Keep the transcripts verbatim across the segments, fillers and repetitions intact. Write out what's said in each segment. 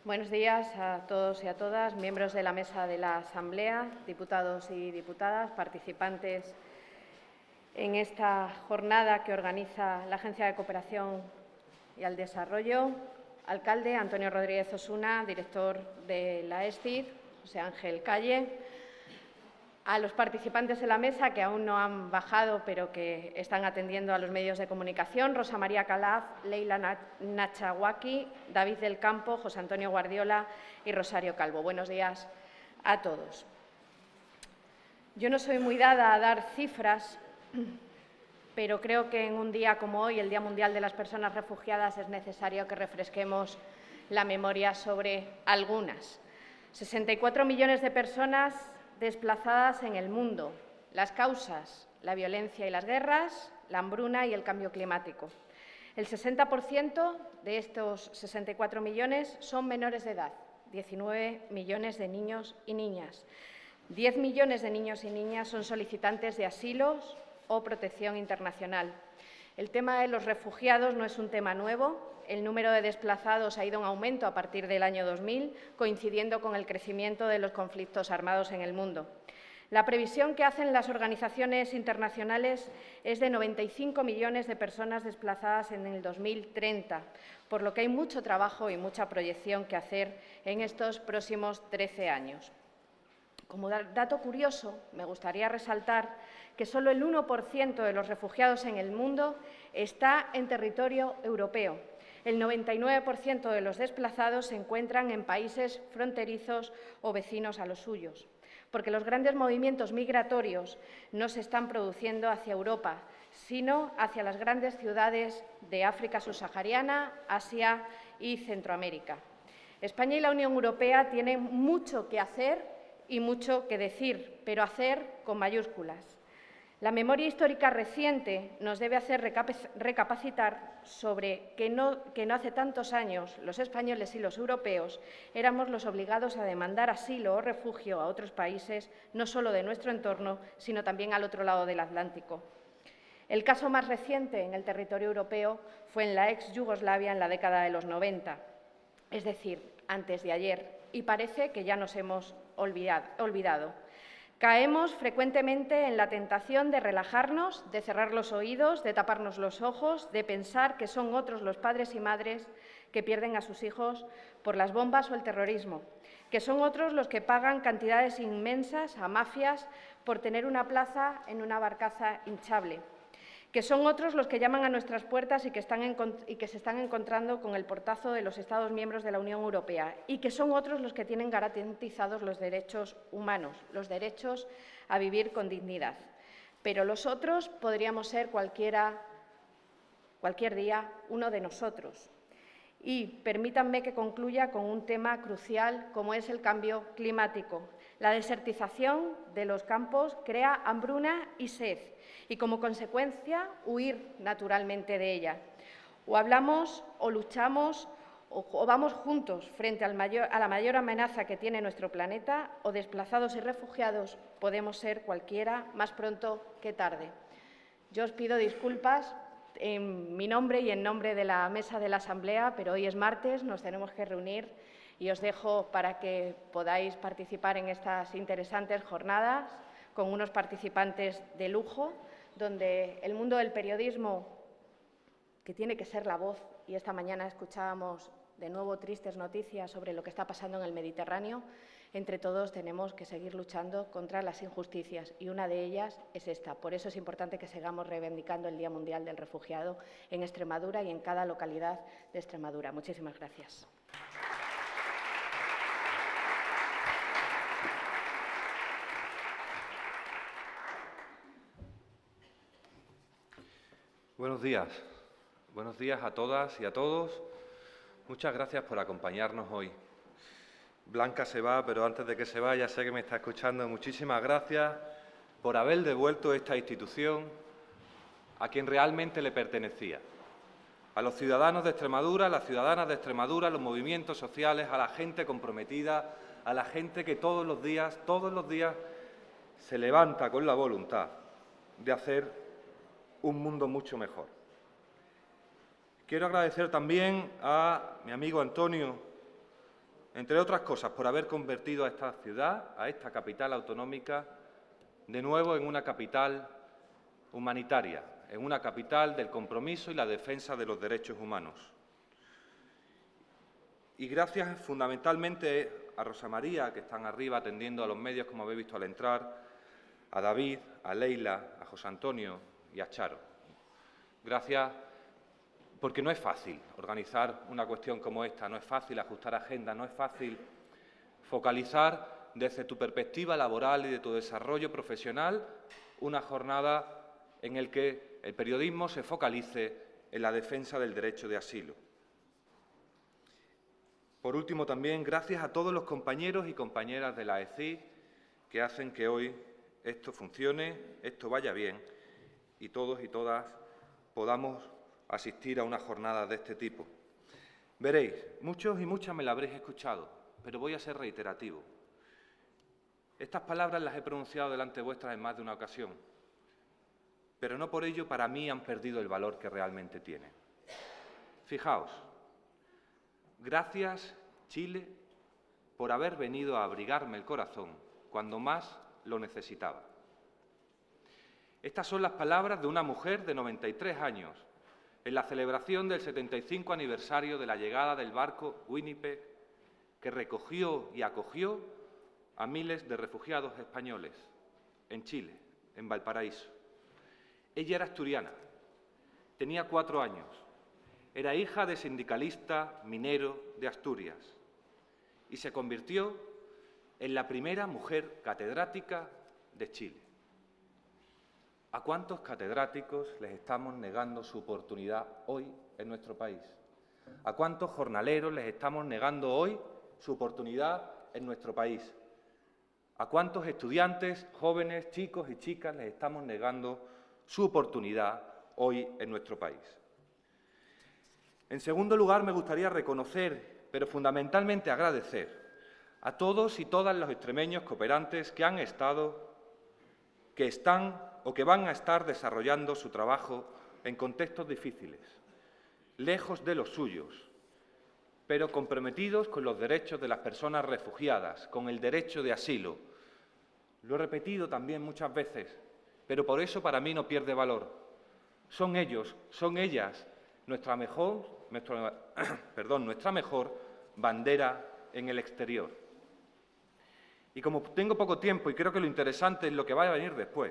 Buenos días a todos y a todas, miembros de la mesa de la Asamblea, diputados y diputadas, participantes en esta jornada que organiza la Agencia de Cooperación y al Desarrollo, alcalde Antonio Rodríguez Osuna, director de la E S C I D, José Ángel Calle, a los participantes en la mesa que aún no han bajado pero que están atendiendo a los medios de comunicación, Rosa María Calaf, Leila Nachawaki, David del Campo, José Antonio Guardiola y Rosario Calvo. Buenos días a todos. Yo no soy muy dada a dar cifras, pero creo que en un día como hoy, el Día Mundial de las Personas Refugiadas, es necesario que refresquemos la memoria sobre algunas. sesenta y cuatro millones de personas desplazadas en el mundo. Las causas, la violencia y las guerras, la hambruna y el cambio climático. El sesenta por ciento de estos sesenta y cuatro millones son menores de edad, diecinueve millones de niños y niñas. diez millones de niños y niñas son solicitantes de asilo o protección internacional. El tema de los refugiados no es un tema nuevo. El número de desplazados ha ido en aumento a partir del año dos mil, coincidiendo con el crecimiento de los conflictos armados en el mundo. La previsión que hacen las organizaciones internacionales es de noventa y cinco millones de personas desplazadas en el dos mil treinta, por lo que hay mucho trabajo y mucha proyección que hacer en estos próximos trece años. Como dato curioso, me gustaría resaltar que solo el uno por ciento de los refugiados en el mundo está en territorio europeo. El noventa y nueve por ciento de los desplazados se encuentran en países fronterizos o vecinos a los suyos, porque los grandes movimientos migratorios no se están produciendo hacia Europa, sino hacia las grandes ciudades de África subsahariana, Asia y Centroamérica. España y la Unión Europea tienen mucho que hacer y mucho que decir, pero hacer con mayúsculas. La memoria histórica reciente nos debe hacer recapacitar sobre que no, que no hace tantos años los españoles y los europeos éramos los obligados a demandar asilo o refugio a otros países, no solo de nuestro entorno, sino también al otro lado del Atlántico. El caso más reciente en el territorio europeo fue en la ex Yugoslavia en la década de los noventa, es decir, antes de ayer, y parece que ya nos hemos olvidado. Caemos frecuentemente en la tentación de relajarnos, de cerrar los oídos, de taparnos los ojos, de pensar que son otros los padres y madres que pierden a sus hijos por las bombas o el terrorismo, que son otros los que pagan cantidades inmensas a mafias por tener una plaza en una barcaza hinchable, que son otros los que llaman a nuestras puertas y que, están y que se están encontrando con el portazo de los Estados miembros de la Unión Europea, y que son otros los que tienen garantizados los derechos humanos, los derechos a vivir con dignidad. Pero los otros podríamos ser cualquiera, cualquier día uno de nosotros. Y permítanme que concluya con un tema crucial como es el cambio climático. La desertización de los campos crea hambruna y sed y, como consecuencia, huir naturalmente de ella. O hablamos o luchamos o, o vamos juntos frente al mayor, a la mayor amenaza que tiene nuestro planeta, o desplazados y refugiados podemos ser cualquiera más pronto que tarde. Yo os pido disculpas en mi nombre y en nombre de la mesa de la Asamblea, pero hoy es martes, nos tenemos que reunir y os dejo para que podáis participar en estas interesantes jornadas con unos participantes de lujo, donde el mundo del periodismo, que tiene que ser la voz, y esta mañana escuchábamos de nuevo tristes noticias sobre lo que está pasando en el Mediterráneo, entre todos tenemos que seguir luchando contra las injusticias, y una de ellas es esta. Por eso es importante que sigamos reivindicando el Día Mundial del Refugiado en Extremadura y en cada localidad de Extremadura. Muchísimas gracias. Buenos días. Buenos días a todas y a todos. Muchas gracias por acompañarnos hoy. Blanca se va, pero antes de que se vaya, sé que me está escuchando. Muchísimas gracias por haber devuelto esta institución a quien realmente le pertenecía. A los ciudadanos de Extremadura, a las ciudadanas de Extremadura, a los movimientos sociales, a la gente comprometida, a la gente que todos los días, todos los días se levanta con la voluntad de hacer un mundo mucho mejor. Quiero agradecer también a mi amigo Antonio entre otras cosas, por haber convertido a esta ciudad, a esta capital autonómica, de nuevo en una capital humanitaria, en una capital del compromiso y la defensa de los derechos humanos. Y gracias fundamentalmente a Rosa María, que están arriba atendiendo a los medios, como habéis visto al entrar, a David, a Leila, a José Antonio y a Charo. Gracias, porque no es fácil organizar una cuestión como esta, no es fácil ajustar agenda, no es fácil focalizar desde tu perspectiva laboral y de tu desarrollo profesional una jornada en la que el periodismo se focalice en la defensa del derecho de asilo. Por último, también gracias a todos los compañeros y compañeras de la E C I que hacen que hoy esto funcione, esto vaya bien y todos y todas podamos asistir a una jornada de este tipo. Veréis, muchos y muchas me la habréis escuchado, pero voy a ser reiterativo. Estas palabras las he pronunciado delante vuestras en más de una ocasión, pero no por ello para mí han perdido el valor que realmente tienen. Fijaos, gracias, Chile, por haber venido a abrigarme el corazón cuando más lo necesitaba. Estas son las palabras de una mujer de noventa y tres años, en la celebración del setenta y cinco aniversario de la llegada del barco Winnipeg, que recogió y acogió a miles de refugiados españoles en Chile, en Valparaíso. Ella era asturiana, tenía cuatro años, era hija de sindicalista minero de Asturias y se convirtió en la primera mujer catedrática de Chile. ¿A cuántos catedráticos les estamos negando su oportunidad hoy en nuestro país? ¿A cuántos jornaleros les estamos negando hoy su oportunidad en nuestro país? ¿A cuántos estudiantes, jóvenes, chicos y chicas les estamos negando su oportunidad hoy en nuestro país? En segundo lugar, me gustaría reconocer, pero fundamentalmente agradecer, a todos y todas los extremeños cooperantes que han estado, que están o que van a estar desarrollando su trabajo en contextos difíciles, lejos de los suyos, pero comprometidos con los derechos de las personas refugiadas, con el derecho de asilo. Lo he repetido también muchas veces, pero por eso para mí no pierde valor. Son ellos, son ellas, nuestra mejor, nuestra, perdón, nuestra mejor bandera en el exterior. Y como tengo poco tiempo y creo que lo interesante es lo que va a venir después,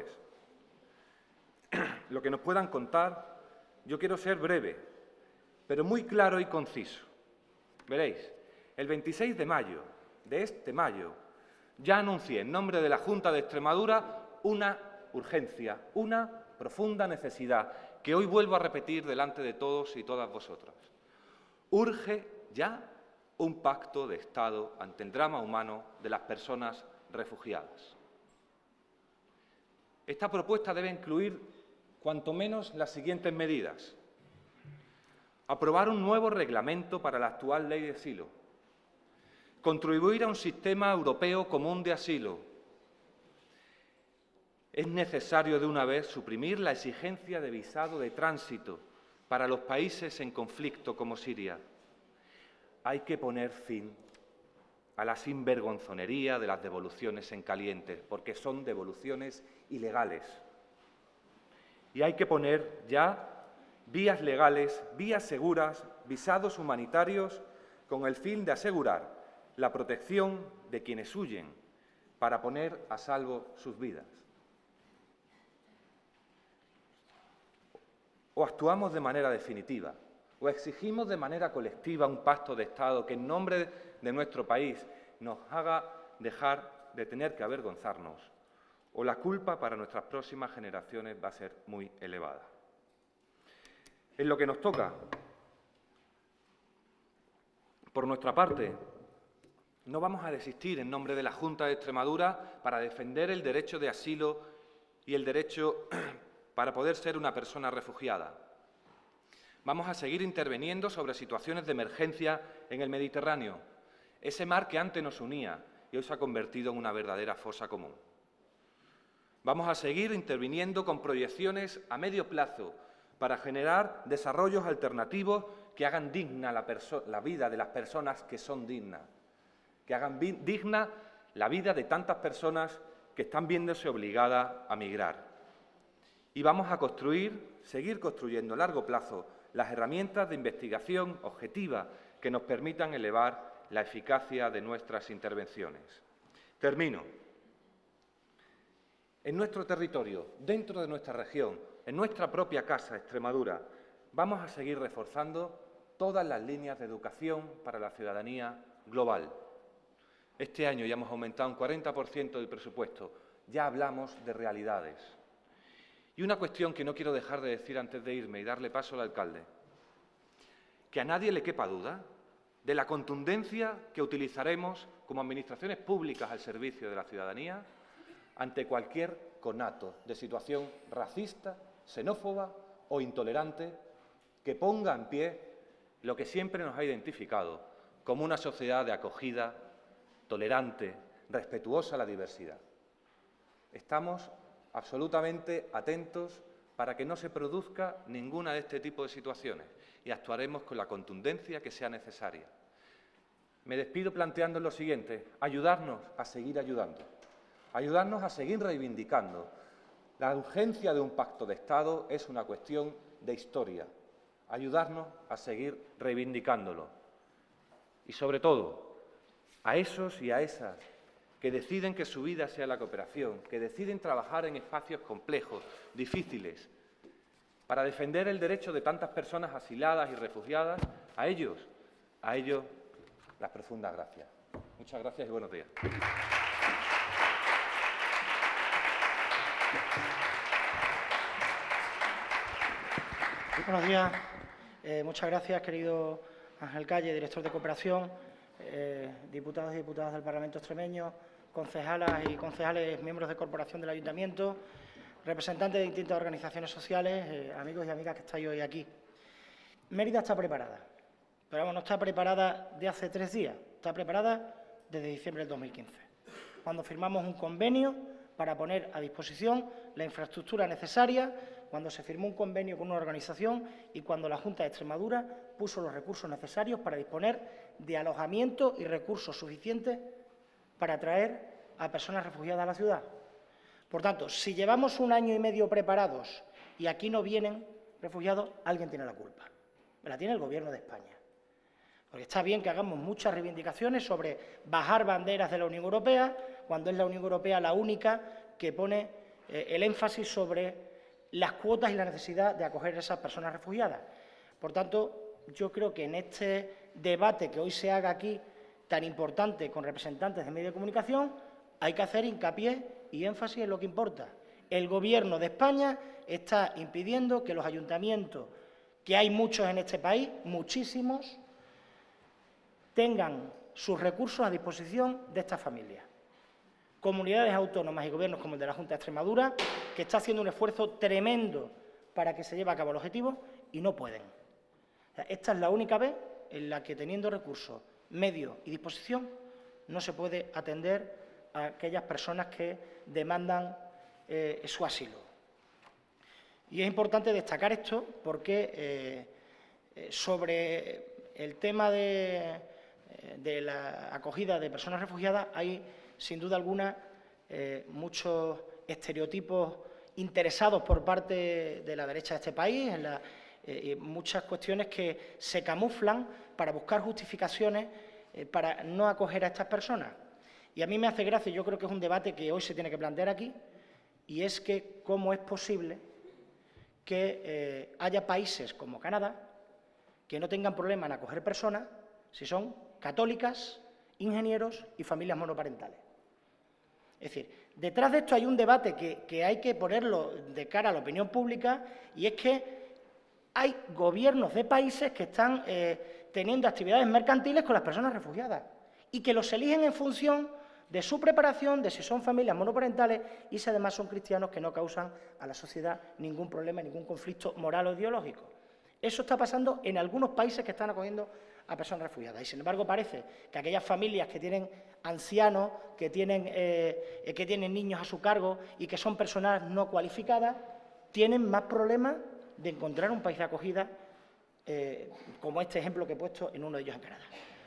lo que nos puedan contar, yo quiero ser breve, pero muy claro y conciso. Veréis, el veintiséis de mayo, de este mayo, ya anuncié en nombre de la Junta de Extremadura una urgencia, una profunda necesidad, que hoy vuelvo a repetir delante de todos y todas vosotras. Urge ya un pacto de Estado ante el drama humano de las personas refugiadas. Esta propuesta debe incluir cuanto menos las siguientes medidas. Aprobar un nuevo reglamento para la actual ley de asilo. Contribuir a un sistema europeo común de asilo. Es necesario de una vez suprimir la exigencia de visado de tránsito para los países en conflicto como Siria. Hay que poner fin a la sinvergonzonería de las devoluciones en caliente, porque son devoluciones ilegales. Y hay que poner ya vías legales, vías seguras, visados humanitarios, con el fin de asegurar la protección de quienes huyen para poner a salvo sus vidas. O actuamos de manera definitiva, o exigimos de manera colectiva un pacto de Estado que en nombre de nuestro país nos haga dejar de tener que avergonzarnos, o la culpa para nuestras próximas generaciones va a ser muy elevada. En lo que nos toca, por nuestra parte, no vamos a desistir en nombre de la Junta de Extremadura para defender el derecho de asilo y el derecho para poder ser una persona refugiada. Vamos a seguir interviniendo sobre situaciones de emergencia en el Mediterráneo, ese mar que antes nos unía y hoy se ha convertido en una verdadera fosa común. Vamos a seguir interviniendo con proyecciones a medio plazo para generar desarrollos alternativos que hagan digna la, la vida de las personas que son dignas. que hagan digna la vida de tantas personas que están viéndose obligadas a migrar. Y vamos a construir, seguir construyendo a largo plazo las herramientas de investigación objetiva que nos permitan elevar la eficacia de nuestras intervenciones. Termino. En nuestro territorio, dentro de nuestra región, en nuestra propia casa, Extremadura, vamos a seguir reforzando todas las líneas de educación para la ciudadanía global. Este año ya hemos aumentado un cuarenta por ciento del presupuesto. Ya hablamos de realidades. Y una cuestión que no quiero dejar de decir antes de irme y darle paso al alcalde. Que a nadie le quepa duda de la contundencia que utilizaremos como administraciones públicas al servicio de la ciudadanía ante cualquier conato de situación racista, xenófoba o intolerante que ponga en pie lo que siempre nos ha identificado como una sociedad de acogida, tolerante, respetuosa a la diversidad. Estamos absolutamente atentos para que no se produzca ninguna de este tipo de situaciones y actuaremos con la contundencia que sea necesaria. Me despido planteando lo siguiente: ayudarnos a seguir ayudando, ayudarnos a seguir reivindicando. La urgencia de un pacto de Estado es una cuestión de historia. Ayudarnos a seguir reivindicándolo. Y, sobre todo, a esos y a esas que deciden que su vida sea la cooperación, que deciden trabajar en espacios complejos, difíciles, para defender el derecho de tantas personas asiladas y refugiadas, a ellos, a ellos, las profundas gracias. Muchas gracias y buenos días. Buenos días. Eh, muchas gracias, querido Ángel Calle, director de Cooperación, eh, diputados y diputadas del Parlamento extremeño, concejalas y concejales, miembros de corporación del Ayuntamiento, representantes de distintas organizaciones sociales, eh, amigos y amigas que estáis hoy aquí. Mérida está preparada, pero vamos, no está preparada de hace tres días, está preparada desde diciembre del dos mil quince, cuando firmamos un convenio para poner a disposición la infraestructura necesaria, cuando se firmó un convenio con una organización y cuando la Junta de Extremadura puso los recursos necesarios para disponer de alojamiento y recursos suficientes para atraer a personas refugiadas a la ciudad. Por tanto, si llevamos un año y medio preparados y aquí no vienen refugiados, alguien tiene la culpa. La tiene el Gobierno de España. Porque está bien que hagamos muchas reivindicaciones sobre bajar banderas de la Unión Europea, cuando es la Unión Europea la única que pone eh, el énfasis sobre las cuotas y la necesidad de acoger a esas personas refugiadas. Por tanto, yo creo que en este debate que hoy se haga aquí, tan importante con representantes de medios de comunicación, hay que hacer hincapié y énfasis en lo que importa. El Gobierno de España está impidiendo que los ayuntamientos, que hay muchos en este país, muchísimos, tengan sus recursos a disposición de estas familias. Comunidades autónomas y gobiernos como el de la Junta de Extremadura, que está haciendo un esfuerzo tremendo para que se lleve a cabo el objetivo y no pueden. O sea, esta es la única vez en la que, teniendo recursos, medios y disposición, no se puede atender a aquellas personas que demandan eh, su asilo. Y es importante destacar esto porque eh, eh, sobre el tema de, de la acogida de personas refugiadas hay, sin duda alguna, eh, muchos estereotipos interesados por parte de la derecha de este país, en la, eh, muchas cuestiones que se camuflan para buscar justificaciones eh, para no acoger a estas personas. Y a mí me hace gracia, yo creo que es un debate que hoy se tiene que plantear aquí, y es que cómo es posible que eh, haya países como Canadá que no tengan problema en acoger personas si son católicas, ingenieros y familias monoparentales. Es decir, detrás de esto hay un debate que, que hay que ponerlo de cara a la opinión pública, y es que hay gobiernos de países que están eh, teniendo actividades mercantiles con las personas refugiadas y que los eligen en función de su preparación, de si son familias monoparentales y si además son cristianos, que no causan a la sociedad ningún problema, ningún conflicto moral o ideológico. Eso está pasando en algunos países que están acogiendo a personas refugiadas. Y, sin embargo, parece que aquellas familias que tienen ancianos, que tienen, eh, que tienen niños a su cargo y que son personas no cualificadas, tienen más problemas de encontrar un país de acogida, eh, como este ejemplo que he puesto en uno de ellos en Canadá.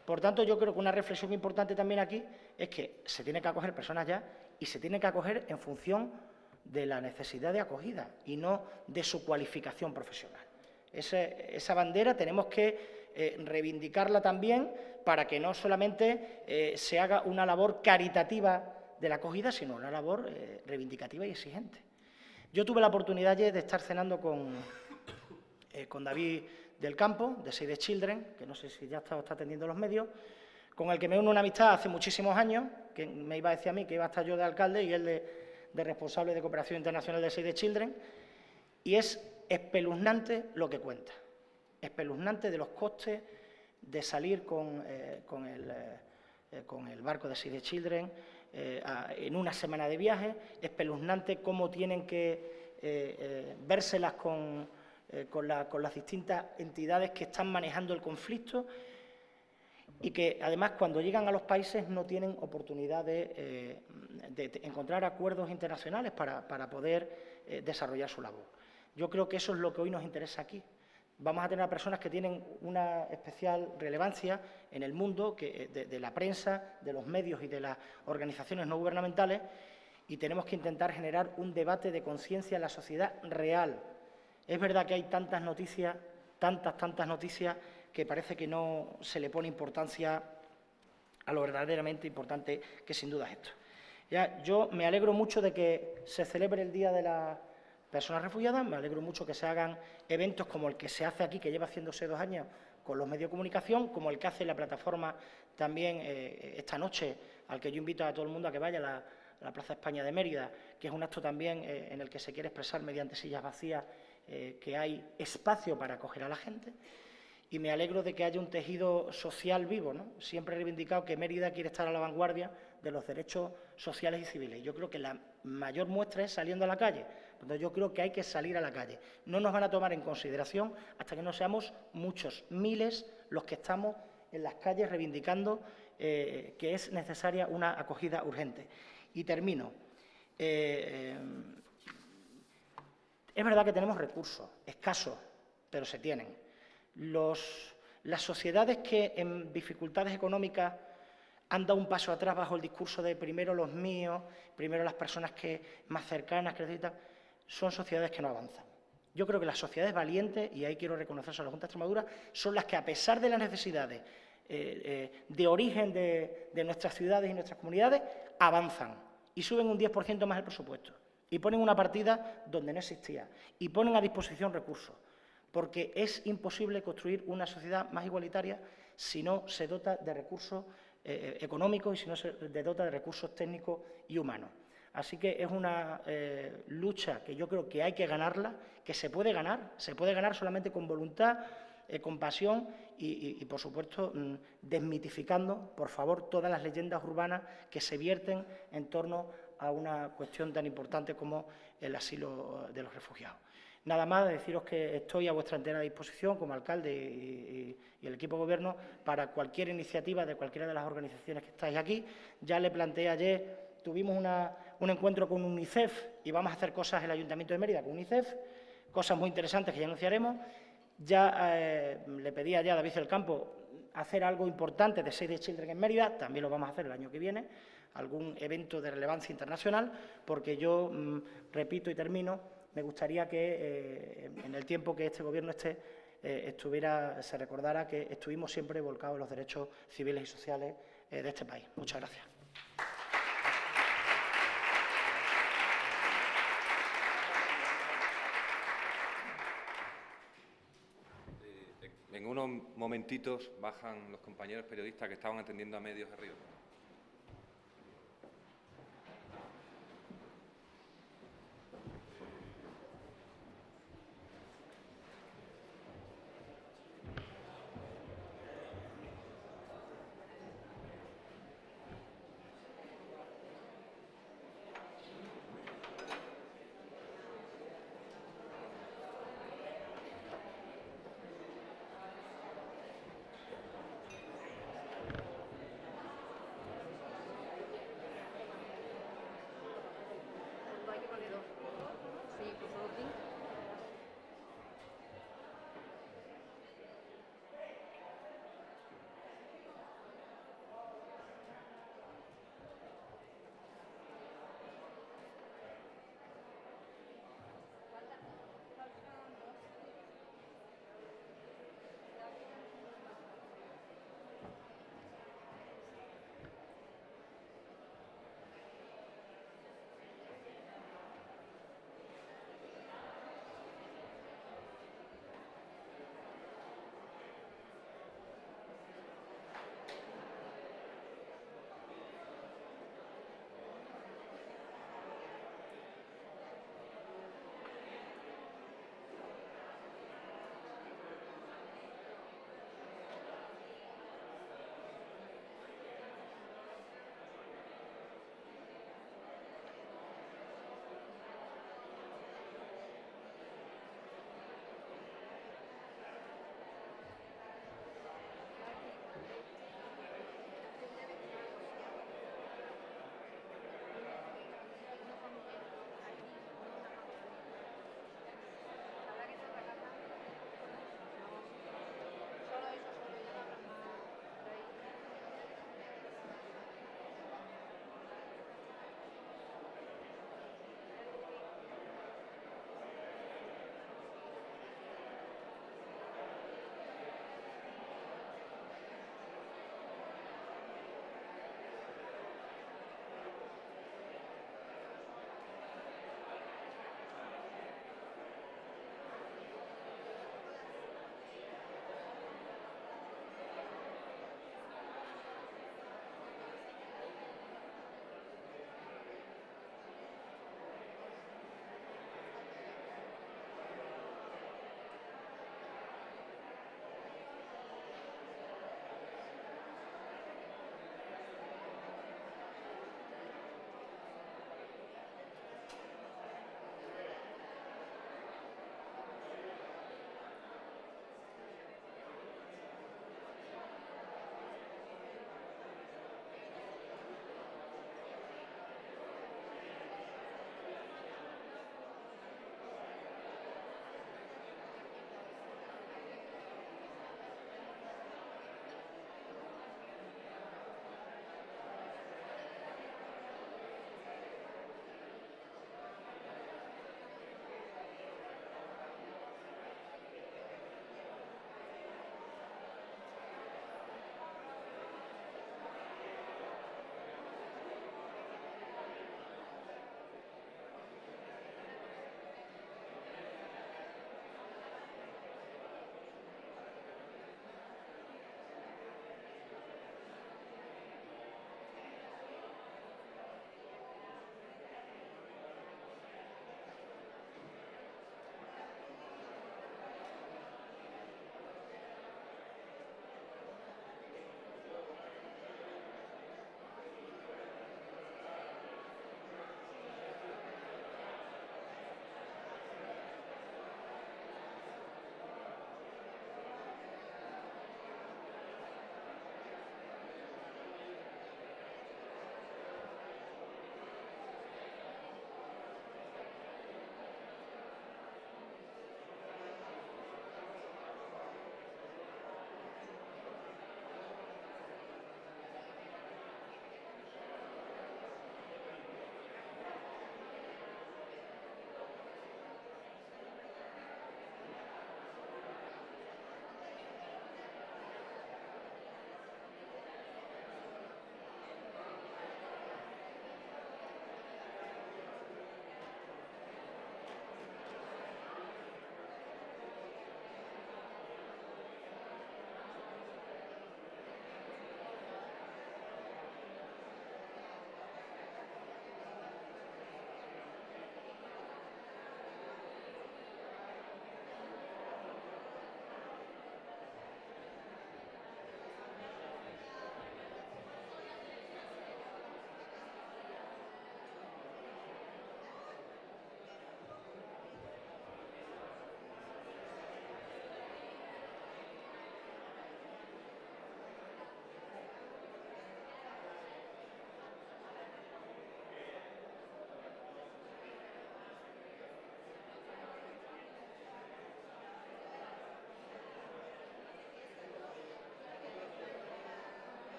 Por tanto, yo creo que una reflexión importante también aquí es que se tiene que acoger personas ya y se tiene que acoger en función de la necesidad de acogida y no de su cualificación profesional. Ese, esa bandera tenemos que eh, reivindicarla también para que no solamente eh, se haga una labor caritativa de la acogida, sino una labor eh, reivindicativa y exigente. Yo tuve la oportunidad ayer de estar cenando con, eh, con David del Campo, de Save the Children, que no sé si ya está, está atendiendo los medios, con el que me uno una amistad hace muchísimos años, que me iba a decir a mí que iba a estar yo de alcalde y él de, de responsable de cooperación internacional de Save the Children, y es espeluznante lo que cuenta, espeluznante de los costes de salir con, eh, con, el, eh, con el barco de Save the Children eh, a, en una semana de viaje, espeluznante cómo tienen que eh, eh, vérselas con, eh, con, la, con las distintas entidades que están manejando el conflicto y que además cuando llegan a los países no tienen oportunidad de, eh, de, de encontrar acuerdos internacionales para, para poder eh, desarrollar su labor. Yo creo que eso es lo que hoy nos interesa aquí. Vamos a tener a personas que tienen una especial relevancia en el mundo, que, de, de la prensa, de los medios y de las organizaciones no gubernamentales, y tenemos que intentar generar un debate de conciencia en la sociedad real. Es verdad que hay tantas noticias, tantas, tantas noticias, que parece que no se le pone importancia a lo verdaderamente importante que sin duda es esto. Ya, yo me alegro mucho de que se celebre el Día de las Personas Refugiadas, me alegro mucho que se hagan eventos como el que se hace aquí, que lleva haciéndose dos años con los medios de comunicación, como el que hace la plataforma también eh, esta noche, al que yo invito a todo el mundo a que vaya a la, a la Plaza España de Mérida, que es un acto también eh, en el que se quiere expresar mediante sillas vacías eh, que hay espacio para acoger a la gente. Y me alegro de que haya un tejido social vivo, ¿no? Siempre he reivindicado que Mérida quiere estar a la vanguardia de los derechos sociales y civiles. Yo creo que la mayor muestra es saliendo a la calle. Entonces, yo creo que hay que salir a la calle. No nos van a tomar en consideración hasta que no seamos muchos, miles, los que estamos en las calles reivindicando eh, que es necesaria una acogida urgente. Y termino. Eh, eh, es verdad que tenemos recursos, escasos, pero se tienen. Los, las sociedades que en dificultades económicas han dado un paso atrás bajo el discurso de primero los míos, primero las personas que, más cercanas, que necesitan, son sociedades que no avanzan. Yo creo que las sociedades valientes, y ahí quiero reconocerse a la Junta de Extremadura, son las que, a pesar de las necesidades eh, eh, de origen de, de nuestras ciudades y nuestras comunidades, avanzan y suben un diez por ciento más el presupuesto y ponen una partida donde no existía y ponen a disposición recursos, porque es imposible construir una sociedad más igualitaria si no se dota de recursos eh, económicos y si no se dota de recursos técnicos y humanos. Así que es una eh, lucha que yo creo que hay que ganarla, que se puede ganar, se puede ganar solamente con voluntad, eh, con pasión y, y, y, por supuesto, mm, desmitificando, por favor, todas las leyendas urbanas que se vierten en torno a una cuestión tan importante como el asilo de los refugiados. Nada más, deciros que estoy a vuestra entera disposición como alcalde y, y, y el equipo de gobierno para cualquier iniciativa de cualquiera de las organizaciones que estáis aquí. Ya le planteé ayer, tuvimos una, un encuentro con UNICEF y vamos a hacer cosas en el Ayuntamiento de Mérida con UNICEF, cosas muy interesantes que ya anunciaremos. Ya eh, le pedí ya a David del Campo hacer algo importante de Save the Children en Mérida, también lo vamos a hacer el año que viene, algún evento de relevancia internacional, porque yo, mmm, repito y termino, me gustaría que eh, en el tiempo que este Gobierno esté, eh, estuviera, se recordara que estuvimos siempre volcados en los derechos civiles y sociales eh, de este país. Muchas gracias. En unos momentitos bajan los compañeros periodistas que estaban atendiendo a medios arriba.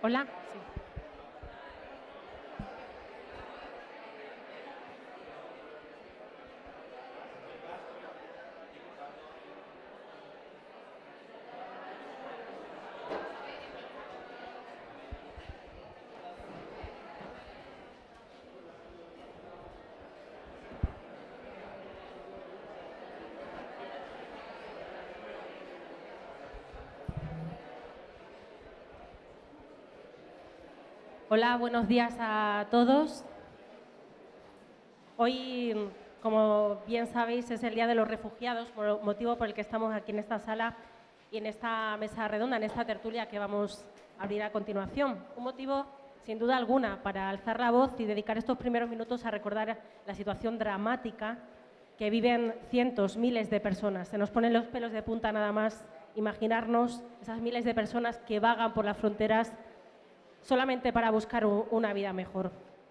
Hola. Sí. Hola, buenos días a todos. Hoy, como bien sabéis, es el Día de los Refugiados, motivo por el que estamos aquí en esta sala y en esta mesa redonda, en esta tertulia que vamos a abrir a continuación. Un motivo, sin duda alguna, para alzar la voz y dedicar estos primeros minutos a recordar la situación dramática que viven cientos, miles de personas. Se nos ponen los pelos de punta nada más imaginarnos esas miles de personas que vagan por las fronteras solamente para buscar una vida mejor.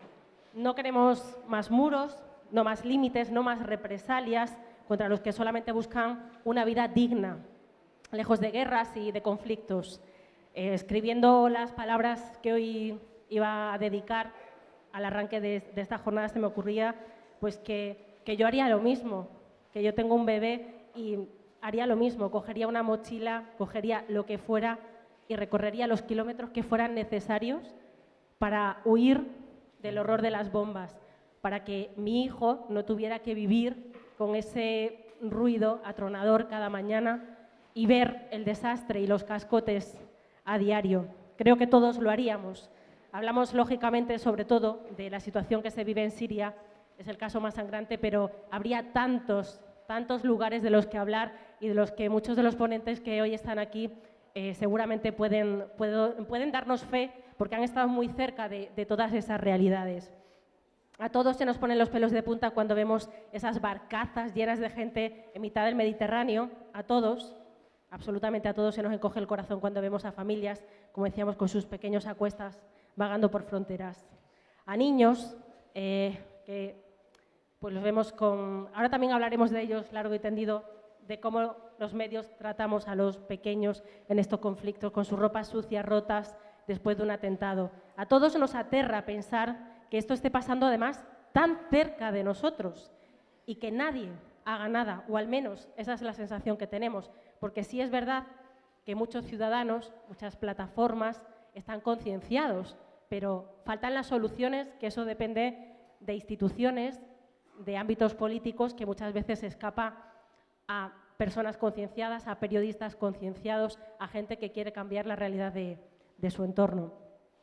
No queremos más muros, no más límites, no más represalias contra los que solamente buscan una vida digna, lejos de guerras y de conflictos. Eh, escribiendo las palabras que hoy iba a dedicar al arranque de, de esta jornada, se me ocurría pues, que, que yo haría lo mismo, que yo tengo un bebé y haría lo mismo, cogería una mochila, cogería lo que fuera y recorrería los kilómetros que fueran necesarios para huir del horror de las bombas, para que mi hijo no tuviera que vivir con ese ruido atronador cada mañana y ver el desastre y los cascotes a diario. Creo que todos lo haríamos. Hablamos, lógicamente, sobre todo de la situación que se vive en Siria, es el caso más sangrante, pero habría tantos, tantos lugares de los que hablar y de los que muchos de los ponentes que hoy están aquí Eh, seguramente pueden, puedo, pueden darnos fe porque han estado muy cerca de, de todas esas realidades. A todos se nos ponen los pelos de punta cuando vemos esas barcazas llenas de gente en mitad del Mediterráneo. A todos, absolutamente a todos, se nos encoge el corazón cuando vemos a familias, como decíamos, con sus pequeños a cuestas, vagando por fronteras. A niños, eh, que pues los vemos con... Ahora también hablaremos de ellos largo y tendido, de cómo los medios tratamos a los pequeños en estos conflictos, con sus ropas sucias, rotas, después de un atentado. A todos nos aterra pensar que esto esté pasando, además, tan cerca de nosotros y que nadie haga nada, o al menos esa es la sensación que tenemos, porque sí es verdad que muchos ciudadanos, muchas plataformas, están concienciados, pero faltan las soluciones, que eso depende de instituciones, de ámbitos políticos, que muchas veces se escapa a personas concienciadas, a periodistas concienciados, a gente que quiere cambiar la realidad de, de su entorno.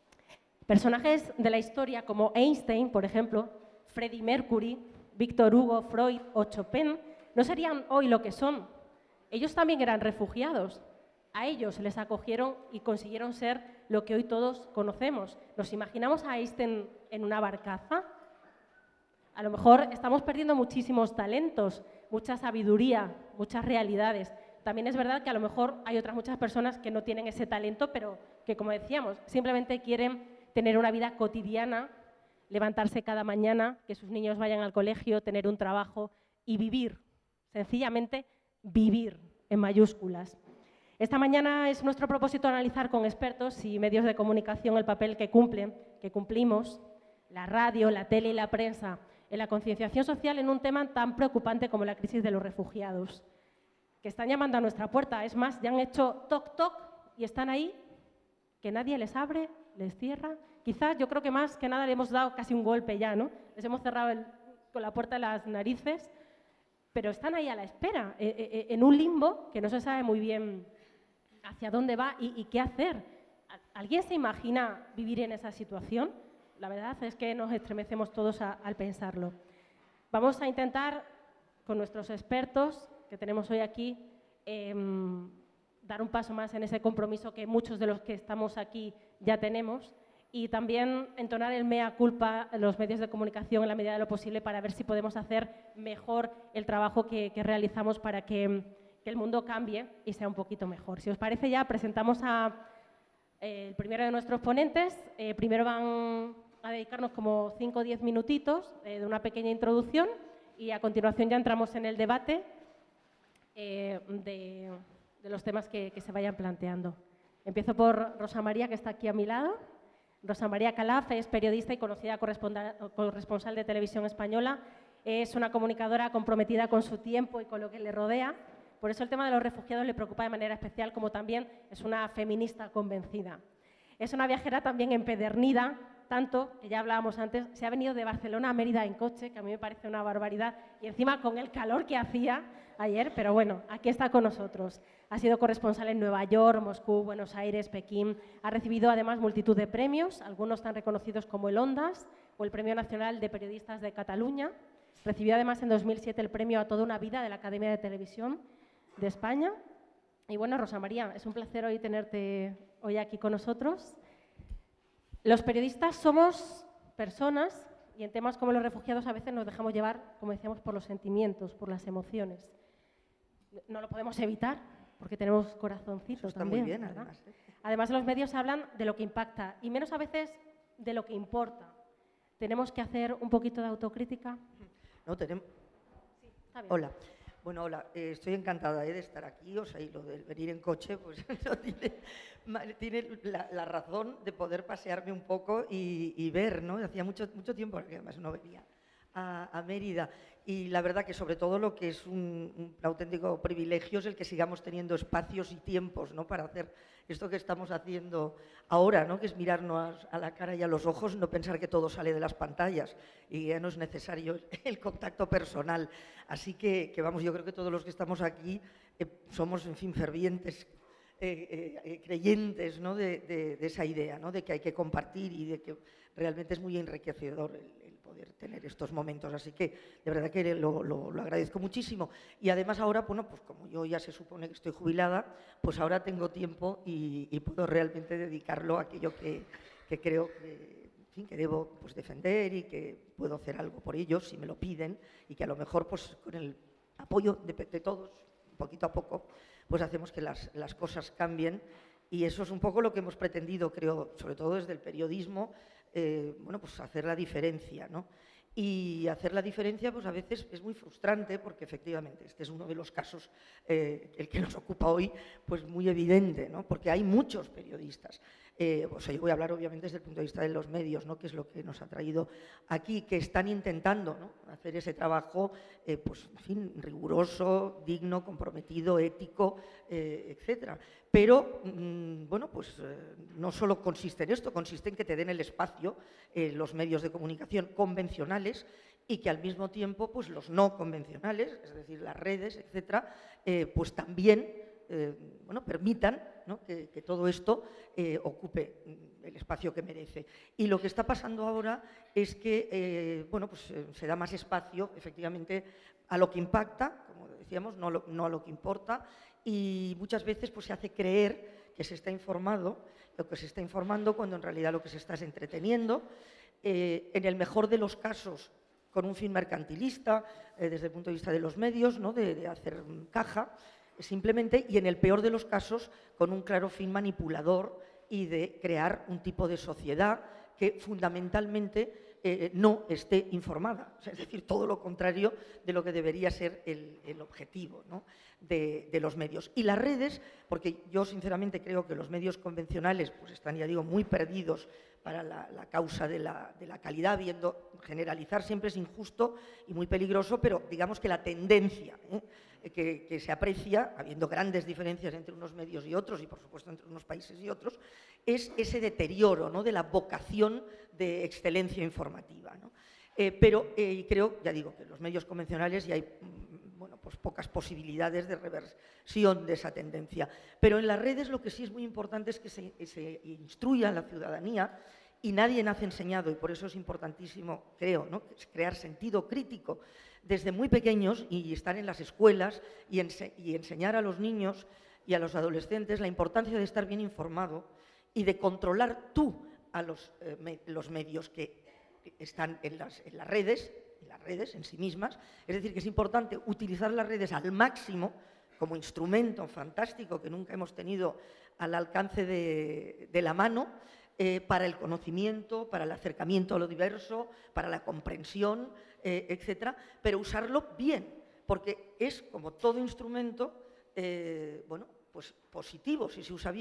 Personajes de la historia como Einstein, por ejemplo, Freddie Mercury, Víctor Hugo, Freud o Chopin, no serían hoy lo que son. Ellos también eran refugiados. A ellos les acogieron y consiguieron ser lo que hoy todos conocemos. ¿Nos imaginamos a Einstein en una barcaza? A lo mejor estamos perdiendo muchísimos talentos, mucha sabiduría, muchas realidades. También es verdad que a lo mejor hay otras muchas personas que no tienen ese talento, pero que, como decíamos, simplemente quieren tener una vida cotidiana, levantarse cada mañana, que sus niños vayan al colegio, tener un trabajo y vivir, sencillamente vivir en mayúsculas. Esta mañana es nuestro propósito analizar con expertos y medios de comunicación el papel que cumplen, que cumplimos, la radio, la tele y la prensa, en la concienciación social en un tema tan preocupante como la crisis de los refugiados, que están llamando a nuestra puerta. Es más, ya han hecho toc toc y están ahí, que nadie les abre, les cierra. Quizás, yo creo que más que nada le hemos dado casi un golpe ya, ¿no? Les hemos cerrado el, con la puerta de las narices, pero están ahí a la espera, eh, eh, en un limbo que no se sabe muy bien hacia dónde va y, y qué hacer. ¿Alguien se imagina vivir en esa situación? La verdad es que nos estremecemos todos a, al pensarlo. Vamos a intentar, con nuestros expertos que tenemos hoy aquí, eh, dar un paso más en ese compromiso que muchos de los que estamos aquí ya tenemos y también entonar el mea culpa en los medios de comunicación en la medida de lo posible para ver si podemos hacer mejor el trabajo que, que realizamos para que, que el mundo cambie y sea un poquito mejor. Si os parece, ya presentamos a eh, el primero de nuestros ponentes. Eh, primero van a dedicarnos como cinco o diez minutitos eh, de una pequeña introducción y a continuación ya entramos en el debate eh, de, de los temas que, que se vayan planteando. Empiezo por Rosa María, que está aquí a mi lado. Rosa María Calaf es periodista y conocida corresponsal de Televisión Española. Es una comunicadora comprometida con su tiempo y con lo que le rodea. Por eso el tema de los refugiados le preocupa de manera especial, como también es una feminista convencida. Es una viajera también empedernida, tanto, que ya hablábamos antes, se ha venido de Barcelona a Mérida en coche, que a mí me parece una barbaridad, y encima con el calor que hacía ayer, pero bueno, aquí está con nosotros. Ha sido corresponsal en Nueva York, Moscú, Buenos Aires, Pekín. Ha recibido además multitud de premios, algunos tan reconocidos como el Ondas o el Premio Nacional de Periodistas de Cataluña. Recibió además en dos mil siete el premio a Toda una Vida de la Academia de Televisión de España. Y bueno, Rosa María, es un placer hoy tenerte hoy aquí con nosotros. Los periodistas somos personas y en temas como los refugiados a veces nos dejamos llevar, como decíamos, por los sentimientos, por las emociones. No lo podemos evitar porque tenemos corazoncitos. Eso está también, muy bien, ¿verdad? además. ¿eh? Además, los medios hablan de lo que impacta y menos a veces de lo que importa. Tenemos que hacer un poquito de autocrítica. No, tenemos... Sí, está bien. Hola. Bueno, hola, eh, estoy encantada eh, de estar aquí, o sea, y lo de venir en coche, pues no tiene, tiene la, la razón de poder pasearme un poco y, y ver, ¿no? Hacía mucho, mucho tiempo que además no venía a, a Mérida, y la verdad que sobre todo lo que es un, un auténtico privilegio es el que sigamos teniendo espacios y tiempos, ¿no? Para hacer esto que estamos haciendo ahora, ¿no? Que es mirarnos a la cara y a los ojos, no pensar que todo sale de las pantallas y ya no es necesario el contacto personal. Así que, que vamos, yo creo que todos los que estamos aquí eh, somos, en fin, fervientes eh, eh, creyentes, ¿no? de, de, de esa idea, ¿no? De que hay que compartir y de que realmente es muy enriquecedor el, el poder tener estos momentos. Así que de verdad que lo, lo, lo agradezco muchísimo. Y además ahora, bueno, pues como yo ya se supone que estoy jubilada, pues ahora tengo tiempo y, y puedo realmente dedicarlo a aquello que, que creo que, en fin, que debo pues, defender y que puedo hacer algo por ellos si me lo piden y que a lo mejor pues, con el apoyo de, de todos, poquito a poco, pues hacemos que las, las cosas cambien. Y eso es un poco lo que hemos pretendido, creo, sobre todo desde el periodismo, eh, bueno, pues hacer la diferencia, ¿no? Y hacer la diferencia, pues a veces es muy frustrante, porque efectivamente este es uno de los casos, eh, el que nos ocupa hoy, pues muy evidente, ¿no? Porque hay muchos periodistas. Eh, o sea, yo voy a hablar obviamente desde el punto de vista de los medios, ¿no? Que es lo que nos ha traído aquí, que están intentando, ¿no? Hacer ese trabajo, eh, pues, en fin, riguroso, digno, comprometido, ético, eh, etcétera. Pero, mmm, bueno, pues eh, no solo consiste en esto, consiste en que te den el espacio eh, los medios de comunicación convencionales y que al mismo tiempo, pues los no convencionales, es decir, las redes, etcétera, eh, pues también Eh, bueno, permitan, ¿no? que, que todo esto eh, ocupe el espacio que merece. Y lo que está pasando ahora es que eh, bueno, pues, eh, se da más espacio, efectivamente, a lo que impacta, como decíamos, no, lo, no a lo que importa, y muchas veces pues, se hace creer que se está informado, lo que se está informando cuando en realidad lo que se está es entreteniendo, eh, en el mejor de los casos con un fin mercantilista, eh, desde el punto de vista de los medios, ¿no? de, de hacer caja, simplemente, y en el peor de los casos, con un claro fin manipulador y de crear un tipo de sociedad que fundamentalmente eh, no esté informada. O sea, es decir, todo lo contrario de lo que debería ser el, el objetivo, ¿no? de, de los medios. Y las redes, porque yo sinceramente creo que los medios convencionales pues, están, ya digo, muy perdidos para la, la causa de la, de la calidad, viendo generalizar siempre es injusto y muy peligroso, pero digamos que la tendencia ¿eh? Que, que se aprecia, habiendo grandes diferencias entre unos medios y otros, y por supuesto entre unos países y otros, es ese deterioro, ¿no? de la vocación de excelencia informativa, ¿no? Eh, pero eh, creo, ya digo, que en los medios convencionales ya hay bueno, pues pocas posibilidades de reversión de esa tendencia. Pero en las redes lo que sí es muy importante es que se, se instruya a la ciudadanía, y nadie nace enseñado, y por eso es importantísimo, creo, ¿no? crear sentido crítico desde muy pequeños y estar en las escuelas y, ense y enseñar a los niños y a los adolescentes la importancia de estar bien informado y de controlar tú a los, eh, me los medios que están en las, en las redes, en las redes en sí mismas. Es decir, que es importante utilizar las redes al máximo como instrumento fantástico que nunca hemos tenido al alcance de, de la mano, Eh, para el conocimiento, para el acercamiento a lo diverso, para la comprensión, eh, etcétera, pero usarlo bien, porque es, como todo instrumento, eh, bueno, pues positivo si se usa bien,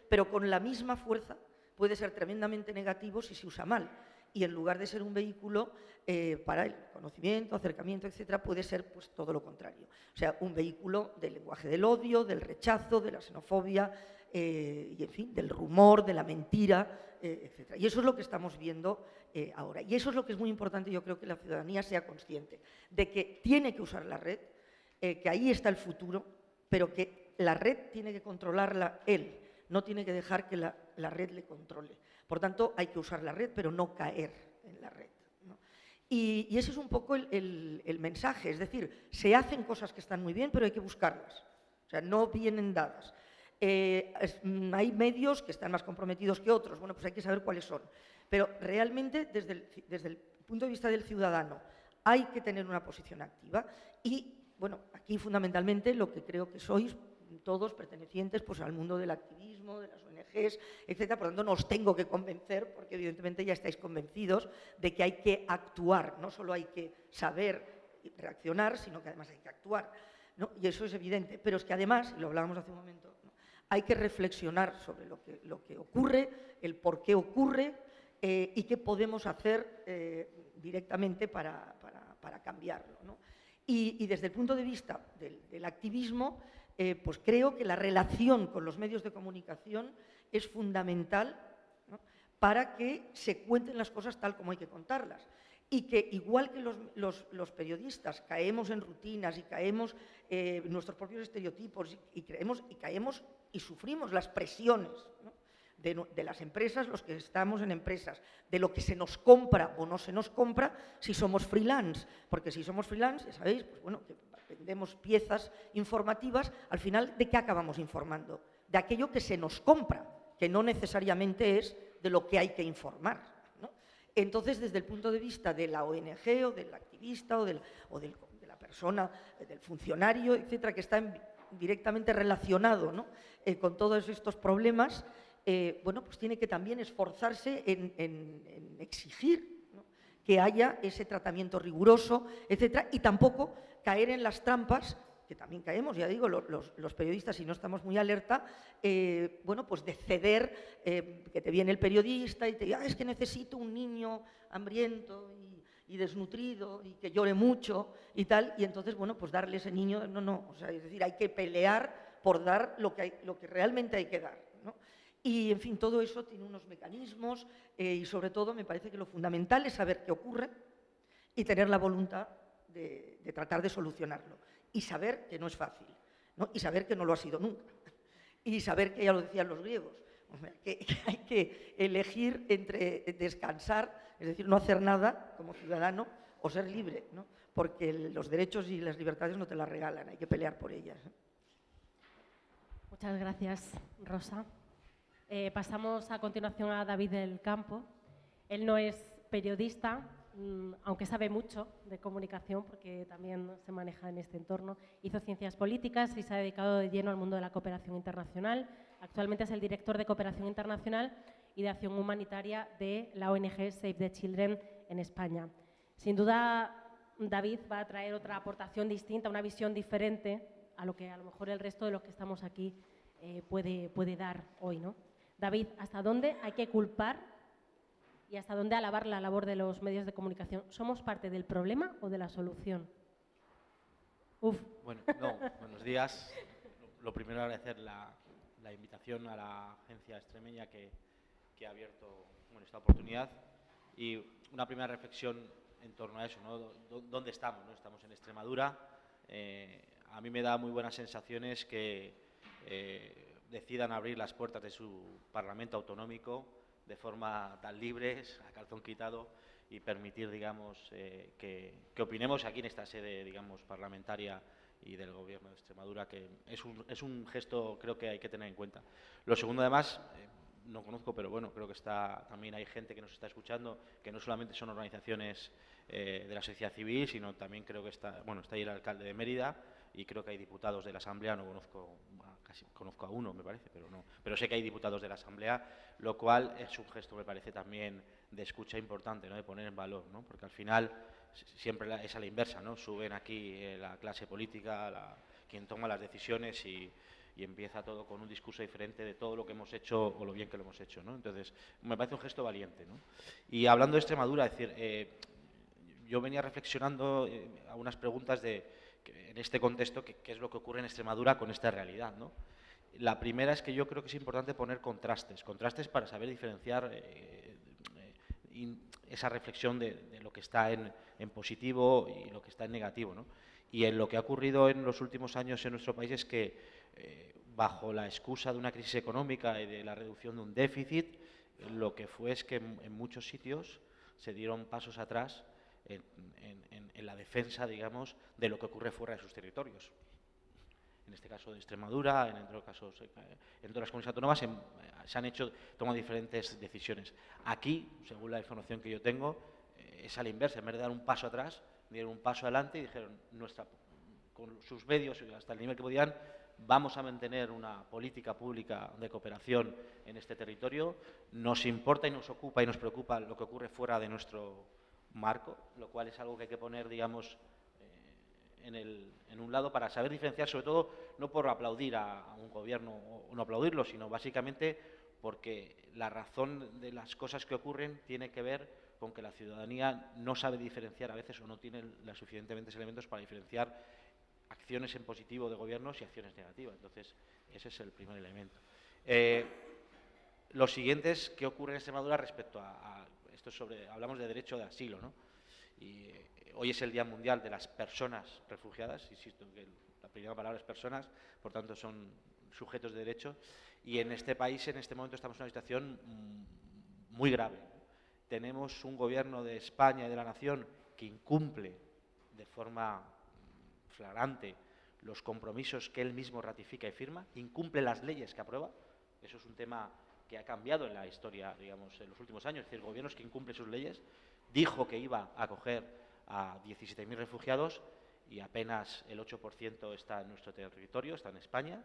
pero con la misma fuerza puede ser tremendamente negativo si se usa mal. Y en lugar de ser un vehículo eh, para el conocimiento, acercamiento, etcétera, puede ser pues, todo lo contrario. O sea, un vehículo del lenguaje del odio, del rechazo, de la xenofobia, eh, y en fin, del rumor, de la mentira, eh, etcétera. Y eso es lo que estamos viendo eh, ahora. Y eso es lo que es muy importante, yo creo que la ciudadanía sea consciente, de que tiene que usar la red, eh, que ahí está el futuro, pero que la red tiene que controlarla él, no tiene que dejar que la, la red le controle. Por tanto, hay que usar la red, pero no caer en la red, ¿no? Y, y ese es un poco el, el, el mensaje, es decir, se hacen cosas que están muy bien, pero hay que buscarlas, o sea, no vienen dadas. Eh, es, hay medios que están más comprometidos que otros, bueno, pues hay que saber cuáles son. Pero realmente, desde el, desde el punto de vista del ciudadano, hay que tener una posición activa y, bueno, aquí fundamentalmente lo que creo que sois todos pertenecientes pues, al mundo del activismo, de las O N Ges, etcétera. Por lo tanto, no os tengo que convencer, porque evidentemente ya estáis convencidos de que hay que actuar, no solo hay que saber y reaccionar, sino que además hay que actuar, ¿no? Y eso es evidente. Pero es que además, y lo hablábamos hace un momento, ¿no?, hay que reflexionar sobre lo que, lo que ocurre, el por qué ocurre eh, y qué podemos hacer eh, directamente para, para, para cambiarlo, ¿no? Y, y desde el punto de vista del, del activismo, eh, pues creo que la relación con los medios de comunicación es fundamental, ¿no?, para que se cuenten las cosas tal como hay que contarlas. Y que igual que los, los, los periodistas caemos en rutinas y caemos eh, en nuestros propios estereotipos y, y, creemos, y caemos y sufrimos las presiones, ¿no?, de, de las empresas, los que estamos en empresas, de lo que se nos compra o no se nos compra si somos freelance. Porque si somos freelance, ya sabéis, pues bueno, que vendemos piezas informativas, al final, ¿de qué acabamos informando? De aquello que se nos compra, que no necesariamente es de lo que hay que informar, ¿no? Entonces, desde el punto de vista de la O N Ge o del activista o, del, o del, de la persona, del funcionario, etcétera, que está en, directamente relacionado, ¿no?, eh, con todos estos problemas, eh, bueno, pues tiene que también esforzarse en, en, en exigir, ¿no?, que haya ese tratamiento riguroso, etcétera, y tampoco caer en las trampas, que también caemos, ya digo, los, los periodistas, si no estamos muy alerta, eh, bueno, pues de ceder, eh, que te viene el periodista y te dice, ah, es que necesito un niño hambriento y, y desnutrido y que llore mucho y tal, y entonces, bueno, pues darle a ese niño, no, no, o sea, es decir, hay que pelear por dar lo que, hay, lo que realmente hay que dar, ¿no? Y, en fin, todo eso tiene unos mecanismos eh, y, sobre todo, me parece que lo fundamental es saber qué ocurre y tener la voluntad de, de tratar de solucionarlo. Y saber que no es fácil, ¿no? Y saber que no lo ha sido nunca. Y saber que, ya lo decían los griegos, o sea, que, que hay que elegir entre descansar, es decir, no hacer nada como ciudadano, o ser libre, ¿no? Porque los derechos y las libertades no te las regalan, hay que pelear por ellas, ¿no? Muchas gracias, Rosa. Eh, pasamos a continuación a David del Campo. Él no es periodista, aunque sabe mucho de comunicación, porque también se maneja en este entorno. Hizo ciencias políticas y se ha dedicado de lleno al mundo de la cooperación internacional. Actualmente es el director de cooperación internacional y de acción humanitaria de la O N Ge Save the Children en España. Sin duda, David va a traer otra aportación distinta, una visión diferente a lo que a lo mejor el resto de los que estamos aquí eh, puede, puede dar hoy, ¿no? David, ¿hasta dónde hay que culpar y hasta dónde alabar la labor de los medios de comunicación? ¿Somos parte del problema o de la solución? Uf. Bueno, no, buenos días. Lo primero, agradecer la, la invitación a la agencia extremeña que, que ha abierto, bueno, esta oportunidad. Y una primera reflexión en torno a eso, ¿no? ¿Dónde estamos? ¿no? Estamos en Extremadura. Eh, a mí me da muy buenas sensaciones que eh, decidan abrir las puertas de su Parlamento autonómico de forma tan libre, a calzón quitado, y permitir, digamos, eh, que, que opinemos aquí en esta sede, digamos, parlamentaria y del Gobierno de Extremadura, que es un, es un gesto, creo que hay que tener en cuenta. Lo segundo, además, eh, no conozco, pero bueno, creo que está, también hay gente que nos está escuchando, que no solamente son organizaciones eh, de la sociedad civil, sino también creo que está, bueno, está ahí el alcalde de Mérida, y creo que hay diputados de la Asamblea, no conozco, bueno, casi conozco a uno, me parece, pero no, pero sé que hay diputados de la Asamblea, lo cual es un gesto, me parece, también de escucha importante, ¿no? De poner en valor, ¿no? Porque al final siempre es a la inversa, ¿no? Suben aquí eh, la clase política, la, quien toma las decisiones y, y empieza todo con un discurso diferente de todo lo que hemos hecho o lo bien que lo hemos hecho, ¿no? Entonces, me parece un gesto valiente, ¿no? Y hablando de Extremadura, es decir, eh, yo venía reflexionando eh, algunas preguntas de, que, en este contexto, qué es lo que ocurre en Extremadura con esta realidad, ¿no? La primera es que yo creo que es importante poner contrastes, contrastes para saber diferenciar eh, eh, esa reflexión de, de lo que está en, en positivo y lo que está en negativo, ¿no? Y en lo que ha ocurrido en los últimos años en nuestro país es que, eh, bajo la excusa de una crisis económica y de la reducción de un déficit, lo que fue es que en, en muchos sitios se dieron pasos atrás en, en, en la defensa, digamos, de lo que ocurre fuera de sus territorios. En este caso de Extremadura, en otros casos, en todas las comunidades autónomas, en, se han hecho, toman diferentes decisiones. Aquí, según la información que yo tengo, eh, es a la inversa. En vez de dar un paso atrás, dieron un paso adelante y dijeron, nuestra, con sus medios, hasta el nivel que podían, vamos a mantener una política pública de cooperación en este territorio. Nos importa y nos ocupa y nos preocupa lo que ocurre fuera de nuestro marco, lo cual es algo que hay que poner, digamos, En, el, en un lado para saber diferenciar, sobre todo no por aplaudir a, a un gobierno o no aplaudirlo, sino básicamente porque la razón de las cosas que ocurren tiene que ver con que la ciudadanía no sabe diferenciar a veces o no tiene los suficientemente elementos para diferenciar acciones en positivo de gobiernos y acciones negativas. Entonces, ese es el primer elemento. Eh, lo siguiente es qué ocurre en Extremadura respecto a, a esto sobre, hablamos de derecho de asilo, ¿no? Y eh, hoy es el Día Mundial de las Personas Refugiadas, insisto que la primera palabra es personas, por tanto son sujetos de derecho, y en este país en este momento estamos en una situación muy grave. Tenemos un gobierno de España y de la nación que incumple de forma flagrante los compromisos que él mismo ratifica y firma, incumple las leyes que aprueba. Eso es un tema que ha cambiado en la historia, digamos, en los últimos años, es decir, gobiernos que incumplen sus leyes. Dijo que iba a acoger a diecisiete mil refugiados y apenas el ocho por ciento está en nuestro territorio, está en España.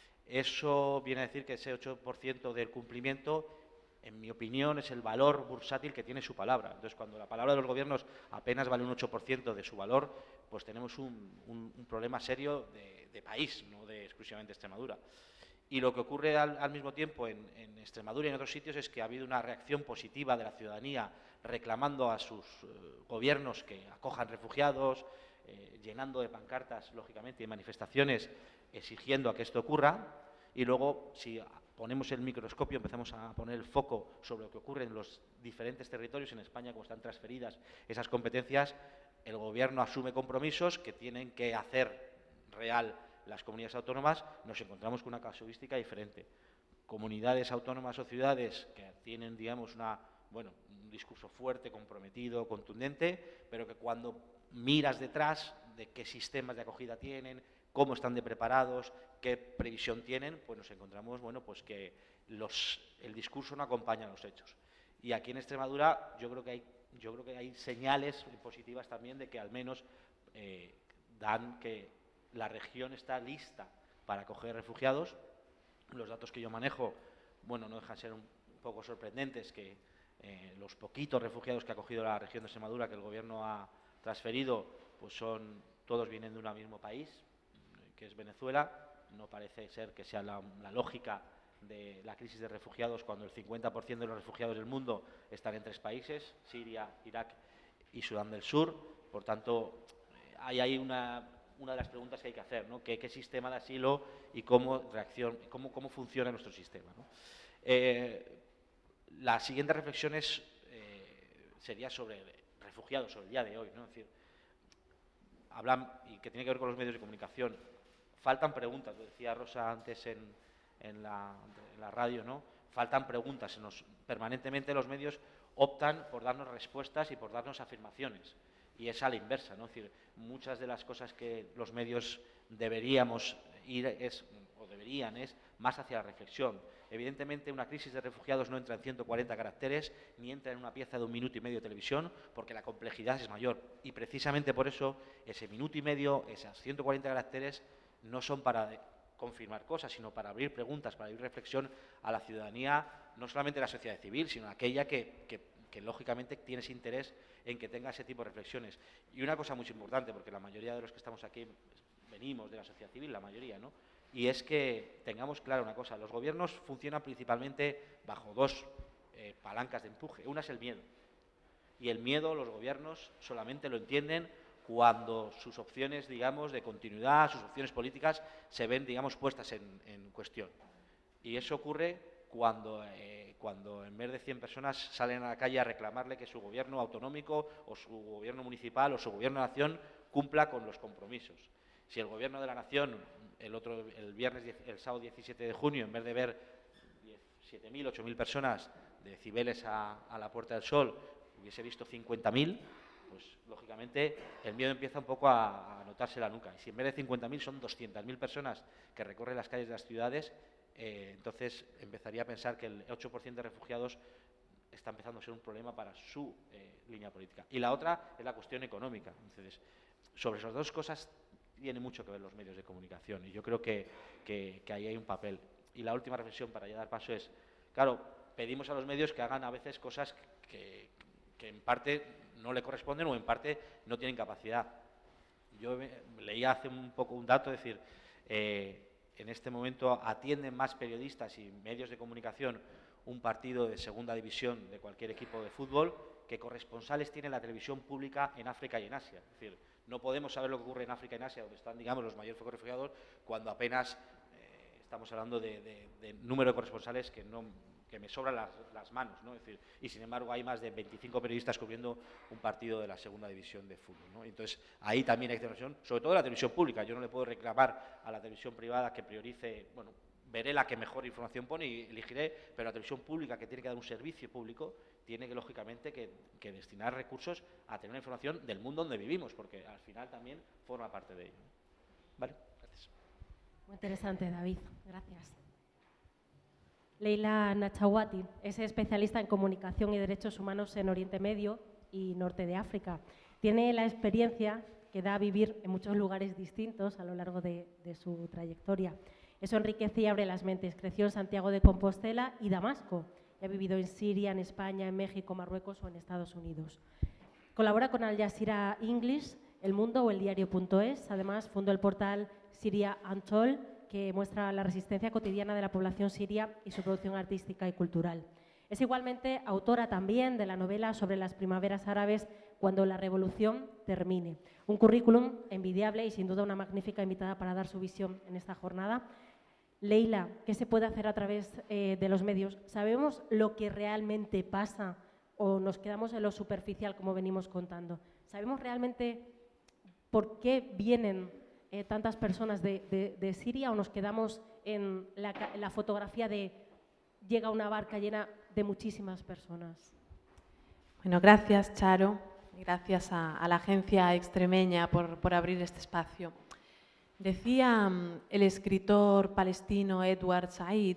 Eso viene a decir que ese ocho por ciento del cumplimiento, en mi opinión, es el valor bursátil que tiene su palabra. Entonces, cuando la palabra de los gobiernos apenas vale un ocho por ciento de su valor, pues tenemos un, un, un problema serio de, de país, no de exclusivamente Extremadura. Y lo que ocurre al, al mismo tiempo en, en Extremadura y en otros sitios es que ha habido una reacción positiva de la ciudadanía reclamando a sus eh, gobiernos que acojan refugiados, eh, llenando de pancartas, lógicamente, y de manifestaciones exigiendo a que esto ocurra. Y luego, si ponemos el microscopio, empezamos a poner el foco sobre lo que ocurre en los diferentes territorios en España, como están transferidas esas competencias, el gobierno asume compromisos que tienen que hacer real las comunidades autónomas. Nos encontramos con una casuística diferente. Comunidades autónomas o ciudades que tienen, digamos, una, bueno, un discurso fuerte, comprometido, contundente, pero que cuando miras detrás de qué sistemas de acogida tienen, cómo están de preparados, qué previsión tienen, pues nos encontramos, bueno, pues que los, el discurso no acompaña a los hechos. Y aquí en Extremadura yo creo que hay, yo creo que hay señales positivas también de que al menos eh, dan que la región está lista para acoger refugiados. Los datos que yo manejo, bueno, no dejan de ser un poco sorprendentes, que eh, los poquitos refugiados que ha acogido la región de Extremadura, que el gobierno ha transferido, pues son, todos vienen de un mismo país, que es Venezuela. No parece ser que sea la, la lógica de la crisis de refugiados cuando el cincuenta por ciento de los refugiados del mundo están en tres países, Siria, Irak y Sudán del Sur. Por tanto, hay ahí una, una de las preguntas que hay que hacer, ¿no? ¿Qué, qué sistema de asilo y cómo, reacción, cómo, cómo funciona nuestro sistema, ¿no? Eh, la siguiente reflexión es, eh, sería sobre refugiados, sobre el día de hoy, ¿no? Es decir, hablan, y que tiene que ver con los medios de comunicación, faltan preguntas, lo decía Rosa antes en, en, la, en la radio, ¿no? Faltan preguntas, se nos, permanentemente los medios optan por darnos respuestas y por darnos afirmaciones, y es a la inversa, ¿no? Es decir, muchas de las cosas que los medios deberíamos ir es, o deberían, es más hacia la reflexión. Evidentemente, una crisis de refugiados no entra en ciento cuarenta caracteres, ni entra en una pieza de un minuto y medio de televisión, porque la complejidad es mayor. Y precisamente por eso, ese minuto y medio, esas ciento cuarenta caracteres, no son para confirmar cosas, sino para abrir preguntas, para abrir reflexión a la ciudadanía, no solamente la sociedad civil, sino aquella que, que, que lógicamente tiene ese interés en que tenga ese tipo de reflexiones. Y una cosa muy importante, porque la mayoría de los que estamos aquí venimos de la sociedad civil, la mayoría, ¿no? Y es que tengamos claro una cosa, los gobiernos funcionan principalmente bajo dos eh, palancas de empuje. Una es el miedo. Y el miedo los gobiernos solamente lo entienden cuando sus opciones, digamos, de continuidad, sus opciones políticas se ven, digamos, puestas en, en cuestión. Y eso ocurre cuando, eh, cuando en vez de cien personas salen a la calle a reclamarle que su gobierno autonómico o su gobierno municipal o su gobierno de nación cumpla con los compromisos. Si el gobierno de la nación, el, otro, el, viernes, el sábado diecisiete de junio, en vez de ver siete mil, ocho mil personas de Cibeles a, a la Puerta del Sol, hubiese visto cincuenta mil, pues lógicamente el miedo empieza un poco a, a notarse la nuca. Y si en vez de cincuenta mil son doscientas mil personas que recorren las calles de las ciudades, eh, entonces empezaría a pensar que el ocho por ciento de refugiados está empezando a ser un problema para su eh, línea política. Y la otra es la cuestión económica. Entonces, sobre esas dos cosas tiene mucho que ver los medios de comunicación y yo creo que, que, que ahí hay un papel. Y la última reflexión para ya dar paso es, claro, pedimos a los medios que hagan a veces cosas que, que en parte no le corresponden o en parte no tienen capacidad. Yo leía hace un poco un dato, es decir, eh, en este momento atienden más periodistas y medios de comunicación un partido de segunda división de cualquier equipo de fútbol que corresponsales tiene la televisión pública en África y en Asia. Es decir, no podemos saber lo que ocurre en África y en Asia, donde están, digamos, los mayores focos refugiados, cuando apenas eh, estamos hablando de, de, de número de corresponsales que no que me sobran las, las manos, ¿no? Es decir, y sin embargo hay más de veinticinco periodistas cubriendo un partido de la segunda división de fútbol, ¿no? Entonces, ahí también hay televisión, sobre todo la televisión pública. Yo no le puedo reclamar a la televisión privada que priorice, bueno, veré la que mejor información pone y elegiré, pero la televisión pública, que tiene que dar un servicio público, tiene que, lógicamente, que, que destinar recursos a tener una información del mundo donde vivimos, porque al final también forma parte de ello, ¿no? Vale, gracias. Muy interesante, David. Gracias. Leila Nachawati es especialista en comunicación y derechos humanos en Oriente Medio y Norte de África. Tiene la experiencia que da a vivir en muchos lugares distintos a lo largo de, de su trayectoria. Eso enriquece y abre las mentes. Creció en Santiago de Compostela y Damasco. Y ha vivido en Siria, en España, en México, Marruecos o en Estados Unidos. Colabora con Al Jazeera English, El Mundo o El Diario punto es. Además, fundó el portal Syria Untold, que muestra la resistencia cotidiana de la población siria y su producción artística y cultural. Es igualmente autora también de la novela sobre las primaveras árabes Cuando la revolución termine. Un currículum envidiable y sin duda una magnífica invitada para dar su visión en esta jornada. Leila, ¿qué se puede hacer a través eh, de los medios? ¿Sabemos lo que realmente pasa o nos quedamos en lo superficial como venimos contando? ¿Sabemos realmente por qué vienen eh, tantas personas de, de, de Siria o nos quedamos en la, en la fotografía de llega una barca llena de muchísimas personas? Bueno, gracias, Charo. Gracias a, a la Agencia Extremeña por, por abrir este espacio. Decía um, el escritor palestino Edward Said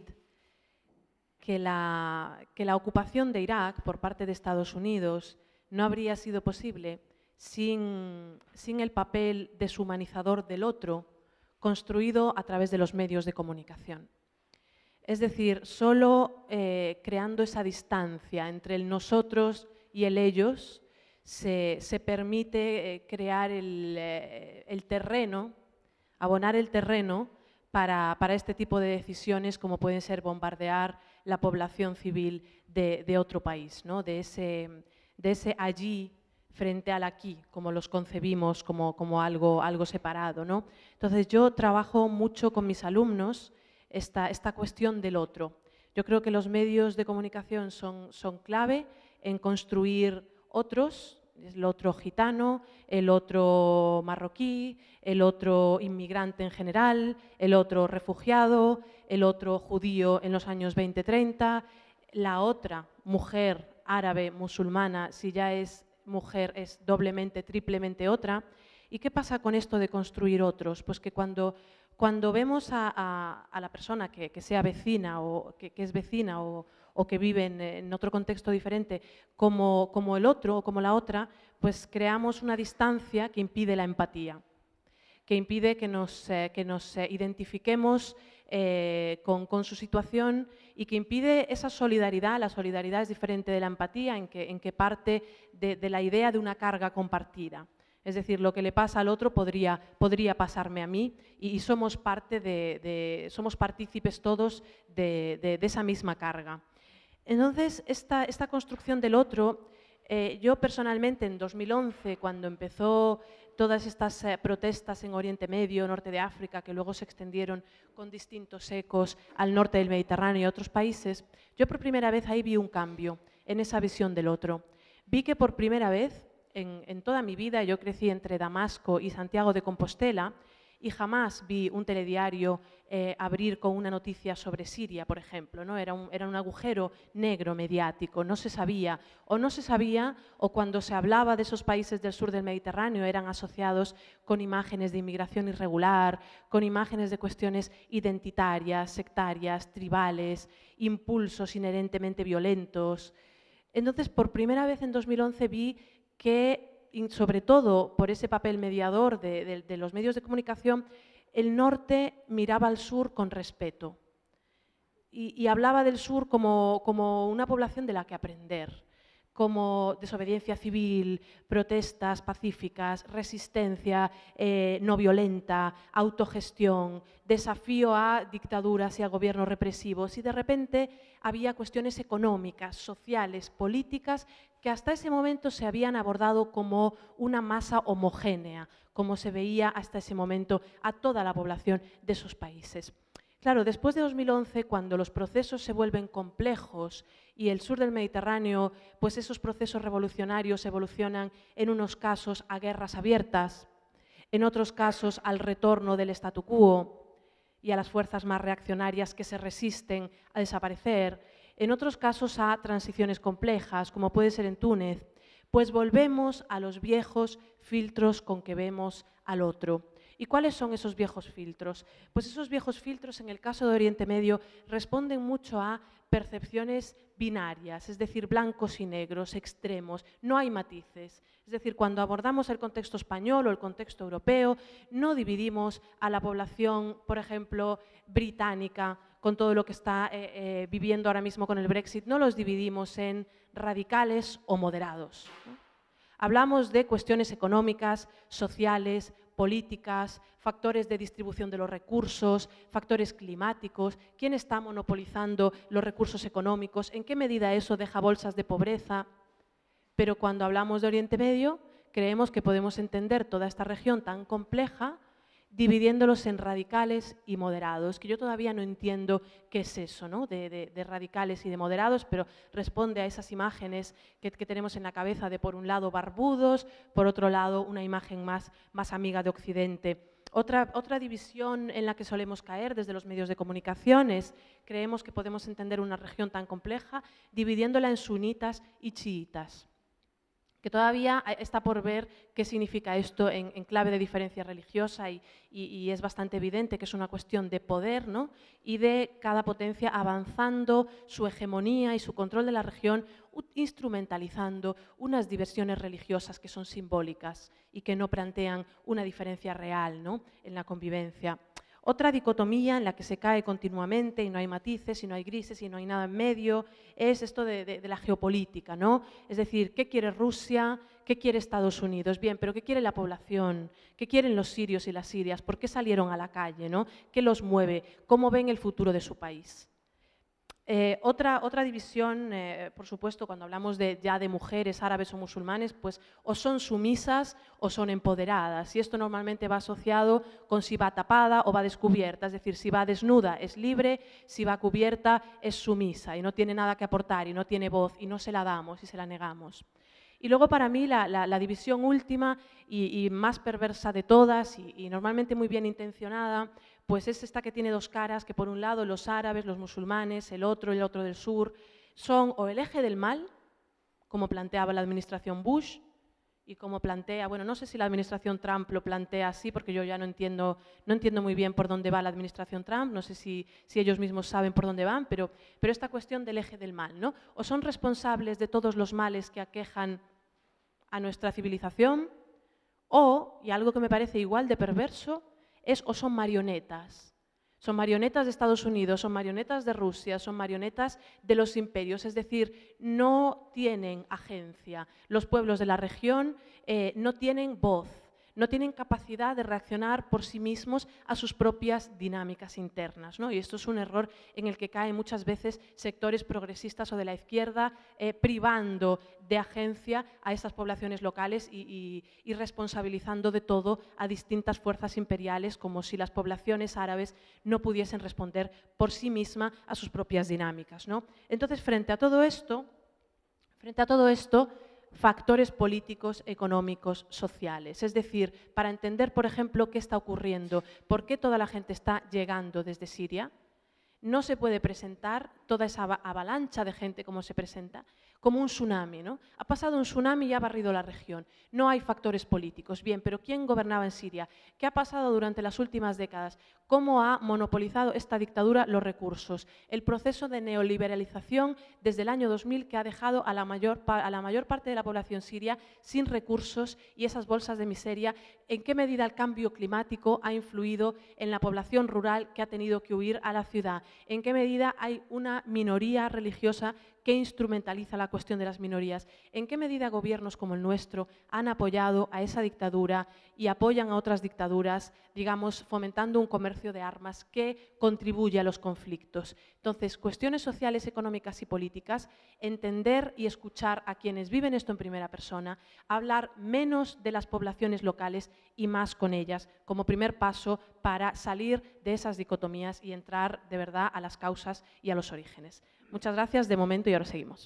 que la, que la ocupación de Irak por parte de Estados Unidos no habría sido posible sin, sin el papel deshumanizador del otro construido a través de los medios de comunicación. Es decir, solo eh, creando esa distancia entre el nosotros y el ellos se, se permite eh, crear el, eh, el terreno, abonar el terreno para, para este tipo de decisiones como pueden ser bombardear la población civil de, de otro país, ¿no? de, ese, de ese allí frente al aquí, como los concebimos como, como algo, algo separado, ¿no? Entonces yo trabajo mucho con mis alumnos esta, esta cuestión del otro. Yo creo que los medios de comunicación son, son clave en construir otros, el otro gitano, el otro marroquí, el otro inmigrante en general, el otro refugiado, el otro judío en los años veinte treinta, la otra mujer árabe musulmana, si ya es mujer es doblemente, triplemente otra. ¿Y qué pasa con esto de construir otros? Pues que cuando, cuando vemos a, a, a la persona que, que sea vecina o que, que es vecina o, o que vive en, en otro contexto diferente como, como el otro o como la otra, pues creamos una distancia que impide la empatía, que impide que nos, eh, que nos eh, identifiquemos eh, con, con su situación y que impide esa solidaridad. La solidaridad es diferente de la empatía, en que, en que parte de, de la idea de una carga compartida. Es decir, lo que le pasa al otro podría, podría pasarme a mí y, y somos, parte de, de, somos partícipes todos de, de, de esa misma carga. Entonces, esta, esta construcción del otro, eh, yo personalmente en dos mil once, cuando empezó todas estas eh, protestas en Oriente Medio, norte de África, que luego se extendieron con distintos ecos al norte del Mediterráneo y a otros países, yo por primera vez ahí vi un cambio en esa visión del otro. Vi que por primera vez en, en toda mi vida, yo crecí entre Damasco y Santiago de Compostela, y jamás vi un telediario eh, abrir con una noticia sobre Siria, por ejemplo, ¿no? Era un, era un agujero negro mediático, no se sabía, o no se sabía, o cuando se hablaba de esos países del sur del Mediterráneo eran asociados con imágenes de inmigración irregular, con imágenes de cuestiones identitarias, sectarias, tribales, impulsos inherentemente violentos. Entonces, por primera vez en dos mil once vi que, sobre todo por ese papel mediador de, de, de los medios de comunicación, el norte miraba al sur con respeto y, y hablaba del sur como, como una población de la que aprender, como desobediencia civil, protestas pacíficas, resistencia eh, no violenta, autogestión, desafío a dictaduras y a gobiernos represivos. Y de repente había cuestiones económicas, sociales, políticas, que hasta ese momento se habían abordado como una masa homogénea, como se veía hasta ese momento a toda la población de esos países. Claro, después de dos mil once, cuando los procesos se vuelven complejos y el sur del Mediterráneo, pues esos procesos revolucionarios evolucionan en unos casos a guerras abiertas, en otros casos al retorno del statu quo y a las fuerzas más reaccionarias que se resisten a desaparecer, en otros casos a transiciones complejas, como puede ser en Túnez, pues volvemos a los viejos filtros con que vemos al otro. ¿Y cuáles son esos viejos filtros? Pues esos viejos filtros, en el caso de Oriente Medio, responden mucho a percepciones binarias, es decir, blancos y negros, extremos, no hay matices. Es decir, cuando abordamos el contexto español o el contexto europeo, no dividimos a la población, por ejemplo, británica, con todo lo que está eh, eh, viviendo ahora mismo con el Brexit, no los dividimos en radicales o moderados, ¿no? Hablamos de cuestiones económicas, sociales, políticas, factores de distribución de los recursos, factores climáticos, quién está monopolizando los recursos económicos, en qué medida eso deja bolsas de pobreza. Pero cuando hablamos de Oriente Medio, creemos que podemos entender toda esta región tan compleja dividiéndolos en radicales y moderados, que yo todavía no entiendo qué es eso, ¿no? de, de, de radicales y de moderados, pero responde a esas imágenes que, que tenemos en la cabeza de, por un lado, barbudos, por otro lado, una imagen más, más amiga de Occidente. Otra, otra división en la que solemos caer desde los medios de comunicación es, creemos que podemos entender una región tan compleja dividiéndola en sunitas y chiitas, que todavía está por ver qué significa esto en, en clave de diferencia religiosa y, y, y es bastante evidente que es una cuestión de poder, ¿no? Y de cada potencia avanzando su hegemonía y su control de la región, instrumentalizando unas diversiones religiosas que son simbólicas y que no plantean una diferencia real, ¿no? En la convivencia. Otra dicotomía en la que se cae continuamente y no hay matices y no hay grises y no hay nada en medio es esto de, de, de la geopolítica, ¿no? Es decir, ¿qué quiere Rusia? ¿Qué quiere Estados Unidos? Bien, pero ¿qué quiere la población? ¿Qué quieren los sirios y las sirias? ¿Por qué salieron a la calle, ¿no? ¿Qué los mueve? ¿Cómo ven el futuro de su país? Eh, otra, otra división, eh, por supuesto, cuando hablamos de, ya de mujeres árabes o musulmanes, pues o son sumisas o son empoderadas. Y esto normalmente va asociado con si va tapada o va descubierta. Es decir, si va desnuda es libre, si va cubierta es sumisa y no tiene nada que aportar y no tiene voz y no se la damos y se la negamos. Y luego para mí la, la, la división última y, y más perversa de todas y, y normalmente muy bien intencionada, pues es esta que tiene dos caras, que por un lado los árabes, los musulmanes, el otro, el otro del sur, son o el eje del mal, como planteaba la administración Bush, y como plantea, bueno, no sé si la administración Trump lo plantea así, porque yo ya no entiendo, no entiendo muy bien por dónde va la administración Trump, no sé si, si ellos mismos saben por dónde van, pero, pero esta cuestión del eje del mal, ¿no? O son responsables de todos los males que aquejan a nuestra civilización, o, y algo que me parece igual de perverso, es o son marionetas. Son marionetas de Estados Unidos, son marionetas de Rusia, son marionetas de los imperios. Es decir, no tienen agencia. Los pueblos de la región eh, no tienen voz, no tienen capacidad de reaccionar por sí mismos a sus propias dinámicas internas, ¿no? Y esto es un error en el que caen muchas veces sectores progresistas o de la izquierda, eh, privando de agencia a estas poblaciones locales y, y, y responsabilizando de todo a distintas fuerzas imperiales, como si las poblaciones árabes no pudiesen responder por sí mismas a sus propias dinámicas, ¿no? Entonces, frente a todo esto, frente a todo esto, factores políticos, económicos, sociales. Es decir, para entender, por ejemplo, qué está ocurriendo, por qué toda la gente está llegando desde Siria, no se puede presentar toda esa avalancha de gente como se presenta, como un tsunami, ¿no? Ha pasado un tsunami y ha barrido la región. No hay factores políticos. Bien, pero ¿quién gobernaba en Siria? ¿Qué ha pasado durante las últimas décadas? ¿Cómo ha monopolizado esta dictadura los recursos? El proceso de neoliberalización desde el año dos mil que ha dejado a la mayor, a la mayor parte de la población siria sin recursos y esas bolsas de miseria. ¿En qué medida el cambio climático ha influido en la población rural que ha tenido que huir a la ciudad? ¿En qué medida hay una minoría religiosa que instrumentaliza la cuestión de las minorías? ¿En qué medida gobiernos como el nuestro han apoyado a esa dictadura y apoyan a otras dictaduras, digamos, fomentando un comercio de armas que contribuye a los conflictos? Entonces, cuestiones sociales, económicas y políticas, entender y escuchar a quienes viven esto en primera persona, hablar menos de las poblaciones locales y más con ellas, como primer paso para salir de esas dicotomías y entrar de verdad a las causas y a los orígenes. Muchas gracias de momento y ahora seguimos.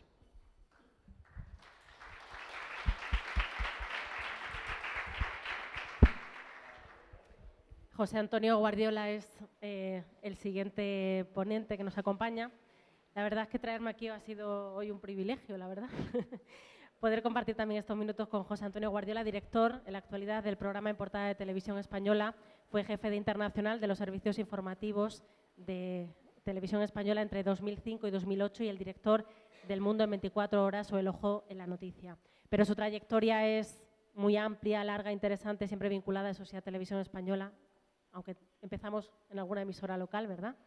José Antonio Guardiola es eh, el siguiente ponente que nos acompaña. La verdad es que traerme aquí ha sido hoy un privilegio, la verdad. Poder compartir también estos minutos con José Antonio Guardiola, director en la actualidad del programa en portada de Televisión Española. Fue jefe de internacional de los servicios informativos de Televisión Española entre dos mil cinco y dos mil ocho y el director del Mundo en veinticuatro horas o El Ojo en la Noticia. Pero su trayectoria es muy amplia, larga, interesante, siempre vinculada a eso sí, a Televisión Española, aunque empezamos en alguna emisora local, ¿verdad?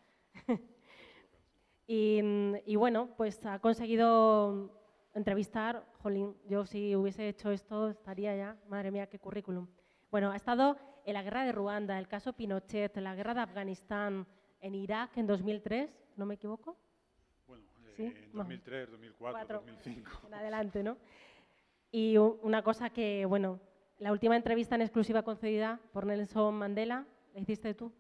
y, y bueno, pues ha conseguido entrevistar, jolín, yo si hubiese hecho esto estaría ya, madre mía, qué currículum. Bueno, ha estado en la guerra de Ruanda, el caso Pinochet, en la guerra de Afganistán, en Irak en dos mil tres, ¿no me equivoco? Bueno, eh, ¿Sí? en dos mil tres, dos mil cuatro, dos mil cinco. En adelante, ¿no? Y una cosa que, bueno, la última entrevista en exclusiva concedida por Nelson Mandela, ¿la hiciste tú?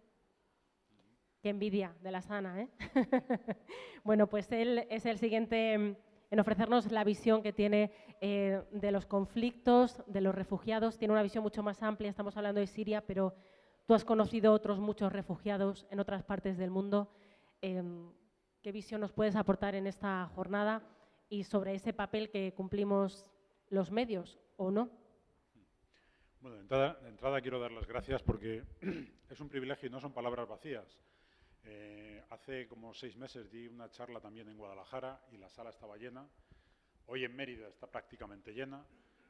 Qué envidia de la sana, ¿eh? Bueno, pues él es el siguiente en ofrecernos la visión que tiene eh, de los conflictos, de los refugiados. Tiene una visión mucho más amplia, estamos hablando de Siria, pero tú has conocido otros muchos refugiados en otras partes del mundo. Eh, ¿Qué visión nos puedes aportar en esta jornada y sobre ese papel que cumplimos los medios o no? Bueno, de entrada, de entrada quiero dar las gracias porque es un privilegio y no son palabras vacías. Eh, hace como seis meses di una charla también en Guadalajara y la sala estaba llena. Hoy en Mérida está prácticamente llena.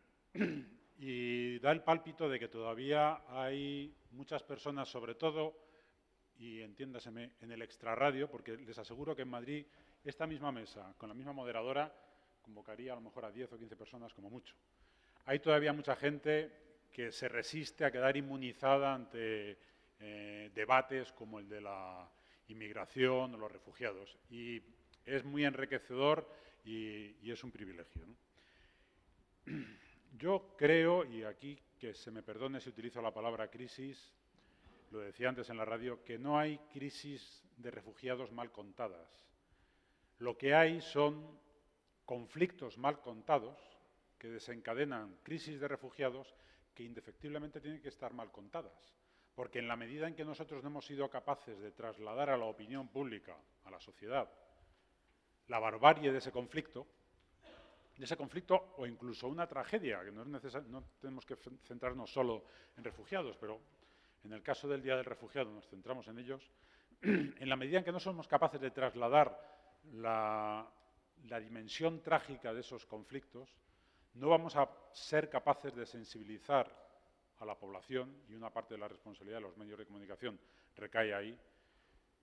Y da el pálpito de que todavía hay muchas personas, sobre todo, y entiéndaseme, en el extrarradio, porque les aseguro que en Madrid esta misma mesa, con la misma moderadora, convocaría a lo mejor a diez o quince personas como mucho. Hay todavía mucha gente que se resiste a quedar inmunizada ante eh, debates como el de la inmigración o los refugiados. Y es muy enriquecedor y, y es un privilegio, ¿no? Yo creo, y aquí que se me perdone si utilizo la palabra crisis, lo decía antes en la radio, que no hay crisis de refugiados mal contadas. Lo que hay son conflictos mal contados que desencadenan crisis de refugiados que indefectiblemente tienen que estar mal contadas. Porque en la medida en que nosotros no hemos sido capaces de trasladar a la opinión pública, a la sociedad, la barbarie de ese conflicto, de ese conflicto o incluso una tragedia, que no, es necesario, no tenemos que centrarnos solo en refugiados, pero en el caso del Día del Refugiado nos centramos en ellos, en la medida en que no somos capaces de trasladar la, la dimensión trágica de esos conflictos, no vamos a ser capaces de sensibilizar a la población, y una parte de la responsabilidad de los medios de comunicación recae ahí,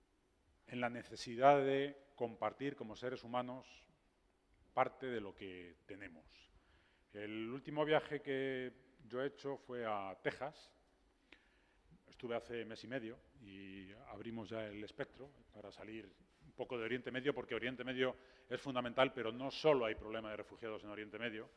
en la necesidad de compartir como seres humanos parte de lo que tenemos. El último viaje que yo he hecho fue a Texas. Estuve hace mes y medio y abrimos ya el espectro para salir un poco de Oriente Medio, porque Oriente Medio es fundamental, pero no solo hay problema de refugiados en Oriente Medio.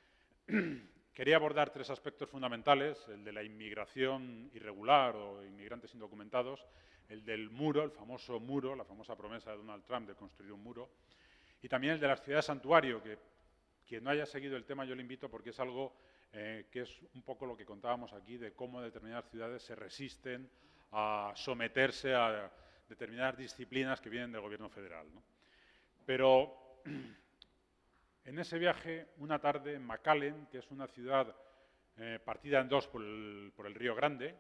Quería abordar tres aspectos fundamentales: el de la inmigración irregular o inmigrantes indocumentados, el del muro, el famoso muro, la famosa promesa de Donald Trump de construir un muro, y también el de las ciudades santuario, que quien no haya seguido el tema yo le invito, porque es algo eh, que es un poco lo que contábamos aquí de cómo determinadas ciudades se resisten a someterse a determinadas disciplinas que vienen del gobierno federal, ¿no? Pero en ese viaje, una tarde en McAllen, que es una ciudad eh, partida en dos por el, por el Río Grande,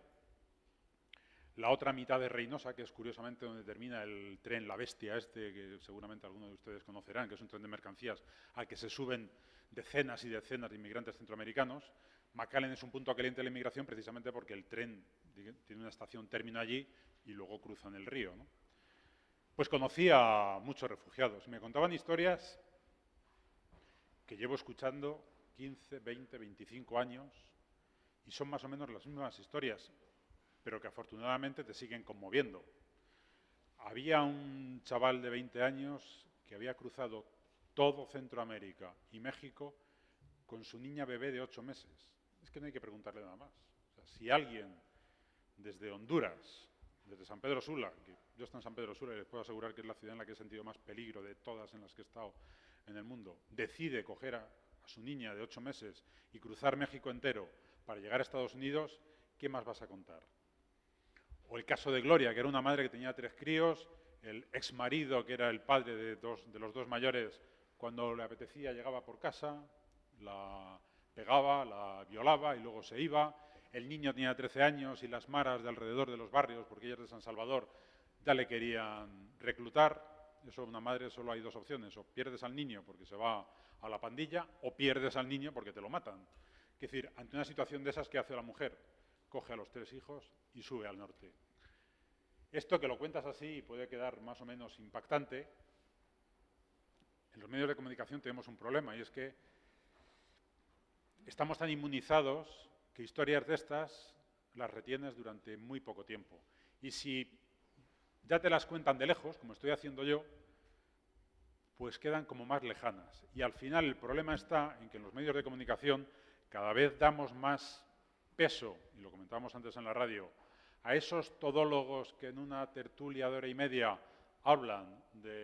la otra mitad de Reynosa, que es curiosamente donde termina el tren La Bestia este, que seguramente algunos de ustedes conocerán, que es un tren de mercancías al que se suben decenas y decenas de inmigrantes centroamericanos. McAllen es un punto caliente de la inmigración precisamente porque el tren tiene una estación término allí y luego cruzan el río, ¿no? Pues conocí a muchos refugiados. Me contaban historias que llevo escuchando quince, veinte, veinticinco años y son más o menos las mismas historias, pero que afortunadamente te siguen conmoviendo. Había un chaval de veinte años que había cruzado todo Centroamérica y México con su niña bebé de ocho meses. Es que no hay que preguntarle nada más. O sea, si alguien desde Honduras, desde San Pedro Sula, que yo estoy en San Pedro Sula y les puedo asegurar que es la ciudad en la que he sentido más peligro de todas en las que he estado en el mundo, decide coger a, a su niña de ocho meses y cruzar México entero para llegar a Estados Unidos, ¿qué más vas a contar? O el caso de Gloria, que era una madre que tenía tres críos, el exmarido, que era el padre de, dos, de los dos mayores, cuando le apetecía llegaba por casa, la pegaba, la violaba y luego se iba. El niño tenía trece años y las maras de alrededor de los barrios, porque ella es de San Salvador, ya le querían reclutar. Eso, una madre, solo hay dos opciones: o pierdes al niño porque se va a la pandilla, o pierdes al niño porque te lo matan. Es decir, ante una situación de esas, ¿qué hace la mujer? Coge a los tres hijos y sube al norte. Esto, que lo cuentas así y puede quedar más o menos impactante, en los medios de comunicación tenemos un problema, y es que estamos tan inmunizados que historias de estas las retienes durante muy poco tiempo. Y si ya te las cuentan de lejos, como estoy haciendo yo, pues quedan como más lejanas. Y al final el problema está en que en los medios de comunicación cada vez damos más peso, y lo comentábamos antes en la radio, a esos todólogos que en una tertulia de hora y media hablan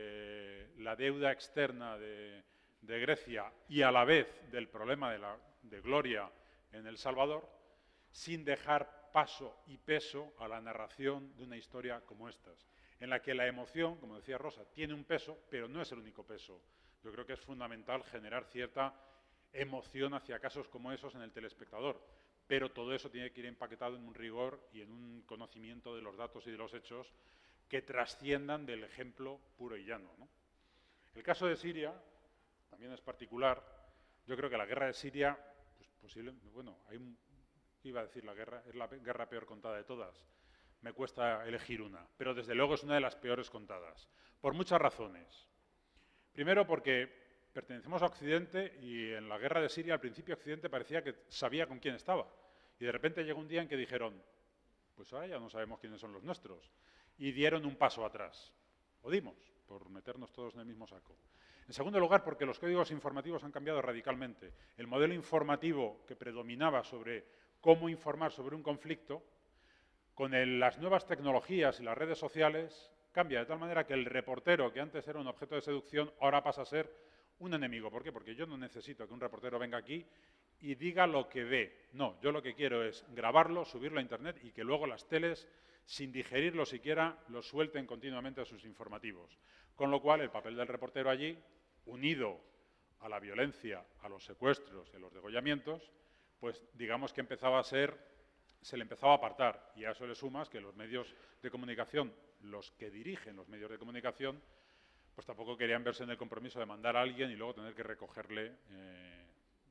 de la deuda externa de, de Grecia y a la vez del problema de, la, de Gloria en El Salvador, sin dejar paso y peso a la narración de una historia como estas, en la que la emoción, como decía Rosa, tiene un peso, pero no es el único peso. Yo creo que es fundamental generar cierta emoción hacia casos como esos en el telespectador, pero todo eso tiene que ir empaquetado en un rigor y en un conocimiento de los datos y de los hechos que trasciendan del ejemplo puro y llano, ¿no? El caso de Siria también es particular. Yo creo que la guerra de Siria, pues posible, bueno, hay un, iba a decir la guerra, es la guerra peor contada de todas. Me cuesta elegir una, pero desde luego es una de las peores contadas, por muchas razones. Primero, porque pertenecemos a Occidente y en la guerra de Siria al principio Occidente parecía que sabía con quién estaba. Y de repente llegó un día en que dijeron, pues ahora ya no sabemos quiénes son los nuestros. Y dieron un paso atrás. O dimos, por meternos todos en el mismo saco. En segundo lugar, porque los códigos informativos han cambiado radicalmente. El modelo informativo que predominaba sobre cómo informar sobre un conflicto, con el, las nuevas tecnologías y las redes sociales, cambia de tal manera que el reportero, que antes era un objeto de seducción, ahora pasa a ser un enemigo. ¿Por qué? Porque yo no necesito que un reportero venga aquí y diga lo que ve. No, yo lo que quiero es grabarlo, subirlo a Internet y que luego las teles, sin digerirlo siquiera, lo suelten continuamente a sus informativos. Con lo cual, el papel del reportero allí, unido a la violencia, a los secuestros y a los degollamientos, pues digamos que empezaba a ser, se le empezaba a apartar. Y a eso le sumas que los medios de comunicación, los que dirigen los medios de comunicación, pues tampoco querían verse en el compromiso de mandar a alguien y luego tener que recogerle eh,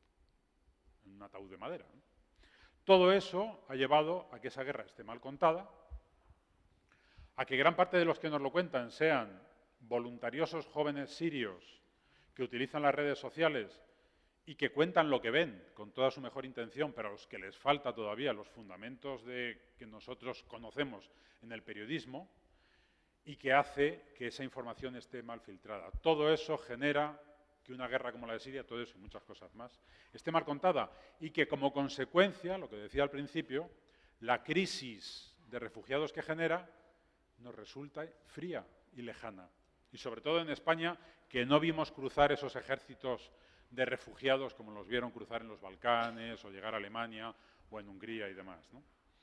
en un ataúd de madera, ¿no? Todo eso ha llevado a que esa guerra esté mal contada, a que gran parte de los que nos lo cuentan sean voluntariosos jóvenes sirios que utilizan las redes sociales y que cuentan lo que ven con toda su mejor intención, pero a los que les falta todavía los fundamentos de, que nosotros conocemos en el periodismo, y que hace que esa información esté mal filtrada. Todo eso genera que una guerra como la de Siria, todo eso y muchas cosas más, esté mal contada y que como consecuencia, lo que decía al principio, la crisis de refugiados que genera nos resulta fría y lejana. Y sobre todo en España, que no vimos cruzar esos ejércitos de refugiados como los vieron cruzar en los Balcanes o llegar a Alemania o en Hungría y demás, ¿no?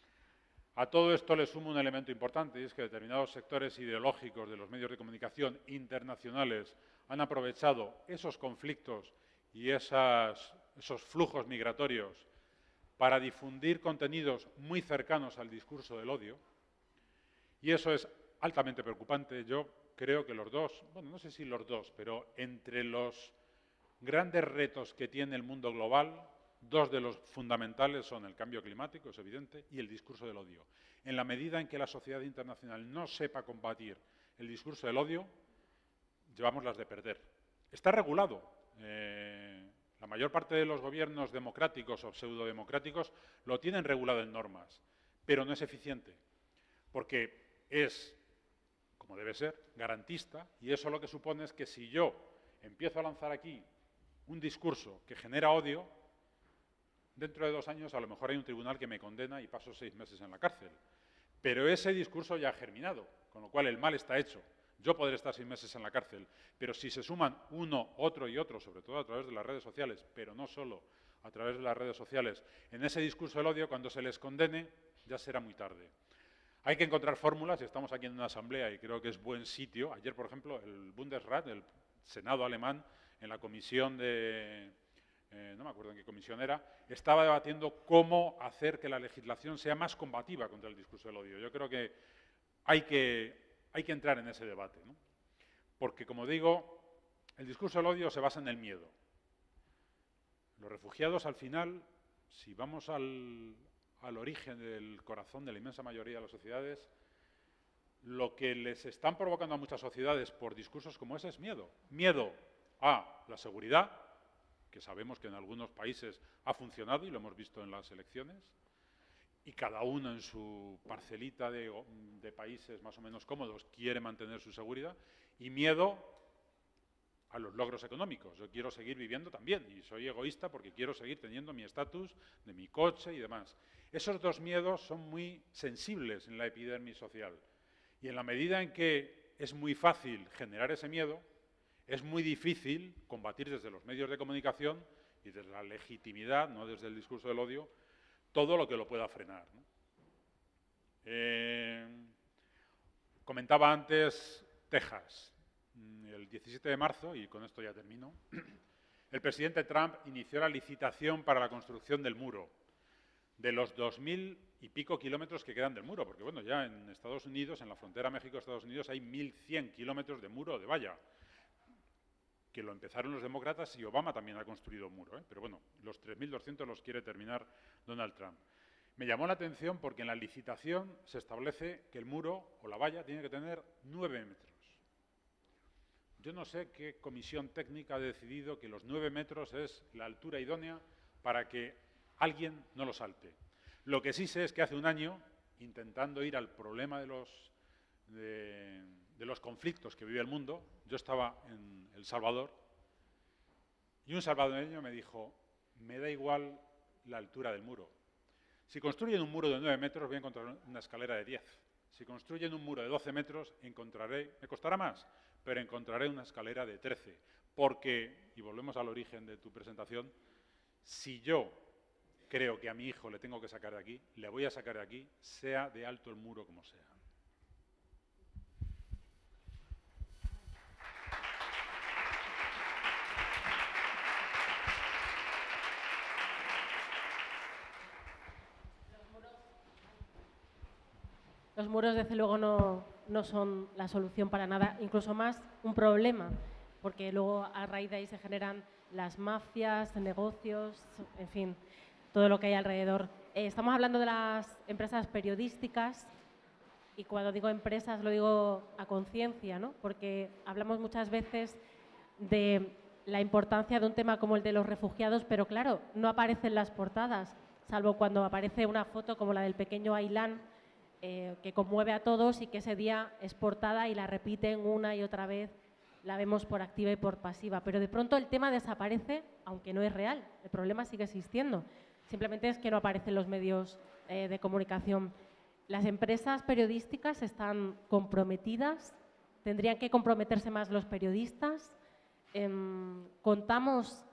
A todo esto le sumo un elemento importante, y es que determinados sectores ideológicos de los medios de comunicación internacionales han aprovechado esos conflictos y esas, esos flujos migratorios para difundir contenidos muy cercanos al discurso del odio, y eso es altamente preocupante. Yo creo que los dos, bueno, no sé si los dos, pero entre los grandes retos que tiene el mundo global, dos de los fundamentales son el cambio climático, es evidente, y el discurso del odio. En la medida en que la sociedad internacional no sepa combatir el discurso del odio, llevamos las de perder. Está regulado. Eh, la mayor parte de los gobiernos democráticos o pseudodemocráticos lo tienen regulado en normas, pero no es eficiente, porque es, como debe ser, garantista, y eso lo que supone es que si yo empiezo a lanzar aquí un discurso que genera odio, dentro de dos años a lo mejor hay un tribunal que me condena y paso seis meses en la cárcel. Pero ese discurso ya ha germinado, con lo cual el mal está hecho. Yo podré estar seis meses en la cárcel, pero si se suman uno, otro y otro, sobre todo a través de las redes sociales, pero no solo a través de las redes sociales, en ese discurso del odio, cuando se les condene, ya será muy tarde. Hay que encontrar fórmulas, y estamos aquí en una asamblea y creo que es buen sitio. Ayer, por ejemplo, el Bundesrat, el Senado alemán, en la comisión de... Eh, no me acuerdo en qué comisión era, estaba debatiendo cómo hacer que la legislación sea más combativa contra el discurso del odio. Yo creo que hay que, hay que entrar en ese debate, ¿no? Porque, como digo, el discurso del odio se basa en el miedo. Los refugiados, al final, si vamos al, al origen del corazón de la inmensa mayoría de las sociedades, lo que les están provocando a muchas sociedades por discursos como ese es miedo. Miedo a la seguridad, que sabemos que en algunos países ha funcionado y lo hemos visto en las elecciones, y cada uno en su parcelita de, de países más o menos cómodos quiere mantener su seguridad, y miedo a los logros económicos. Yo quiero seguir viviendo también, y soy egoísta porque quiero seguir teniendo mi estatus de mi coche y demás. Esos dos miedos son muy sensibles en la epidermis social, y en la medida en que es muy fácil generar ese miedo, es muy difícil combatir desde los medios de comunicación y desde la legitimidad, no desde el discurso del odio, todo lo que lo pueda frenar, ¿no? Eh, comentaba antes Texas. El diecisiete de marzo, y con esto ya termino, el presidente Trump inició la licitación para la construcción del muro, de los dos mil y pico kilómetros que quedan del muro, porque bueno, ya en Estados Unidos, en la frontera México-Estados Unidos, hay mil cien kilómetros de muro de valla, que lo empezaron los demócratas y Obama también ha construido un muro, ¿eh? Pero bueno, los tres mil doscientos los quiere terminar Donald Trump. Me llamó la atención porque en la licitación se establece que el muro o la valla tiene que tener nueve metros. Yo no sé qué comisión técnica ha decidido que los nueve metros es la altura idónea para que alguien no lo salte. Lo que sí sé es que hace un año, intentando ir al problema de los... De, de los conflictos que vive el mundo, yo estaba en El Salvador y un salvadoreño me dijo, me da igual la altura del muro. Si construyen un muro de nueve metros voy a encontrar una escalera de diez. Si construyen un muro de doce metros encontraré, me costará más, pero encontraré una escalera de trece. Porque, y volvemos al origen de tu presentación, si yo creo que a mi hijo le tengo que sacar de aquí, le voy a sacar de aquí, sea de alto el muro como sea. Los muros, desde luego, no, no son la solución para nada, incluso más un problema, porque luego a raíz de ahí se generan las mafias, negocios, en fin, todo lo que hay alrededor. Eh, estamos hablando de las empresas periodísticas Y cuando digo empresas lo digo a conciencia, ¿no? Porque hablamos muchas veces de la importancia de un tema como el de los refugiados, pero claro, no aparecen las portadas, salvo cuando aparece una foto como la del pequeño Ailán, eh, que conmueve a todos y que ese día es portada y la repiten una y otra vez, la vemos por activa y por pasiva. Pero de pronto el tema desaparece, aunque no es real, el problema sigue existiendo. Simplemente es que no aparecen los medios eh, de comunicación. Las empresas periodísticas están comprometidas, tendrían que comprometerse más los periodistas. Eh, contamos,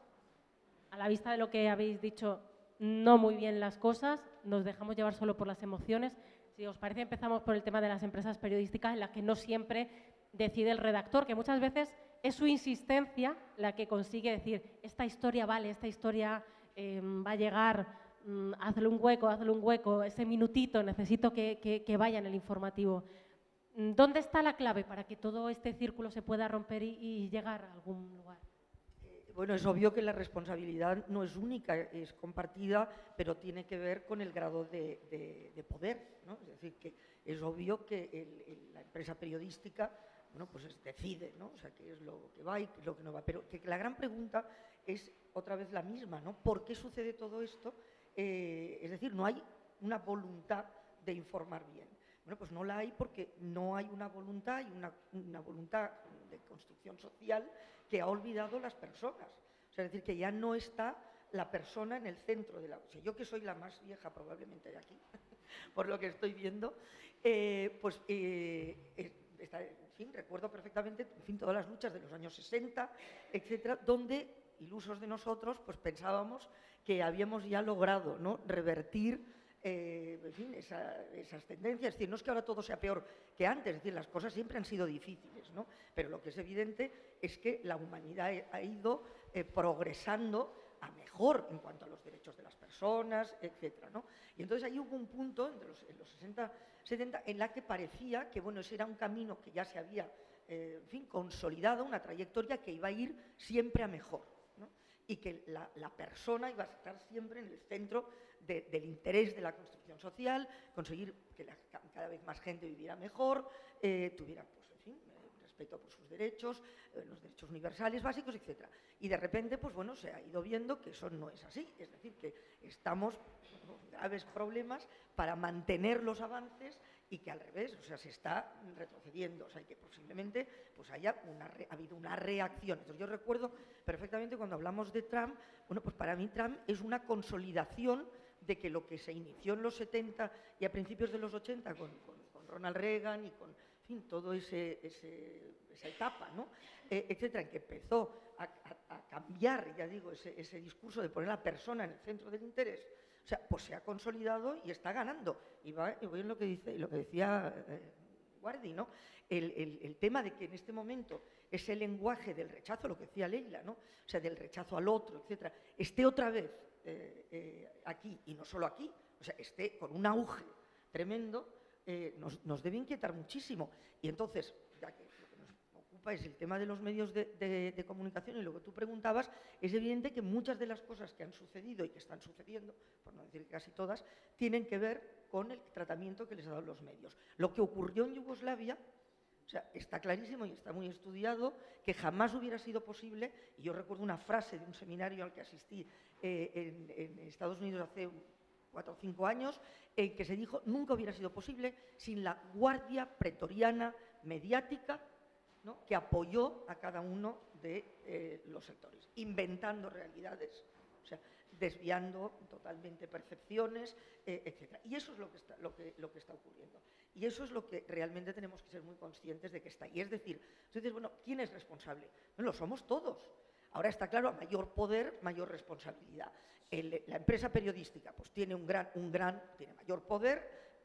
a la vista de lo que habéis dicho, no muy bien las cosas, nos dejamos llevar solo por las emociones. Si os parece, empezamos por el tema de las empresas periodísticas, en las que no siempre decide el redactor, que muchas veces es su insistencia la que consigue decir, esta historia vale, esta historia eh, va a llegar, mm, hazle un hueco, hazle un hueco, ese minutito necesito que, que, que vaya en el informativo. ¿Dónde está la clave para que todo este círculo se pueda romper y, y llegar a algún lugar? Bueno, es obvio que la responsabilidad no es única, es compartida, pero tiene que ver con el grado de, de, de poder, ¿no? Es decir, que es obvio que el, el, la empresa periodística, bueno, pues es, decide, ¿no? O sea, qué es lo que va y qué es lo que no va. Pero que la gran pregunta es otra vez la misma, ¿no? ¿Por qué sucede todo esto? Eh, es decir, no hay una voluntad de informar bien. Bueno, pues no la hay porque no hay una voluntad y una, una voluntad de construcción social que ha olvidado las personas. O sea, es decir, que ya no está la persona en el centro de la... O sea, yo que soy la más vieja probablemente de aquí, por lo que estoy viendo, eh, pues eh, está, en fin, recuerdo perfectamente, en fin, todas las luchas de los años sesenta, etcétera, donde, ilusos de nosotros, pues pensábamos que habíamos ya logrado, ¿no?, revertir Eh, en fin, esa, esas tendencias. Es decir, no es que ahora todo sea peor que antes, es decir, las cosas siempre han sido difíciles, ¿no? Pero lo que es evidente es que la humanidad ha ido eh, progresando a mejor en cuanto a los derechos de las personas, etcétera, ¿no? Y entonces ahí hubo un punto, entre los, en los sesenta, setenta, en la que parecía que, bueno, ese era un camino que ya se había, eh, en fin, consolidado, una trayectoria que iba a ir siempre a mejor, ¿no? Y que la, la persona iba a estar siempre en el centro De, del interés de la construcción social, conseguir que la, cada vez más gente viviera mejor, eh, tuviera, pues, en fin, eh, respeto por sus derechos, eh, los derechos universales básicos, etcétera. Y de repente, pues bueno, se ha ido viendo que eso no es así, es decir, que estamos con graves problemas para mantener los avances y que al revés, o sea, se está retrocediendo, o sea, y que posiblemente pues haya una re, ha habido una reacción. Entonces, yo recuerdo perfectamente cuando hablamos de Trump, bueno, pues para mí Trump es una consolidación de que lo que se inició en los setenta y a principios de los ochenta con, con, con Ronald Reagan y con, en fin, toda ese, ese, esa etapa, ¿no?, eh, etcétera, en que empezó a, a, a cambiar, ya digo, ese, ese discurso de poner a la persona en el centro del interés, o sea, pues se ha consolidado y está ganando. Y, va, y voy en lo que, dice, lo que decía eh, Guardi, ¿no?, el, el, el tema de que en este momento ese lenguaje del rechazo, lo que decía Leila, ¿no?, o sea, del rechazo al otro, etcétera, esté otra vez Eh, eh, aquí, y no solo aquí, o sea, esté con un auge tremendo, eh, nos, nos debe inquietar muchísimo. Y entonces, ya que lo que nos ocupa es el tema de los medios de, de, de comunicación y lo que tú preguntabas, es evidente que muchas de las cosas que han sucedido y que están sucediendo, por no decir casi todas, tienen que ver con el tratamiento que les han dado los medios. Lo que ocurrió en Yugoslavia, o sea, está clarísimo y está muy estudiado que jamás hubiera sido posible, y yo recuerdo una frase de un seminario al que asistí eh, en, en Estados Unidos hace cuatro o cinco años, en que se dijo nunca hubiera sido posible sin la guardia pretoriana mediática, ¿no?, que apoyó a cada uno de eh, los sectores, inventando realidades, o sea, desviando totalmente percepciones, eh, etcétera. Y eso es lo que, está, lo, que, lo que está ocurriendo. Y eso es lo que realmente tenemos que ser muy conscientes de que está. Y es decir, entonces, bueno, ¿quién es responsable? No lo somos todos. Ahora está claro, a mayor poder, mayor responsabilidad. El, la empresa periodística pues tiene un gran, un gran, tiene mayor poder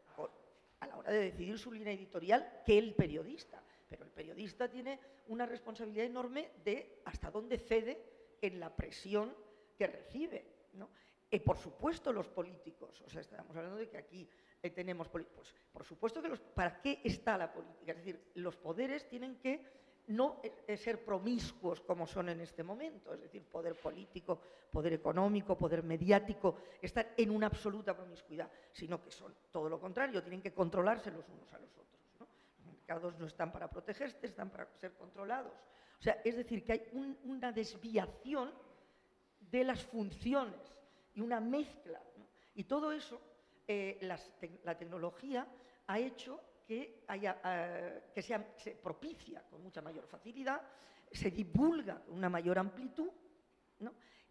a la hora de decidir su línea editorial que el periodista. Pero el periodista tiene una responsabilidad enorme de hasta dónde cede en la presión que recibe, ¿no? Y por supuesto los políticos, o sea, estamos hablando de que aquí eh, tenemos políticos, pues, por supuesto que los, ¿para qué está la política? Es decir, los poderes tienen que no eh, ser promiscuos como son en este momento, es decir, poder político, poder económico, poder mediático, estar en una absoluta promiscuidad, sino que son todo lo contrario, tienen que controlarse los unos a los otros. mercados no están para protegerse, están para ser controlados. O sea, es decir, que hay un, una desviación de las funciones y una mezcla, ¿no? Y todo eso, eh, las te la tecnología ha hecho que, haya, uh, que sea, se propicia con mucha mayor facilidad, se divulga con una mayor amplitud, ¿no?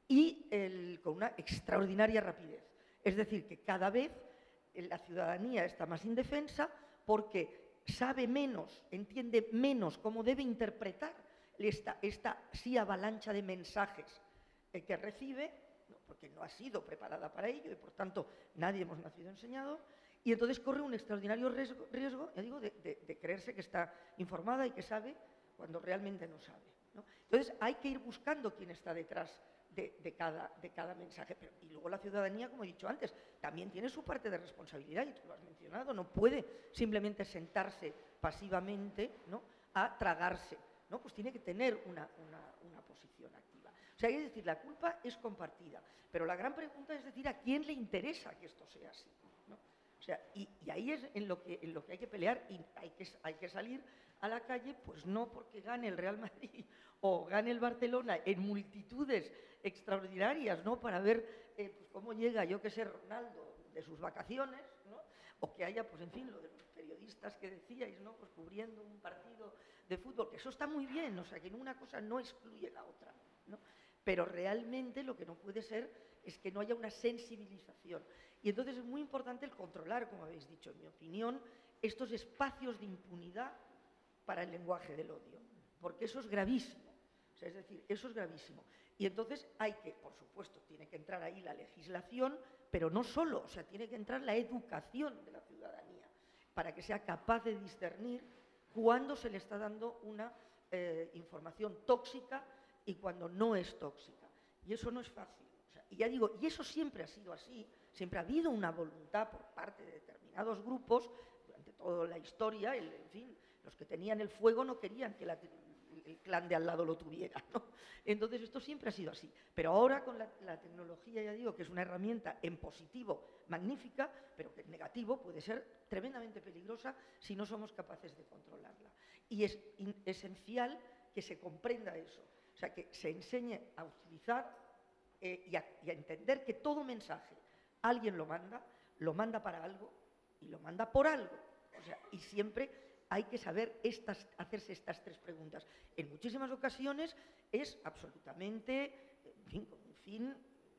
Y el, con una extraordinaria rapidez. Es decir, que cada vez la ciudadanía está más indefensa porque sabe menos, entiende menos cómo debe interpretar esta, esta sí avalancha de mensajes eh, que recibe, ¿no? Porque no ha sido preparada para ello y por tanto nadie hemos nacido enseñado, y entonces corre un extraordinario riesgo, riesgo ya digo, de, de, de creerse que está informada y que sabe cuando realmente no sabe, ¿no? Entonces hay que ir buscando quién está detrás de, de, cada, de cada mensaje. Pero, y luego la ciudadanía, como he dicho antes, también tiene su parte de responsabilidad, y tú lo has mencionado, no puede simplemente sentarse pasivamente, ¿no?, a tragarse, ¿no? Pues tiene que tener una, una, una posición activa. O sea, es decir, la culpa es compartida, pero la gran pregunta es decir, ¿a quién le interesa que esto sea así?, ¿no? O sea, y, y ahí es en lo, que, en lo que hay que pelear, y hay que, hay que salir a la calle, pues no porque gane el Real Madrid o gane el Barcelona en multitudes extraordinarias, ¿no?, para ver eh, pues cómo llega, yo qué sé, Ronaldo de sus vacaciones, ¿no?, o que haya, pues en fin, lo de los periodistas que decíais, ¿no?, pues cubriendo un partido de fútbol, que eso está muy bien, o sea, que una cosa no excluye la otra, ¿no? Pero realmente lo que no puede ser es que no haya una sensibilización. Y entonces es muy importante el controlar, como habéis dicho, en mi opinión, estos espacios de impunidad para el lenguaje del odio, porque eso es gravísimo, o sea, es decir, eso es gravísimo. Y entonces hay que, por supuesto, tiene que entrar ahí la legislación, pero no solo, o sea, tiene que entrar la educación de la ciudadanía, para que sea capaz de discernir cuándo se le está dando una eh, información tóxica y cuando no es tóxica. Y eso no es fácil. O sea, y ya digo, y eso siempre ha sido así, siempre ha habido una voluntad por parte de determinados grupos, durante toda la historia, el, en fin, los que tenían el fuego no querían que la, el clan de al lado lo tuviera, ¿no? Entonces esto siempre ha sido así. Pero ahora con la, la tecnología, ya digo, que es una herramienta en positivo magnífica, pero que en negativo puede ser tremendamente peligrosa si no somos capaces de controlarla. Y es in, esencial que se comprenda eso. O sea, que se enseñe a utilizar eh, y, a, y a entender que todo mensaje alguien lo manda, lo manda para algo y lo manda por algo. O sea, y siempre hay que saber estas, hacerse estas tres preguntas. En muchísimas ocasiones es absolutamente, en fin, con un fin,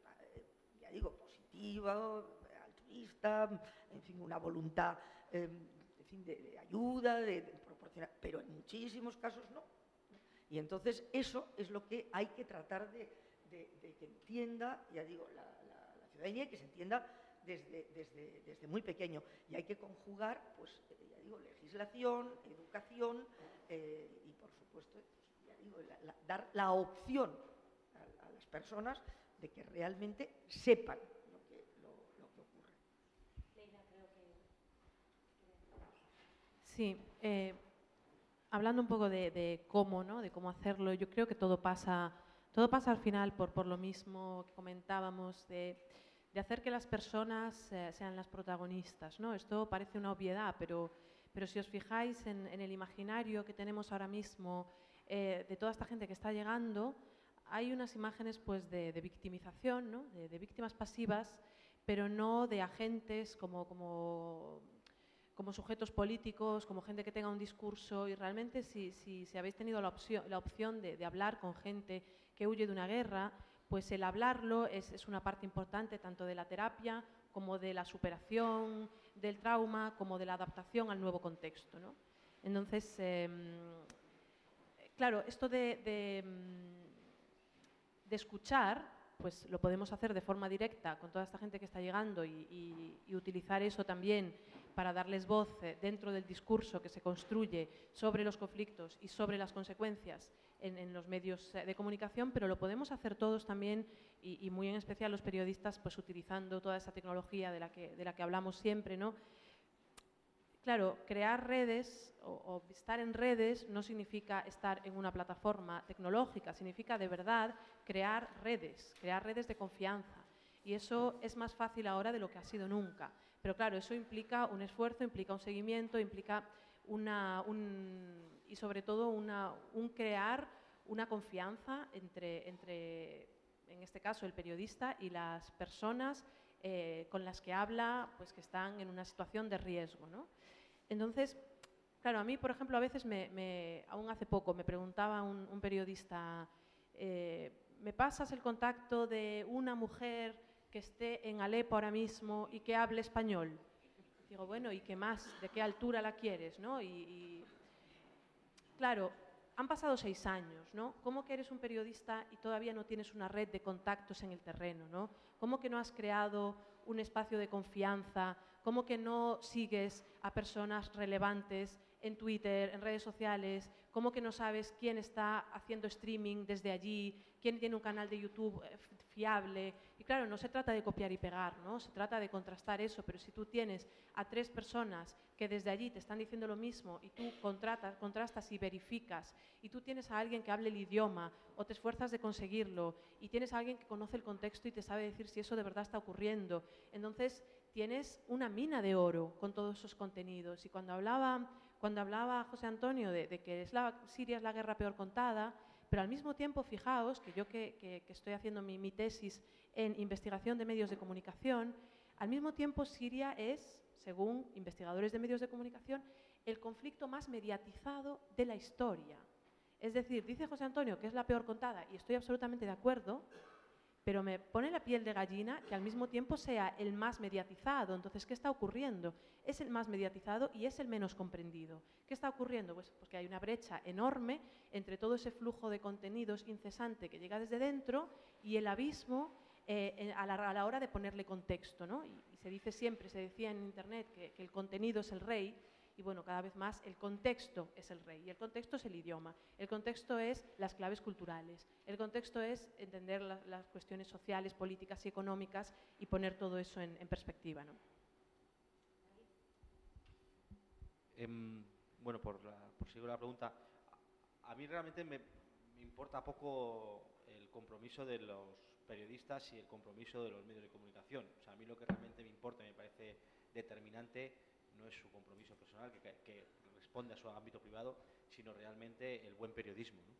ya digo, positivo, altruista, en fin, una voluntad eh, en fin, de, de ayuda, de, de proporcionar, pero en muchísimos casos no. Y entonces eso es lo que hay que tratar de, de, de que entienda, ya digo, la, la, la ciudadanía, que se entienda desde, desde, desde muy pequeño. Y hay que conjugar, pues, ya digo, legislación, educación eh, y, por supuesto, pues, ya digo, la, la, dar la opción a, a las personas de que realmente sepan lo que, lo, lo que ocurre. Leila, creo que... Sí, eh, hablando un poco de, de cómo, ¿no?, de cómo hacerlo, yo creo que todo pasa, todo pasa al final por, por lo mismo que comentábamos, de, de hacer que las personas eh, sean las protagonistas, ¿no? Esto parece una obviedad, pero, pero si os fijáis en, en el imaginario que tenemos ahora mismo eh, de toda esta gente que está llegando, hay unas imágenes pues, de, de victimización, ¿no?, de, de víctimas pasivas, pero no de agentes como... como como sujetos políticos, como gente que tenga un discurso, y realmente si, si, si habéis tenido la opción, la opción de, de hablar con gente que huye de una guerra, pues el hablarlo es, es una parte importante tanto de la terapia como de la superación del trauma, como de la adaptación al nuevo contexto, ¿no? Entonces, eh, claro, esto de, de, de escuchar, pues lo podemos hacer de forma directa con toda esta gente que está llegando y, y, y utilizar eso también para darles voz dentro del discurso que se construye sobre los conflictos y sobre las consecuencias en, en los medios de comunicación, pero lo podemos hacer todos también y, y muy en especial los periodistas, pues utilizando toda esa tecnología de la que, de la que hablamos siempre, ¿no? Claro, crear redes o, o estar en redes no significa estar en una plataforma tecnológica, significa de verdad crear redes, crear redes de confianza. Y eso es más fácil ahora de lo que ha sido nunca. Pero claro, eso implica un esfuerzo, implica un seguimiento, implica una, un, y sobre todo una, un crear una confianza entre, entre, en este caso, el periodista y las personas eh, con las que habla, pues que están en una situación de riesgo, ¿no? Entonces, claro, a mí, por ejemplo, a veces, me, me, aún hace poco, me preguntaba un, un periodista, eh, ¿me pasas el contacto de una mujer que esté en Alepo ahora mismo y que hable español? Digo, bueno, ¿y qué más? ¿De qué altura la quieres, no? Y, y claro, han pasado seis años, ¿no? ¿Cómo que eres un periodista y todavía no tienes una red de contactos en el terreno, ¿no? ¿Cómo que no has creado un espacio de confianza? ¿Cómo que no sigues a personas relevantes en Twitter, en redes sociales? ¿Cómo que no sabes quién está haciendo streaming desde allí? ¿Quién tiene un canal de YouTube fiable? Y claro, no se trata de copiar y pegar, ¿no? Se trata de contrastar eso, pero si tú tienes a tres personas que desde allí te están diciendo lo mismo y tú contratas, contrastas y verificas, y tú tienes a alguien que hable el idioma o te esfuerzas de conseguirlo y tienes a alguien que conoce el contexto y te sabe decir si eso de verdad está ocurriendo, entonces tienes una mina de oro con todos esos contenidos. Y cuando hablaba, cuando hablaba José Antonio de, de que es la, Siria es la guerra peor contada, pero al mismo tiempo, fijaos, que yo que, que, que estoy haciendo mi, mi tesis en investigación de medios de comunicación, al mismo tiempo Siria es, según investigadores de medios de comunicación, el conflicto más mediatizado de la historia. Es decir, dice José Antonio que es la peor contada, y estoy absolutamente de acuerdo, pero me pone la piel de gallina que al mismo tiempo sea el más mediatizado. Entonces, ¿qué está ocurriendo? Es el más mediatizado y es el menos comprendido. ¿Qué está ocurriendo? Pues porque hay una brecha enorme entre todo ese flujo de contenidos incesante que llega desde dentro y el abismo eh, a, la, a la hora de ponerle contexto, ¿no? Y, y se dice siempre, se decía en Internet que, que el contenido es el rey. Y bueno, cada vez más el contexto es el rey, y el contexto es el idioma, el contexto es las claves culturales, el contexto es entender la, las cuestiones sociales, políticas y económicas y poner todo eso en, en perspectiva, ¿no? Eh, bueno, por, la, por seguir la pregunta, a, a mí realmente me, me importa poco el compromiso de los periodistas y el compromiso de los medios de comunicación. O sea, a mí lo que realmente me importa, me parece determinante, no es su compromiso personal, que, que responde a su ámbito privado, sino realmente el buen periodismo, ¿no?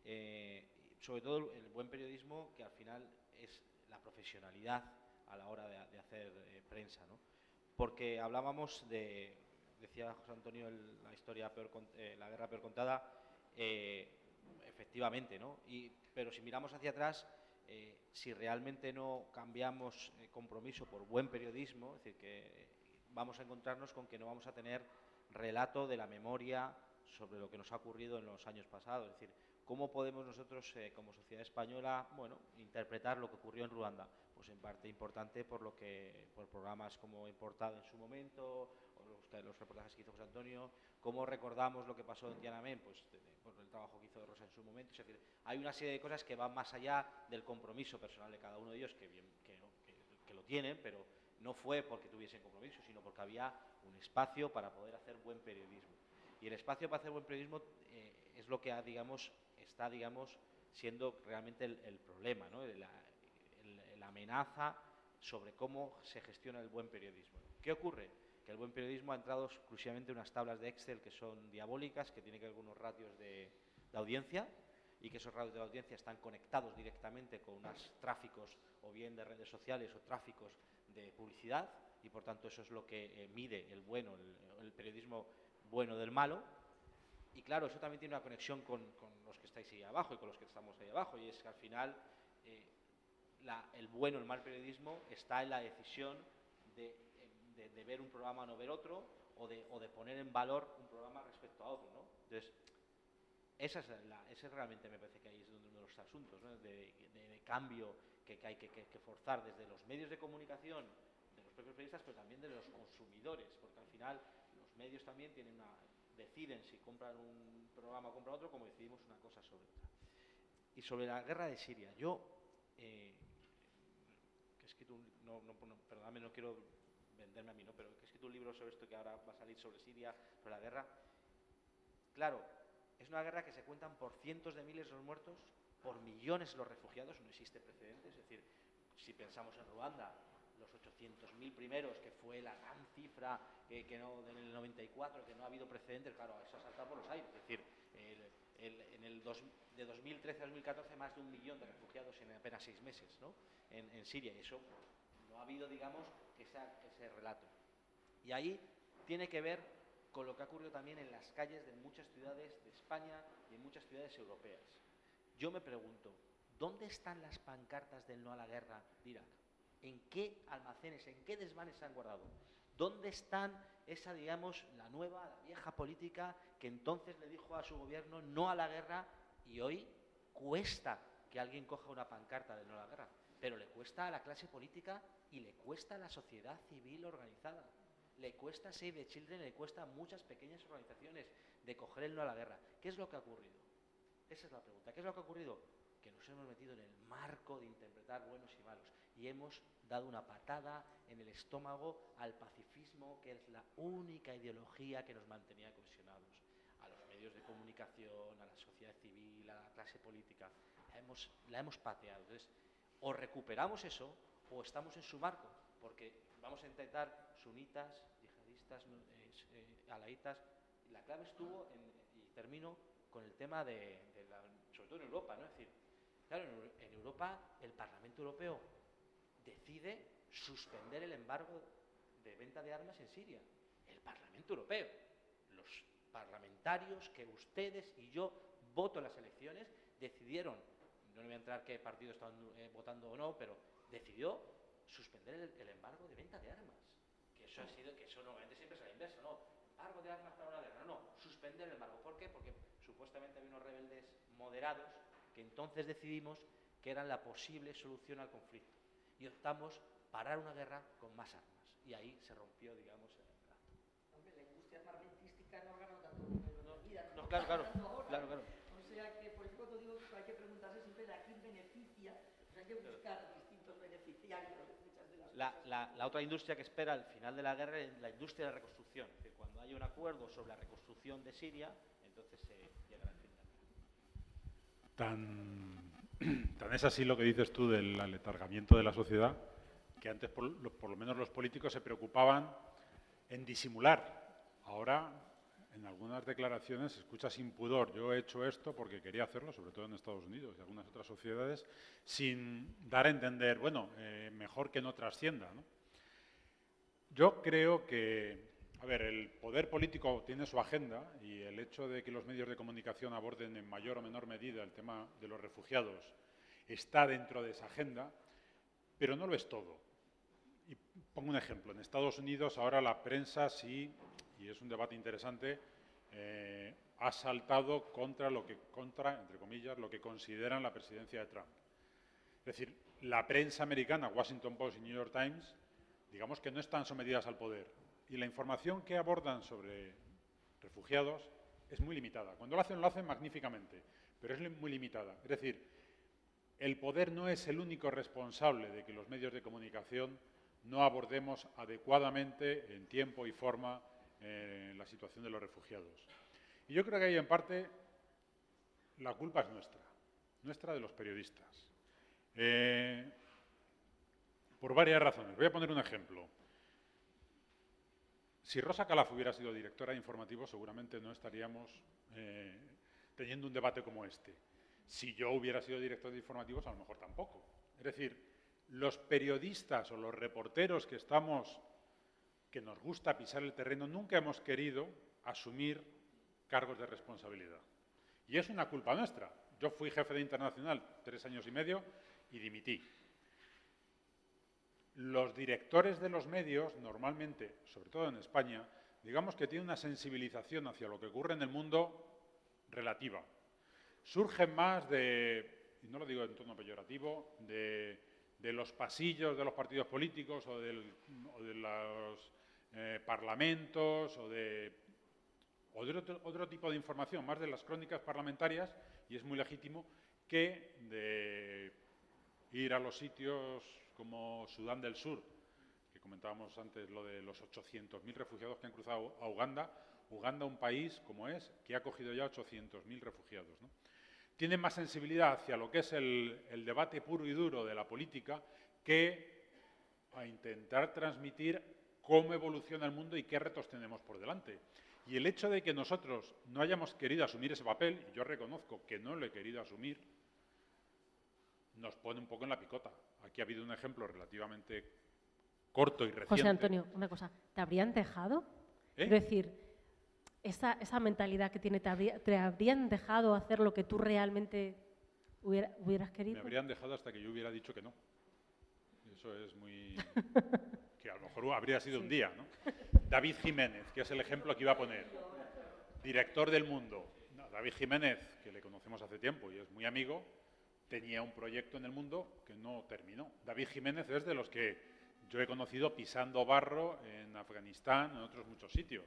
Eh, sobre todo el buen periodismo, que al final es la profesionalidad a la hora de, de hacer eh, prensa, ¿no? Porque hablábamos de, decía José Antonio, el, la historia peor, eh, la guerra peor contada, eh, efectivamente, ¿no? Y, pero si miramos hacia atrás, eh, si realmente no cambiamos eh, compromiso por buen periodismo, es decir, que vamos a encontrarnos con que no vamos a tener relato de la memoria sobre lo que nos ha ocurrido en los años pasados. Es decir, ¿cómo podemos nosotros, eh, como sociedad española, bueno, interpretar lo que ocurrió en Ruanda? Pues en parte importante por lo que, por programas como Importado en su momento, o los, los reportajes que hizo José Antonio. ¿Cómo recordamos lo que pasó en Tiananmen? Pues de, de, por el trabajo que hizo Rosa en su momento. Es decir, hay una serie de cosas que van más allá del compromiso personal de cada uno de ellos, que, bien, que, que, que lo tienen, pero no fue porque tuviesen compromiso, sino porque había un espacio para poder hacer buen periodismo. Y el espacio para hacer buen periodismo eh, es lo que ha, digamos, está, digamos, siendo realmente el, el problema, ¿no? la, el, la amenaza sobre cómo se gestiona el buen periodismo. ¿Qué ocurre? Que el buen periodismo ha entrado exclusivamente en unas tablas de Excel que son diabólicas, que tienen que algunos ratios de, de audiencia, y que esos ratios de audiencia están conectados directamente con unos tráficos o bien de redes sociales o tráficos de publicidad, y por tanto eso es lo que eh, mide el bueno, el, el periodismo bueno del malo. Y claro, eso también tiene una conexión con, con los que estáis ahí abajo y con los que estamos ahí abajo, y es que al final eh, la, el bueno, el mal periodismo está en la decisión de, de, de ver un programa o no ver otro, o de, o de poner en valor un programa respecto a otro, ¿no? Entonces, esa es la, ese realmente me parece que ahí es uno de los asuntos, ¿no? de, de, de cambio que, que hay que, que, que forzar desde los medios de comunicación, de los propios periodistas, pero también de los consumidores, porque al final los medios también tienen una, deciden si compran un programa o compran otro, como decidimos una cosa sobre otra. Y sobre la guerra de Siria, yo, eh, que he escrito un, no, no, no, perdóname, no quiero venderme a mí, ¿no? pero que he escrito un libro sobre esto que ahora va a salir sobre Siria, sobre la guerra. Claro, es una guerra que se cuentan por cientos de miles los muertos, por millones los refugiados, no existe precedentes. Es decir, si pensamos en Ruanda, los ochocientos mil primeros, que fue la gran cifra eh, que no, en el noventa y cuatro, que no ha habido precedentes, claro, eso ha saltado por los aires. Es decir, el, el, en el dos, de dos mil trece a dos mil catorce más de un millón de refugiados en apenas seis meses, ¿no? en, en Siria, y eso no ha habido, digamos, esa, ese relato. Y ahí tiene que ver con lo que ha ocurrido también en las calles de muchas ciudades de España y en muchas ciudades europeas. Yo me pregunto, ¿dónde están las pancartas del no a la guerra de Irak? ¿En qué almacenes, en qué desvanes se han guardado? ¿Dónde están esa, digamos, la nueva, la vieja política que entonces le dijo a su gobierno no a la guerra y hoy cuesta que alguien coja una pancarta del no a la guerra? Pero le cuesta a la clase política y le cuesta a la sociedad civil organizada. Le cuesta a Save the Children, le cuesta a muchas pequeñas organizaciones de coger el no a la guerra. ¿Qué es lo que ha ocurrido? Esa es la pregunta. ¿Qué es lo que ha ocurrido? Que nos hemos metido en el marco de interpretar buenos y malos y hemos dado una patada en el estómago al pacifismo, que es la única ideología que nos mantenía cohesionados, a los medios de comunicación, a la sociedad civil, a la clase política. La hemos, la hemos pateado. Entonces, o recuperamos eso o estamos en su marco, porque vamos a intentar sunitas, yihadistas, eh, eh, alaitas. La clave estuvo, en, y termino con el tema de, de la, sobre todo en Europa, ¿no? Es decir, claro, en, en Europa el Parlamento Europeo decide suspender el embargo de venta de armas en Siria. El Parlamento Europeo, los parlamentarios que ustedes y yo voto en las elecciones decidieron, no me voy a entrar qué partido estaban eh, votando o no, pero decidió suspender el, el embargo de venta de armas. Que eso ha sido, que eso normalmente siempre es al inverso, ¿no? Embargo de armas para una guerra, no, no, suspender el embargo. ¿Por qué? Porque supuestamente había unos rebeldes moderados que entonces decidimos que eran la posible solución al conflicto. Y optamos parar una guerra con más armas. Y ahí se rompió, digamos, el trato. Hombre, la industria armamentística no ha ganado tanto dinero en la vida. No, claro, claro, claro, claro. O sea que, por eso cuando digo que hay que preguntarse siempre a quién beneficia, pues hay que buscar distintos beneficiarios de muchas de las La, cosas. la, la otra industria que espera al final de la guerra es la industria de la reconstrucción. Es decir, cuando hay un acuerdo sobre la reconstrucción de Siria, entonces se llegará al fin de la guerra. Tan, tan es así lo que dices tú del aletargamiento de la sociedad, que antes por lo, por lo menos los políticos se preocupaban en disimular. Ahora, en algunas declaraciones se escucha sin pudor: yo he hecho esto porque quería hacerlo, sobre todo en Estados Unidos y algunas otras sociedades, sin dar a entender, bueno, eh, mejor que no trascienda, ¿no? Yo creo que, a ver, el poder político tiene su agenda y el hecho de que los medios de comunicación aborden en mayor o menor medida el tema de los refugiados está dentro de esa agenda, pero no lo es todo. Y pongo un ejemplo. En Estados Unidos ahora la prensa sí, y es un debate interesante, eh, ha saltado contra lo que, contra, entre comillas, lo que consideran la presidencia de Trump. Es decir, la prensa americana, Washington Post y New York Times, digamos que no están sometidas al poder. Y la información que abordan sobre refugiados es muy limitada. Cuando lo hacen, lo hacen magníficamente, pero es muy limitada. Es decir, el poder no es el único responsable de que los medios de comunicación no abordemos adecuadamente, en tiempo y forma, eh, la situación de los refugiados. Y yo creo que ahí, en parte, la culpa es nuestra, nuestra de los periodistas. Eh, por varias razones. Voy a poner un ejemplo. Si Rosa Calaf hubiera sido directora de informativos, seguramente no estaríamos eh, teniendo un debate como este. Si yo hubiera sido director de informativos, a lo mejor tampoco. Es decir, los periodistas o los reporteros que estamos, que nos gusta pisar el terreno, nunca hemos querido asumir cargos de responsabilidad. Y es una culpa nuestra. Yo fui jefe de Internacional tres años y medio y dimití. Los directores de los medios, normalmente, sobre todo en España, digamos que tienen una sensibilización hacia lo que ocurre en el mundo relativa. Surgen más de, y no lo digo en tono peyorativo, de, de los pasillos de los partidos políticos o, del, o de los eh, parlamentos o de, o de otro, otro tipo de información, más de las crónicas parlamentarias, y es muy legítimo, que de ir a los sitios como Sudán del Sur, que comentábamos antes lo de los ochocientos mil refugiados que han cruzado a Uganda. Uganda, un país como es, que ha acogido ya ochocientos mil refugiados, ¿no? Tienen más sensibilidad hacia lo que es el, el debate puro y duro de la política que a intentar transmitir cómo evoluciona el mundo y qué retos tenemos por delante. Y el hecho de que nosotros no hayamos querido asumir ese papel, y yo reconozco que no lo he querido asumir, nos pone un poco en la picota. Aquí ha habido un ejemplo relativamente corto y reciente. José Antonio, una cosa, ¿te habrían dejado? ¿Eh? Es decir, esa, esa mentalidad que tiene, ¿te, habría, ¿te habrían dejado hacer lo que tú realmente hubiera, hubieras querido? Me habrían dejado hasta que yo hubiera dicho que no. Eso es muy... que a lo mejor habría sido sí. un día, ¿no? David Jiménez, que es el ejemplo que iba a poner, director del Mundo. No, David Jiménez, que le conocemos hace tiempo y es muy amigo, tenía un proyecto en el Mundo que no terminó. David Jiménez es de los que yo he conocido pisando barro en Afganistán, en otros muchos sitios.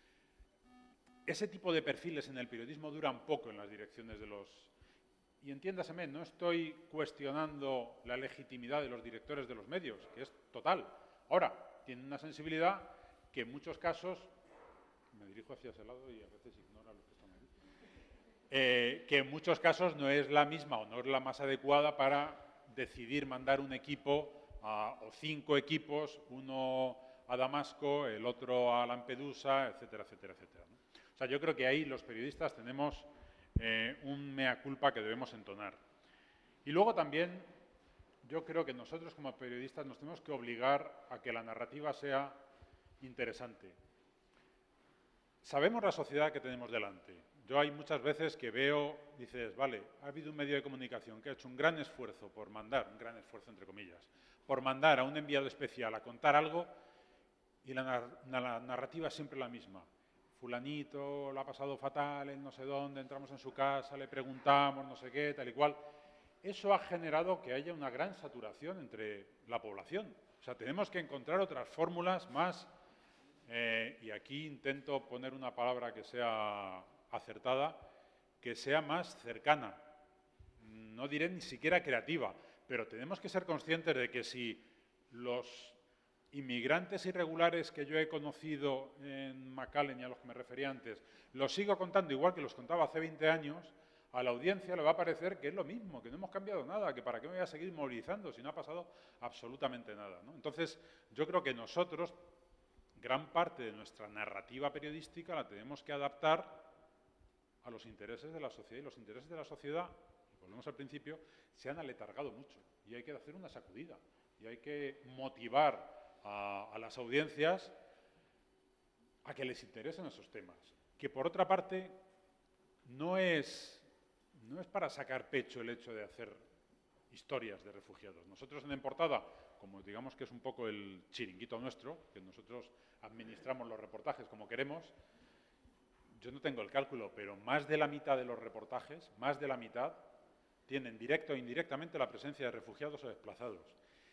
Ese tipo de perfiles en el periodismo duran poco en las direcciones de los... Y entiéndaseme, no estoy cuestionando la legitimidad de los directores de los medios, que es total. Ahora, tienen una sensibilidad que en muchos casos, me dirijo hacia ese lado y a veces ignora los que están ahí, eh, que en muchos casos no es la misma o no es la más adecuada para decidir mandar un equipo a, o cinco equipos, uno a Damasco, el otro a Lampedusa, etcétera, etcétera, etcétera, ¿no? O sea, yo creo que ahí los periodistas tenemos eh, un mea culpa que debemos entonar. Y luego también yo creo que nosotros como periodistas nos tenemos que obligar a que la narrativa sea interesante. Sabemos la sociedad que tenemos delante. Yo hay muchas veces que veo, dices, vale, ha habido un medio de comunicación que ha hecho un gran esfuerzo por mandar, un gran esfuerzo entre comillas, por mandar a un enviado especial a contar algo y la, nar la narrativa es siempre la misma. Fulanito lo ha pasado fatal en no sé dónde, entramos en su casa, le preguntamos no sé qué, tal y cual. Eso ha generado que haya una gran saturación entre la población. O sea, tenemos que encontrar otras fórmulas más, eh, y aquí intento poner una palabra que sea acertada, que sea más cercana. No diré ni siquiera creativa, pero tenemos que ser conscientes de que si los inmigrantes irregulares que yo he conocido en McAllen y a los que me refería antes, los sigo contando igual que los contaba hace veinte años, a la audiencia le va a parecer que es lo mismo, que no hemos cambiado nada, que para qué me voy a seguir movilizando si no ha pasado absolutamente nada, ¿no? Entonces, yo creo que nosotros, gran parte de nuestra narrativa periodística la tenemos que adaptar a los intereses de la sociedad, y los intereses de la sociedad, y volvemos al principio, se han aletargado mucho, y hay que hacer una sacudida, y hay que motivar a, a las audiencias a que les interesen esos temas, que por otra parte no es... No es para sacar pecho el hecho de hacer historias de refugiados. Nosotros en En Portada, como digamos que es un poco el chiringuito nuestro, que nosotros administramos los reportajes como queremos, yo no tengo el cálculo, pero más de la mitad de los reportajes, más de la mitad, tienen directo o indirectamente la presencia de refugiados o desplazados.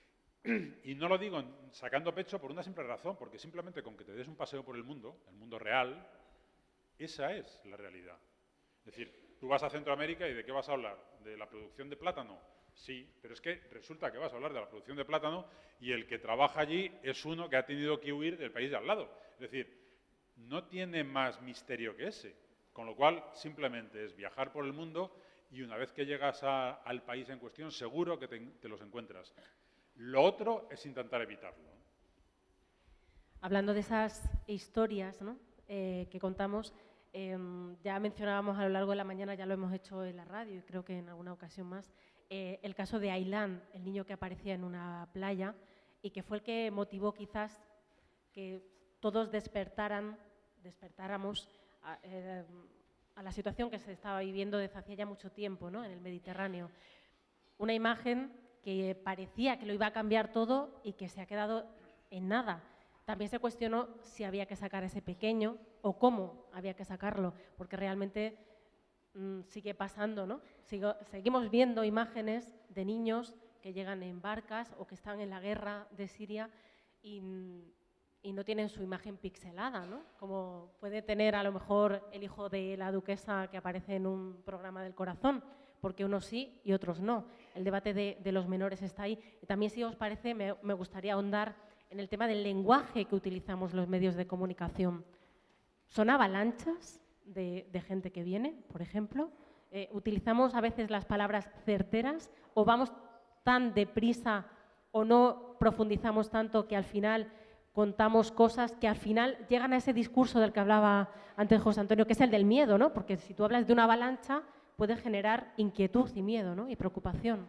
Y no lo digo sacando pecho por una simple razón, porque simplemente con que te des un paseo por el mundo, el mundo real, esa es la realidad. Es decir, tú vas a Centroamérica y ¿de qué vas a hablar? ¿De la producción de plátano? Sí, pero es que resulta que vas a hablar de la producción de plátano y el que trabaja allí es uno que ha tenido que huir del país de al lado. Es decir, no tiene más misterio que ese. Con lo cual, simplemente es viajar por el mundo y una vez que llegas a, al país en cuestión, seguro que te, te los encuentras. Lo otro es intentar evitarlo. Hablando de esas historias, ¿no?, eh, que contamos, Eh, ya mencionábamos a lo largo de la mañana, ya lo hemos hecho en la radio y creo que en alguna ocasión más, eh, el caso de Ailán, el niño que aparecía en una playa y que fue el que motivó quizás que todos despertaran, despertáramos a, eh, a la situación que se estaba viviendo desde hacía ya mucho tiempo, ¿no?, en el Mediterráneo. Una imagen que parecía que lo iba a cambiar todo y que se ha quedado en nada. También se cuestionó si había que sacar a ese pequeño o cómo había que sacarlo, porque realmente mmm, sigue pasando, ¿no? Sigo, seguimos viendo imágenes de niños que llegan en barcas o que están en la guerra de Siria y, y no tienen su imagen pixelada, ¿no?, como puede tener a lo mejor el hijo de la duquesa que aparece en un programa del Corazón, porque unos sí y otros no. El debate de, de los menores está ahí. Y también, si os parece, me, me gustaría ahondar en el tema del lenguaje que utilizamos los medios de comunicación. ¿Son avalanchas de, de gente que viene, por ejemplo? Eh, ¿Utilizamos a veces las palabras certeras o vamos tan deprisa o no profundizamos tanto que al final contamos cosas que al final llegan a ese discurso del que hablaba antes José Antonio, que es el del miedo, ¿no? Porque si tú hablas de una avalancha, puede generar inquietud y miedo, ¿no? Y preocupación.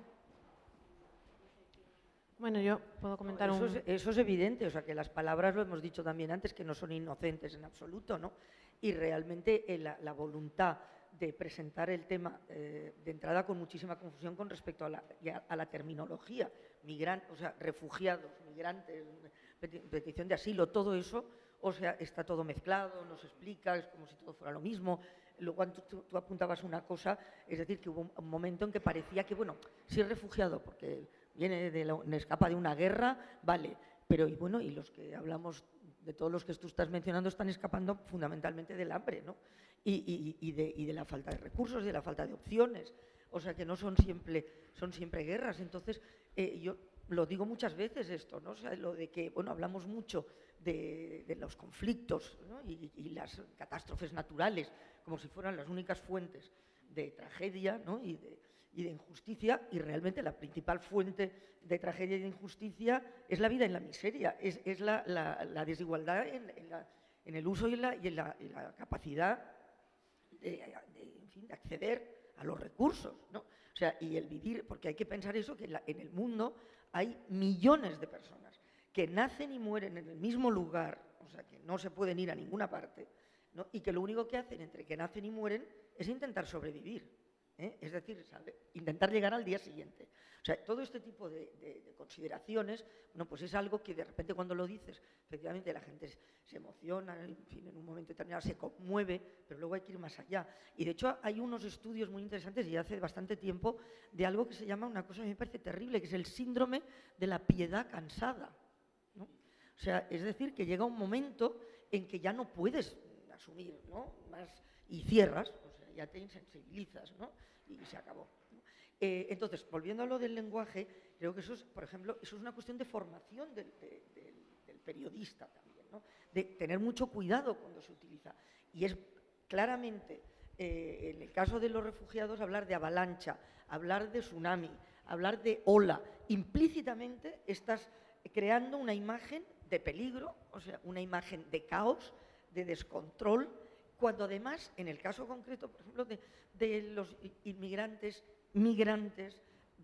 Bueno, yo puedo comentar eso un... Es, eso es evidente, o sea, que las palabras, lo hemos dicho también antes, que no son inocentes en absoluto, ¿no? Y realmente eh, la, la voluntad de presentar el tema eh, de entrada con muchísima confusión con respecto a la, a la terminología, migrantes, o sea, refugiados, migrantes, petición de asilo, todo eso, o sea, está todo mezclado, no se explica, es como si todo fuera lo mismo. Luego tú, tú apuntabas una cosa, es decir, que hubo un, un momento en que parecía que, bueno, si es refugiado porque viene de la, escapa de una guerra, vale, pero y bueno, y los que hablamos de todos los que tú estás mencionando están escapando fundamentalmente del hambre, ¿no? Y, y, y, de, y de la falta de recursos, de la falta de opciones, o sea que no son siempre, son siempre guerras. Entonces, eh, yo lo digo muchas veces esto, ¿no? O sea, lo de que, bueno, hablamos mucho de, de los conflictos, ¿no? y, y las catástrofes naturales como si fueran las únicas fuentes de tragedia, ¿no? y, de, y de injusticia, y realmente la principal fuente de tragedia y de injusticia es la vida en la miseria, es, es la, la, la desigualdad en, en, la, en el uso y en la, y en la, y la capacidad de, de, en fin, de acceder a los recursos, ¿no? O sea, y el vivir, porque hay que pensar eso, que en, la, en el mundo hay millones de personas que nacen y mueren en el mismo lugar, o sea, que no se pueden ir a ninguna parte, ¿no? Y que lo único que hacen entre que nacen y mueren es intentar sobrevivir, ¿eh? Es decir, ¿sabe? Intentar llegar al día siguiente. O sea, todo este tipo de, de, de consideraciones, bueno, pues es algo que de repente cuando lo dices, efectivamente la gente se emociona, en fin, en un momento determinado se conmueve, pero luego hay que ir más allá. Y de hecho hay unos estudios muy interesantes, y hace bastante tiempo, de algo que se llama, una cosa que me parece terrible, que es el síndrome de la piedad cansada, ¿no? O sea, es decir, que llega un momento en que ya no puedes asumir, ¿no? Más, y cierras, o sea, ya te insensibilizas, ¿no? Y se acabó. Eh, entonces, volviendo a lo del lenguaje, creo que eso es, por ejemplo, eso es una cuestión de formación del, de, de, del periodista también, ¿no? De tener mucho cuidado cuando se utiliza. Y es claramente, eh, en el caso de los refugiados, hablar de avalancha, hablar de tsunami, hablar de ola. Implícitamente estás creando una imagen de peligro, o sea, una imagen de caos, de descontrol, cuando además, en el caso concreto, por ejemplo, de, de los inmigrantes, migrantes,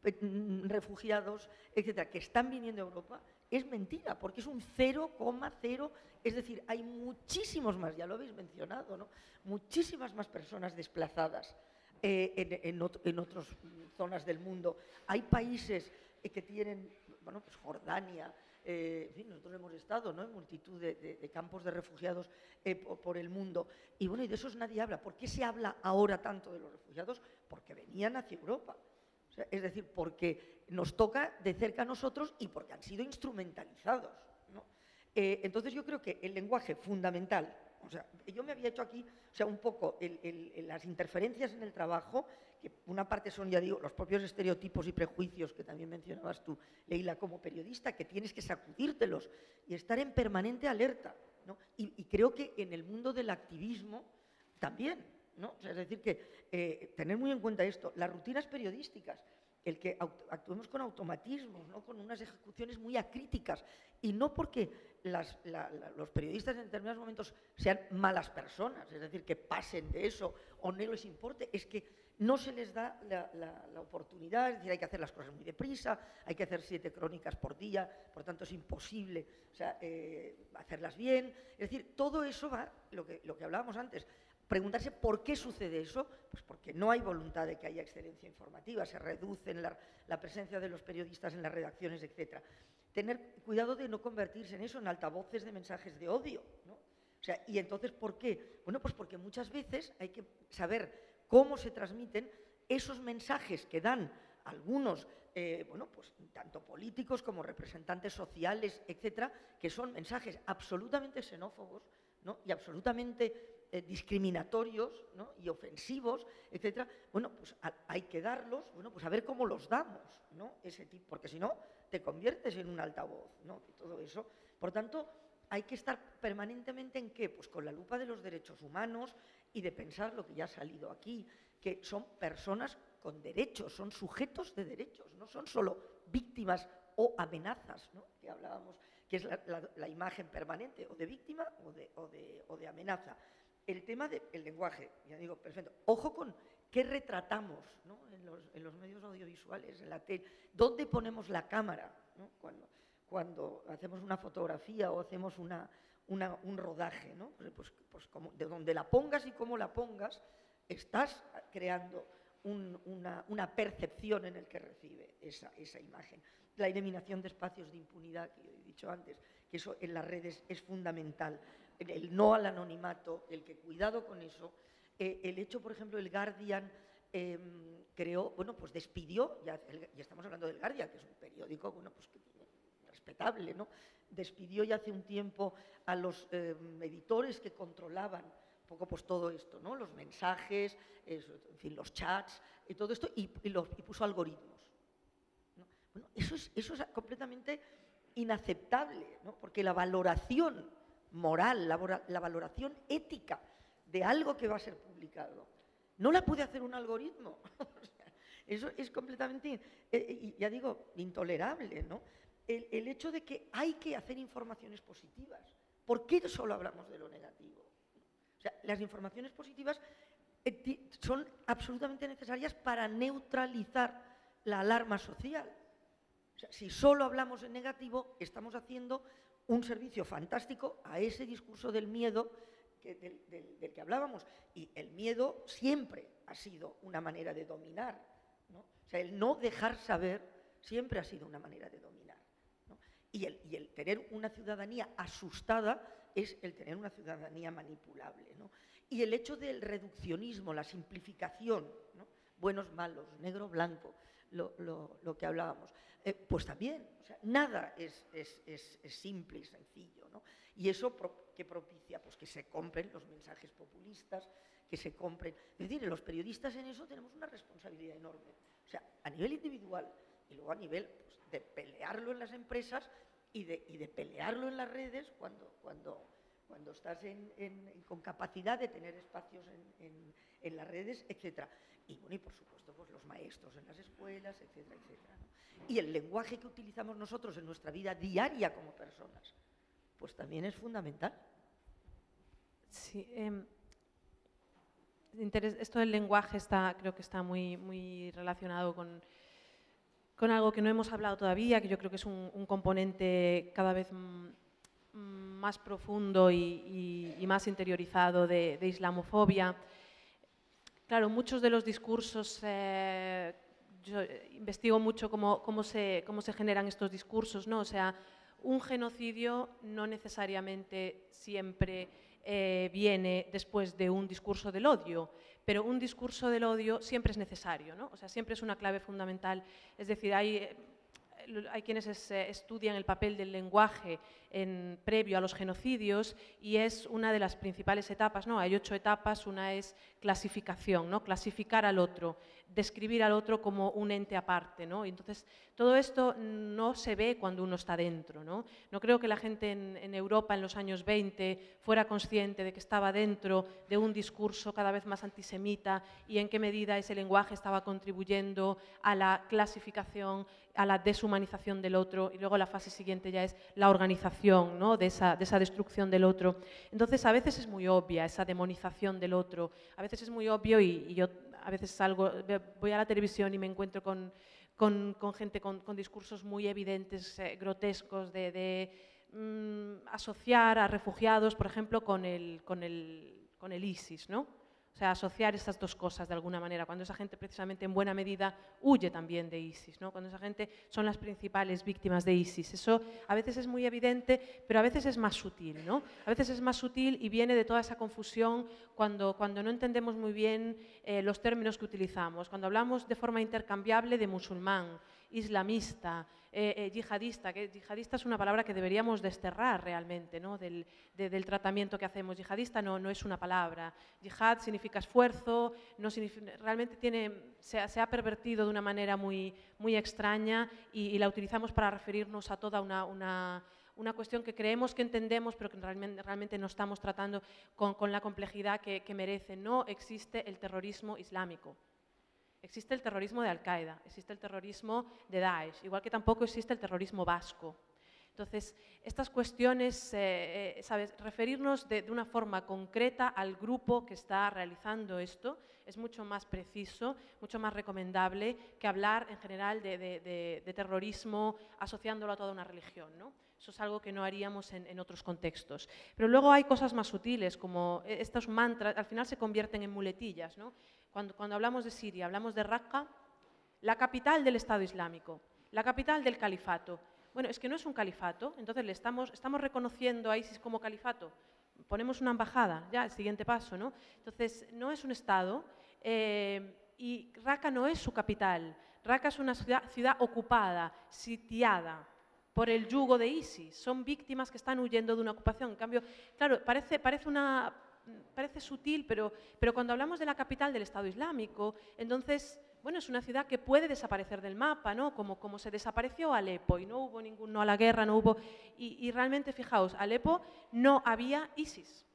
refugiados, etcétera, que están viniendo a Europa, es mentira, porque es un cero coma cero, es decir, hay muchísimos más, ya lo habéis mencionado, ¿no? Muchísimas más personas desplazadas eh, en, en, otro, en otras zonas del mundo. Hay países eh, que tienen, bueno, pues Jordania, Eh, en fin, nosotros hemos estado, ¿no?, en multitud de, de, de campos de refugiados eh, por, por el mundo. Y bueno, y de esos nadie habla. ¿Por qué se habla ahora tanto de los refugiados? Porque venían hacia Europa. O sea, es decir, porque nos toca de cerca a nosotros y porque han sido instrumentalizados, ¿no? Eh, entonces yo creo que el lenguaje fundamental, o sea, yo me había hecho aquí, o sea, un poco el, el, el, las interferencias en el trabajo, que una parte son, ya digo, los propios estereotipos y prejuicios que también mencionabas tú, Leila, como periodista, que tienes que sacudírtelos y estar en permanente alerta, ¿no? Y, y creo que en el mundo del activismo también, ¿no? O sea, es decir, que eh, tener muy en cuenta esto, las rutinas periodísticas, el que actuemos con automatismos, ¿no?, con unas ejecuciones muy acríticas, y no porque las, la, la, los periodistas en determinados momentos sean malas personas, es decir, que pasen de eso o no les importe, es que no se les da la, la, la oportunidad, es decir, hay que hacer las cosas muy deprisa, hay que hacer siete crónicas por día, por tanto es imposible, o sea, eh, hacerlas bien, es decir, todo eso va, lo que, lo que hablábamos antes, preguntarse por qué sucede eso, pues porque no hay voluntad de que haya excelencia informativa, se reduce la, la presencia de los periodistas en las redacciones, etcétera. Tener cuidado de no convertirse en eso, en altavoces de mensajes de odio, ¿no? O sea, y entonces, ¿por qué? Bueno, pues porque muchas veces hay que saber cómo se transmiten esos mensajes que dan algunos, eh, bueno, pues tanto políticos como representantes sociales, etcétera, que son mensajes absolutamente xenófobos, ¿no?, y absolutamente eh, discriminatorios, ¿no?, y ofensivos, etcétera. Bueno, pues a, hay que darlos, bueno, pues a ver cómo los damos, ¿no?, ese tipo, porque si no te conviertes en un altavoz, ¿no?, y todo eso. Por tanto, hay que estar permanentemente en qué, pues con la lupa de los derechos humanos y de pensar lo que ya ha salido aquí, que son personas con derechos, son sujetos de derechos, no son solo víctimas o amenazas, ¿no? Que hablábamos, que es la, la, la imagen permanente o de víctima o de, o de, o de amenaza. El tema del lenguaje, ya digo, perfecto. Ojo con qué retratamos, ¿no? en, los, en los medios audiovisuales, en la tele, dónde ponemos la cámara, ¿no? cuando, cuando hacemos una fotografía o hacemos una, una, un rodaje, ¿no? Pues, pues, pues como, de donde la pongas y cómo la pongas, estás creando un, una, una percepción en el que recibe esa, esa imagen. La eliminación de espacios de impunidad, que yo he dicho antes, que eso en las redes es fundamental. El no al anonimato, el que cuidado con eso. Eh, el hecho, por ejemplo, el Guardian eh, creó, bueno, pues despidió, ya, el, ya estamos hablando del Guardian, que es un periódico, bueno, pues que tiene, respetable, ¿no? Despidió ya hace un tiempo a los eh, editores que controlaban un poco pues todo esto, ¿no? Los mensajes, eso, en fin, los chats y todo esto, y, y, los, y puso algoritmos, ¿no? Bueno, eso es, eso es completamente inaceptable, ¿no? Porque la valoración moral, la, la valoración ética de algo que va a ser publicado, no la puede hacer un algoritmo. O sea, eso es completamente, eh, ya digo, intolerable, ¿no? El, el hecho de que hay que hacer informaciones positivas. ¿Por qué solo hablamos de lo negativo? O sea, las informaciones positivas eh, son absolutamente necesarias para neutralizar la alarma social. O sea, si solo hablamos en negativo, estamos haciendo un servicio fantástico a ese discurso del miedo que, del, del, del que hablábamos. Y el miedo siempre ha sido una manera de dominar, ¿no? O sea, el no dejar saber siempre ha sido una manera de dominar, ¿no? Y, el, y el tener una ciudadanía asustada es el tener una ciudadanía manipulable, ¿no? Y el hecho del reduccionismo, la simplificación, ¿no? Buenos, malos, negro, blanco, lo, lo, lo que hablábamos. Eh, pues también, o sea, nada es, es, es, es simple y sencillo, ¿no? Y eso pro, que propicia pues, que se compren los mensajes populistas, que se compren. Es decir, los periodistas en eso tenemos una responsabilidad enorme. O sea, a nivel individual y luego a nivel pues, de pelearlo en las empresas y de, y de pelearlo en las redes cuando, cuando, cuando estás en, en, con capacidad de tener espacios en, en, en las redes, etcétera. Y, bueno, y por supuesto, pues, los maestros en las escuelas, etcétera, etcétera, ¿no? Y el lenguaje que utilizamos nosotros en nuestra vida diaria como personas, pues también es fundamental. Sí, eh, esto del lenguaje está, creo que está muy, muy relacionado con, con algo que no hemos hablado todavía, que yo creo que es un, un componente cada vez más profundo y, y, y más interiorizado de, de islamofobia. Claro, muchos de los discursos, eh, yo investigo mucho cómo, cómo, se, cómo se generan estos discursos, ¿no? O sea, un genocidio no necesariamente siempre eh, viene después de un discurso del odio, pero un discurso del odio siempre es necesario, ¿no? O sea, siempre es una clave fundamental. Es decir, hay, hay quienes es, estudian el papel del lenguaje en, previo a los genocidios y es una de las principales etapas, ¿no? Hay ocho etapas, una es clasificación, ¿no? Clasificar al otro, describir al otro como un ente aparte, ¿no? Y entonces, todo esto no se ve cuando uno está dentro, ¿no? No creo que la gente en, en Europa en los años veinte fuera consciente de que estaba dentro de un discurso cada vez más antisemita y en qué medida ese lenguaje estaba contribuyendo a la clasificación, a la deshumanización del otro, y luego la fase siguiente ya es la organización, ¿no? de, esa, de esa destrucción del otro. Entonces, a veces es muy obvia esa demonización del otro, a veces es muy obvio y, y yo a veces salgo, voy a la televisión y me encuentro con, con, con gente con, con discursos muy evidentes, eh, grotescos, de, de mm, asociar a refugiados, por ejemplo, con el, con el, con el ISIS, ¿no? O sea, asociar estas dos cosas de alguna manera, cuando esa gente precisamente en buena medida huye también de ISIS, ¿no? Cuando esa gente son las principales víctimas de ISIS. Eso a veces es muy evidente, pero a veces es más sutil, ¿no? A veces es más sutil y viene de toda esa confusión cuando, cuando no entendemos muy bien eh, los términos que utilizamos. Cuando hablamos de forma intercambiable de musulmán, islamista, eh, eh, yihadista, que yihadista es una palabra que deberíamos desterrar realmente, ¿no? del, de, del tratamiento que hacemos. Yihadista no, no es una palabra. Yihad significa esfuerzo, no significa, realmente tiene, se, ha, se ha pervertido de una manera muy, muy extraña y, y la utilizamos para referirnos a toda una, una, una cuestión que creemos que entendemos, pero que realmente, realmente no estamos tratando con, con la complejidad que, que merece. No existe el terrorismo islámico. Existe el terrorismo de Al-Qaeda, existe el terrorismo de Daesh, igual que tampoco existe el terrorismo vasco. Entonces, estas cuestiones, eh, eh, ¿sabes? Referirnos de, de una forma concreta al grupo que está realizando esto es mucho más preciso, mucho más recomendable que hablar en general de, de, de, de terrorismo asociándolo a toda una religión, ¿no? Eso es algo que no haríamos en, en otros contextos. Pero luego hay cosas más sutiles, como estos mantras, al final se convierten en muletillas, ¿no? Cuando, cuando hablamos de Siria, hablamos de Raqqa, la capital del Estado Islámico, la capital del califato. Bueno, es que no es un califato, entonces le estamos, estamos reconociendo a ISIS como califato. Ponemos una embajada, ya, el siguiente paso, ¿no? Entonces, no es un Estado eh, y Raqqa no es su capital. Raqqa es una ciudad, ciudad ocupada, sitiada por el yugo de ISIS. Son víctimas que están huyendo de una ocupación. En cambio, claro, parece, parece una... parece sutil, pero, pero cuando hablamos de la capital del Estado Islámico, entonces, bueno, es una ciudad que puede desaparecer del mapa, ¿no? Como, como se desapareció Alepo y no hubo ningún, no a la guerra, no hubo... Y, y realmente, fijaos, Alepo no había ISIS.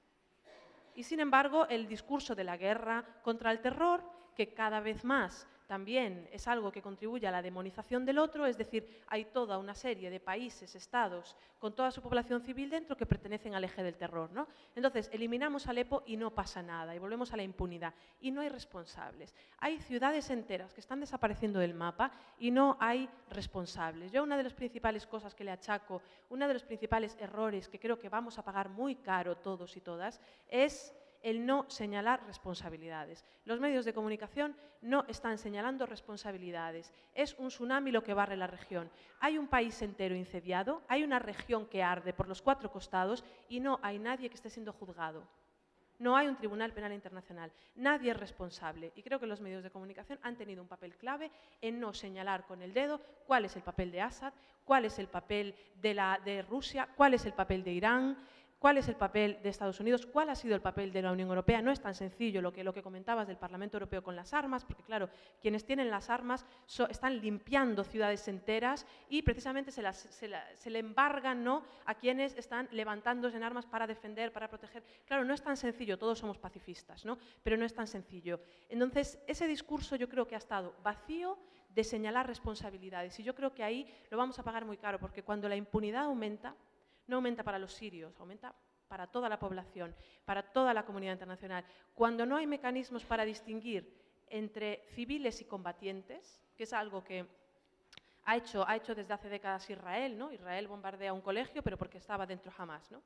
Y sin embargo, el discurso de la guerra contra el terror, que cada vez más también es algo que contribuye a la demonización del otro, es decir, hay toda una serie de países, estados, con toda su población civil dentro que pertenecen al eje del terror, ¿no? Entonces, eliminamos Alepo y no pasa nada, y volvemos a la impunidad, y no hay responsables. Hay ciudades enteras que están desapareciendo del mapa y no hay responsables. Yo una de las principales cosas que le achaco, uno de los principales errores que creo que vamos a pagar muy caro todos y todas, es el no señalar responsabilidades. Los medios de comunicación no están señalando responsabilidades. Es un tsunami lo que barre la región. Hay un país entero incendiado, hay una región que arde por los cuatro costados y no hay nadie que esté siendo juzgado. No hay un Tribunal Penal Internacional. Nadie es responsable. Y creo que los medios de comunicación han tenido un papel clave en no señalar con el dedo cuál es el papel de Assad, cuál es el papel de, la, de Rusia, cuál es el papel de Irán, ¿cuál es el papel de Estados Unidos? ¿Cuál ha sido el papel de la Unión Europea? No es tan sencillo lo que, lo que comentabas del Parlamento Europeo con las armas, porque claro, quienes tienen las armas so, están limpiando ciudades enteras y precisamente se, las, se, la, se le embargan, ¿no?, a quienes están levantándose en armas para defender, para proteger. Claro, no es tan sencillo, todos somos pacifistas, ¿no?, pero no es tan sencillo. Entonces, ese discurso yo creo que ha estado vacío de señalar responsabilidades y yo creo que ahí lo vamos a pagar muy caro, porque cuando la impunidad aumenta, no aumenta para los sirios, aumenta para toda la población, para toda la comunidad internacional. Cuando no hay mecanismos para distinguir entre civiles y combatientes, que es algo que ha hecho, ha hecho desde hace décadas Israel, ¿no? Israel bombardea un colegio, pero porque estaba dentro Hamas, ¿no?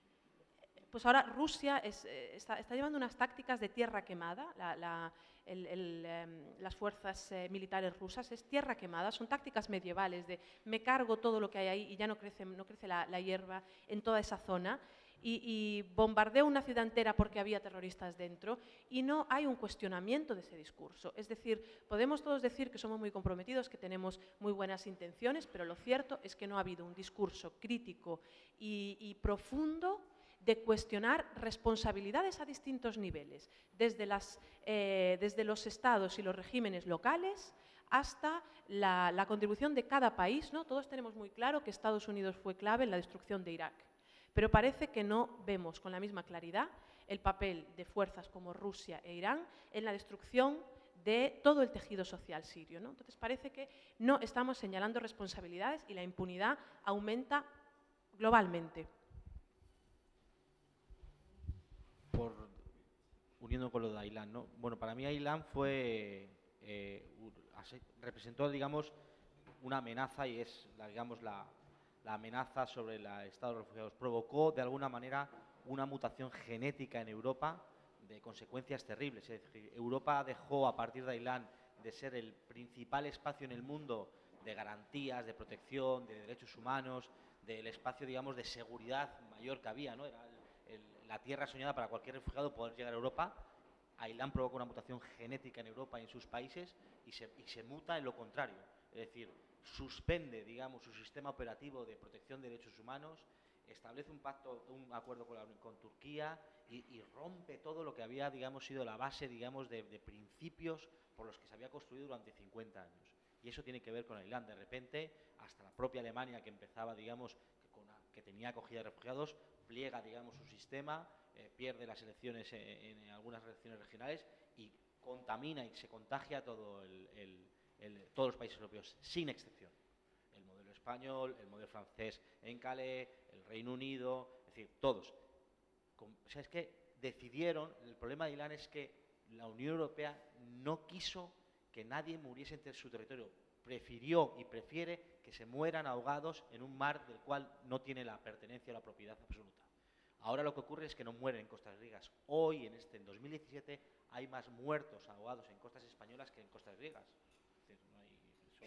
Pues ahora Rusia es, está, está llevando unas tácticas de tierra quemada, la, la, el, el, eh, las fuerzas eh, militares rusas, es tierra quemada, son tácticas medievales de me cargo todo lo que hay ahí y ya no crece, no crece la, la hierba en toda esa zona y, y bombardeo una ciudad entera porque había terroristas dentro y no hay un cuestionamiento de ese discurso. Es decir, podemos todos decir que somos muy comprometidos, que tenemos muy buenas intenciones, pero lo cierto es que no ha habido un discurso crítico y, y profundo de cuestionar responsabilidades a distintos niveles, desde, las, eh, desde los estados y los regímenes locales hasta la, la contribución de cada país, ¿no? Todos tenemos muy claro que Estados Unidos fue clave en la destrucción de Irak, pero parece que no vemos con la misma claridad el papel de fuerzas como Rusia e Irán en la destrucción de todo el tejido social sirio, ¿no? Entonces parece que no estamos señalando responsabilidades y la impunidad aumenta globalmente. Por, uniendo con lo de Ailán, ¿no? Bueno, para mí Ailán fue, eh, representó, digamos, una amenaza y es, la, digamos, la, la amenaza sobre el estado de los refugiados. Provocó, de alguna manera, una mutación genética en Europa de consecuencias terribles. Es decir, Europa dejó, a partir de Ailán, de ser el principal espacio en el mundo de garantías, de protección, de derechos humanos, del espacio, digamos, de seguridad mayor que había, ¿no? Era el, el, la tierra soñada para cualquier refugiado poder llegar a Europa. Ailán provoca una mutación genética en Europa y en sus países y se, y se muta en lo contrario. Es decir, suspende, digamos, su sistema operativo de protección de derechos humanos, establece un pacto, un acuerdo con, la, con Turquía y, y rompe todo lo que había, digamos, sido la base, digamos, de, de principios por los que se había construido durante cincuenta años. Y eso tiene que ver con Ailán. De repente, hasta la propia Alemania, que empezaba, digamos, que, con, que tenía acogida de refugiados, pliega, digamos, su sistema, eh, pierde las elecciones en, en algunas elecciones regionales y contamina y se contagia a todo el, el, el, todos los países europeos, sin excepción. El modelo español, el modelo francés en Calais, el Reino Unido, es decir, todos. Con, o sea, es que decidieron, el problema de Ilán es que la Unión Europea no quiso que nadie muriese en su territorio. Prefirió y prefiere que se mueran ahogados en un mar del cual no tiene la pertenencia o la propiedad absoluta. Ahora lo que ocurre es que no mueren en costas griegas. Hoy, en este en dos mil diecisiete, hay más muertos ahogados en costas españolas que en costas griegas. Es decir, no hay, eso,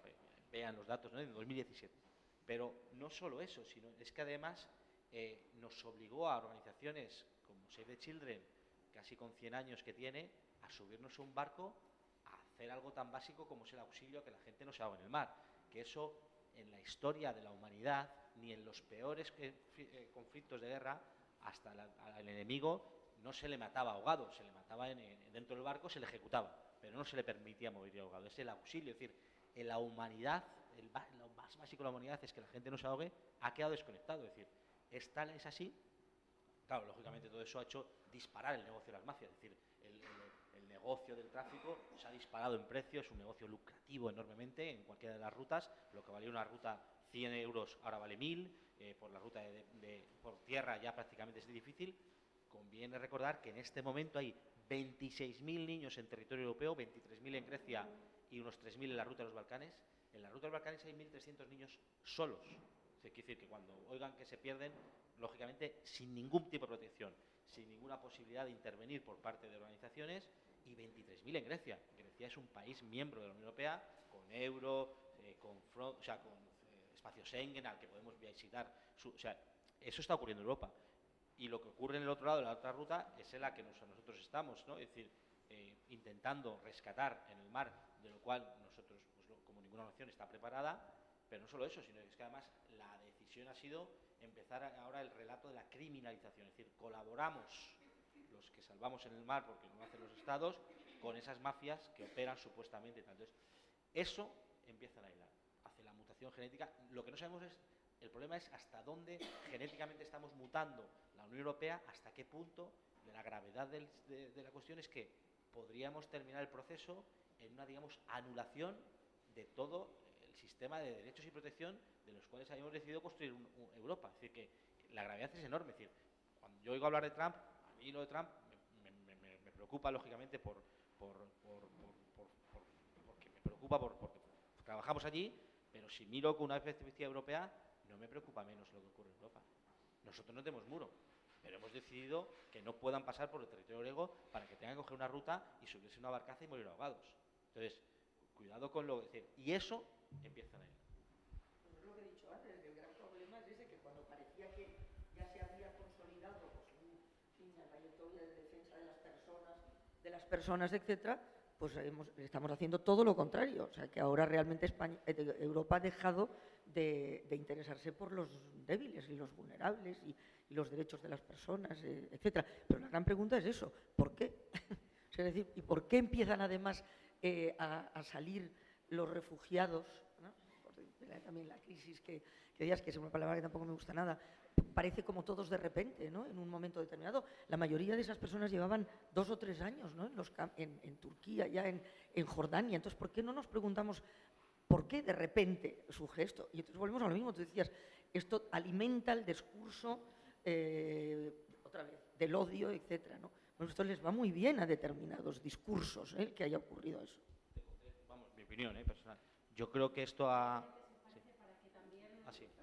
vean los datos, ¿no? En dos mil diecisiete. Pero no solo eso, sino es que además eh, nos obligó a organizaciones como Save the Children, casi con cien años que tiene, a subirnos a un barco a hacer algo tan básico como es el auxilio a que la gente no se ahogue en el mar. Que eso, en la historia de la humanidad, ni en los peores eh, conflictos de guerra, hasta la, al enemigo no se le mataba ahogado, se le mataba en, en, dentro del barco, se le ejecutaba, pero no se le permitía morir ahogado. Es el auxilio, es decir, en la humanidad, el, lo más básico de la humanidad es que la gente no se ahogue, ha quedado desconectado. Es decir, es tal, es así. Claro, lógicamente todo eso ha hecho disparar el negocio de las mafias, es decir, el, el, el negocio del tráfico se ha disparado en precio, es un negocio lucrativo enormemente en cualquiera de las rutas. Lo que valía una ruta cien euros ahora vale mil, eh, por la ruta de, de, por tierra ya prácticamente es difícil. Conviene recordar que en este momento hay veintiséis mil niños en territorio europeo, veintitrés mil en Grecia y unos tres mil en la ruta de los Balcanes. En la ruta de los Balcanes hay mil trescientos niños solos. Quiere decir que cuando oigan que se pierden, lógicamente sin ningún tipo de protección, sin ninguna posibilidad de intervenir por parte de organizaciones, y veintitrés mil en Grecia. Grecia es un país miembro de la Unión Europea, con euro, eh, con, front, o sea, con eh, espacio Schengen, al que podemos visitar. Su, o sea, eso está ocurriendo en Europa. Y lo que ocurre en el otro lado de la otra ruta es en la que nos, nosotros estamos, ¿no? Es decir, eh, intentando rescatar en el mar, de lo cual nosotros, pues, como ninguna nación, está preparada. Pero no solo eso, sino que es que además la decisión ha sido empezar ahora el relato de la criminalización. Es decir, colaboramos los que salvamos en el mar, porque no lo hacen los estados, con esas mafias que operan supuestamente. Entonces, eso empieza a hilar hacia la mutación genética. Lo que no sabemos es, el problema es hasta dónde genéticamente estamos mutando la Unión Europea, hasta qué punto, de la gravedad del, de, de la cuestión, es que podríamos terminar el proceso en una, digamos, anulación de todo el sistema de derechos y protección de los cuales habíamos decidido construir un, un Europa. Es decir, que la gravedad es enorme. Es decir, cuando yo oigo hablar de Trump, a mí lo de Trump me, me, me, me preocupa, lógicamente, por, por, por, por, por, por, porque me preocupa por, porque trabajamos allí, pero si miro con una perspectiva europea, no me preocupa menos lo que ocurre en Europa. Nosotros no tenemos muro, pero hemos decidido que no puedan pasar por el territorio griego para que tengan que coger una ruta y subirse a una barcaza y morir ahogados. Entonces, cuidado con lo que decir. Y eso empiezan a ir. Pues es lo que he dicho antes, que el gran problema es ese, que cuando parecía que ya se había consolidado pues, un, una trayectoria de defensa de las personas, de las personas, etcétera, pues hemos, estamos haciendo todo lo contrario. O sea, que ahora realmente España, Europa ha dejado de, de interesarse por los débiles y los vulnerables y, y los derechos de las personas, eh, etcétera. Pero la gran pregunta es eso, ¿por qué? Es decir, ¿y por qué empiezan además eh, a, a salir los refugiados, ¿no? También la crisis que, que decías, que es una palabra que tampoco me gusta nada, parece como todos de repente, ¿no? En un momento determinado. La mayoría de esas personas llevaban dos o tres años, ¿no? en, los, en, en Turquía, ya en, en Jordania. Entonces, ¿por qué no nos preguntamos por qué de repente surge esto? Y entonces volvemos a lo mismo. Tú decías, esto alimenta el discurso, eh, otra vez, del odio, etcétera, ¿no? Bueno, esto les va muy bien a determinados discursos, ¿eh? Que haya ocurrido eso. Vamos, mi opinión, ¿eh? Personal. Yo creo que esto ha... Ah, sí.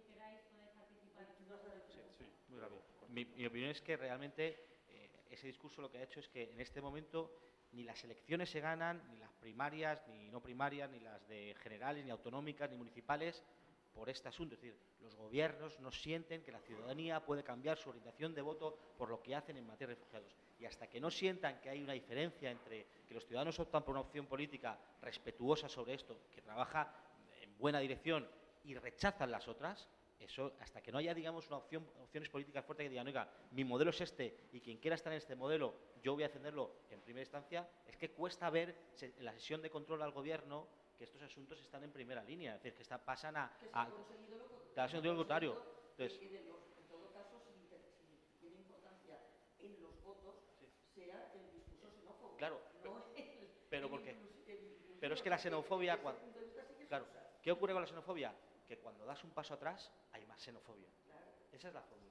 Sí, sí, muy rápido. Mi, mi opinión es que realmente eh, ese discurso lo que ha hecho es que en este momento ni las elecciones se ganan, ni las primarias, ni no primarias, ni las de generales, ni autonómicas, ni municipales, por este asunto. Es decir, los gobiernos no sienten que la ciudadanía puede cambiar su orientación de voto por lo que hacen en materia de refugiados. Y hasta que no sientan que hay una diferencia entre que los ciudadanos optan por una opción política respetuosa sobre esto, que trabaja en buena dirección, y rechazan las otras, eso, hasta que no haya, digamos, una opción, opciones políticas fuertes que digan, oiga, mi modelo es este y quien quiera estar en este modelo, yo voy a defenderlo en primera instancia, es que cuesta ver en la sesión de control al gobierno que estos asuntos están en primera línea, es decir, que está, pasan a... Que se a ha conseguido lo contrario. se ha conseguido lo contrario. Entonces, que, que los, en todo caso, si, si tiene importancia en los votos, sí, sea el discurso xenófobo. Claro, no Pero es que la xenofobia... Cuando, claro, ¿qué ocurre con la xenofobia? Que cuando das un paso atrás hay más xenofobia. Esa es la fórmula.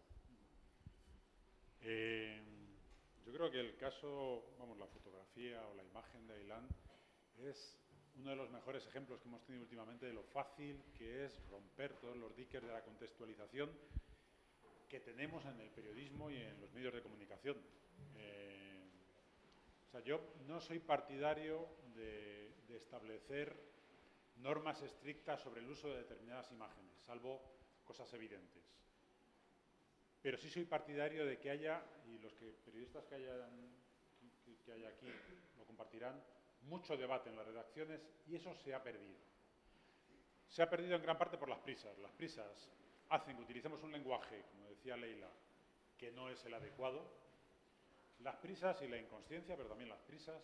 Eh, yo creo que el caso, vamos, la fotografía o la imagen de Aylán es uno de los mejores ejemplos que hemos tenido últimamente de lo fácil que es romper todos los diques de la contextualización que tenemos en el periodismo y en los medios de comunicación. Eh, o sea, yo no soy partidario de, de establecer normas estrictas sobre el uso de determinadas imágenes, salvo cosas evidentes. Pero sí soy partidario de que haya, y los que, periodistas que, hayan, que, que haya aquí lo compartirán, mucho debate en las redacciones, y eso se ha perdido. Se ha perdido en gran parte por las prisas. Las prisas hacen que utilicemos un lenguaje, como decía Leila, que no es el adecuado. Las prisas y la inconsciencia, pero también las prisas,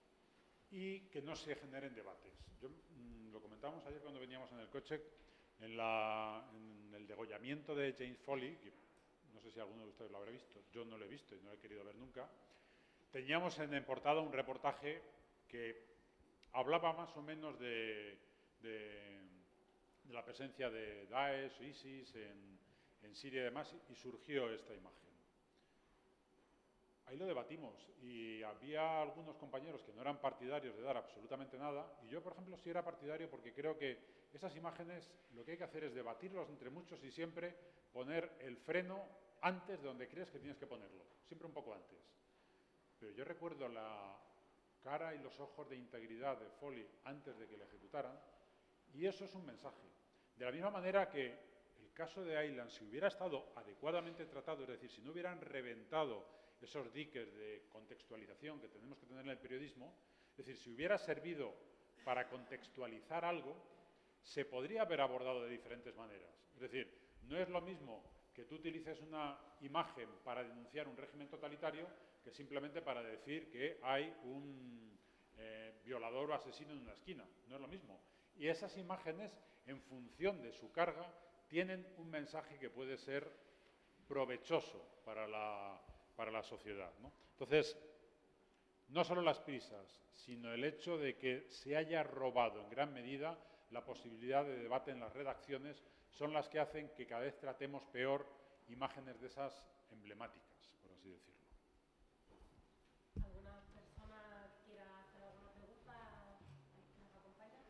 y que no se generen debates. Yo, mmm, lo comentábamos ayer cuando veníamos en el coche, en, la, en el degollamiento de James Foley, que no sé si alguno de ustedes lo habrá visto, yo no lo he visto y no lo he querido ver nunca. Teníamos en portada un reportaje que hablaba más o menos de, de, de la presencia de Daesh, ISIS en, en Siria y demás, y surgió esta imagen. Ahí lo debatimos y había algunos compañeros que no eran partidarios de dar absolutamente nada, y yo, por ejemplo, sí era partidario porque creo que esas imágenes lo que hay que hacer es debatirlos entre muchos y siempre poner el freno antes de donde crees que tienes que ponerlo, siempre un poco antes. Pero yo recuerdo la cara y los ojos de integridad de Foley antes de que le ejecutaran, y eso es un mensaje. De la misma manera que el caso de Aylán, si hubiera estado adecuadamente tratado, es decir, si no hubieran reventado esos diques de contextualización que tenemos que tener en el periodismo, es decir, si hubiera servido para contextualizar algo, se podría haber abordado de diferentes maneras. Es decir, no es lo mismo que tú utilices una imagen para denunciar un régimen totalitario que simplemente para decir que hay un eh, violador o asesino en una esquina. No es lo mismo. Y esas imágenes, en función de su carga, tienen un mensaje que puede ser provechoso para la, para la sociedad, ¿no? Entonces, no solo las prisas, sino el hecho de que se haya robado en gran medida la posibilidad de debate en las redacciones son las que hacen que cada vez tratemos peor imágenes de esas emblemáticas, por así decirlo. ¿Alguna persona quiera hacer alguna pregunta que nos acompañe?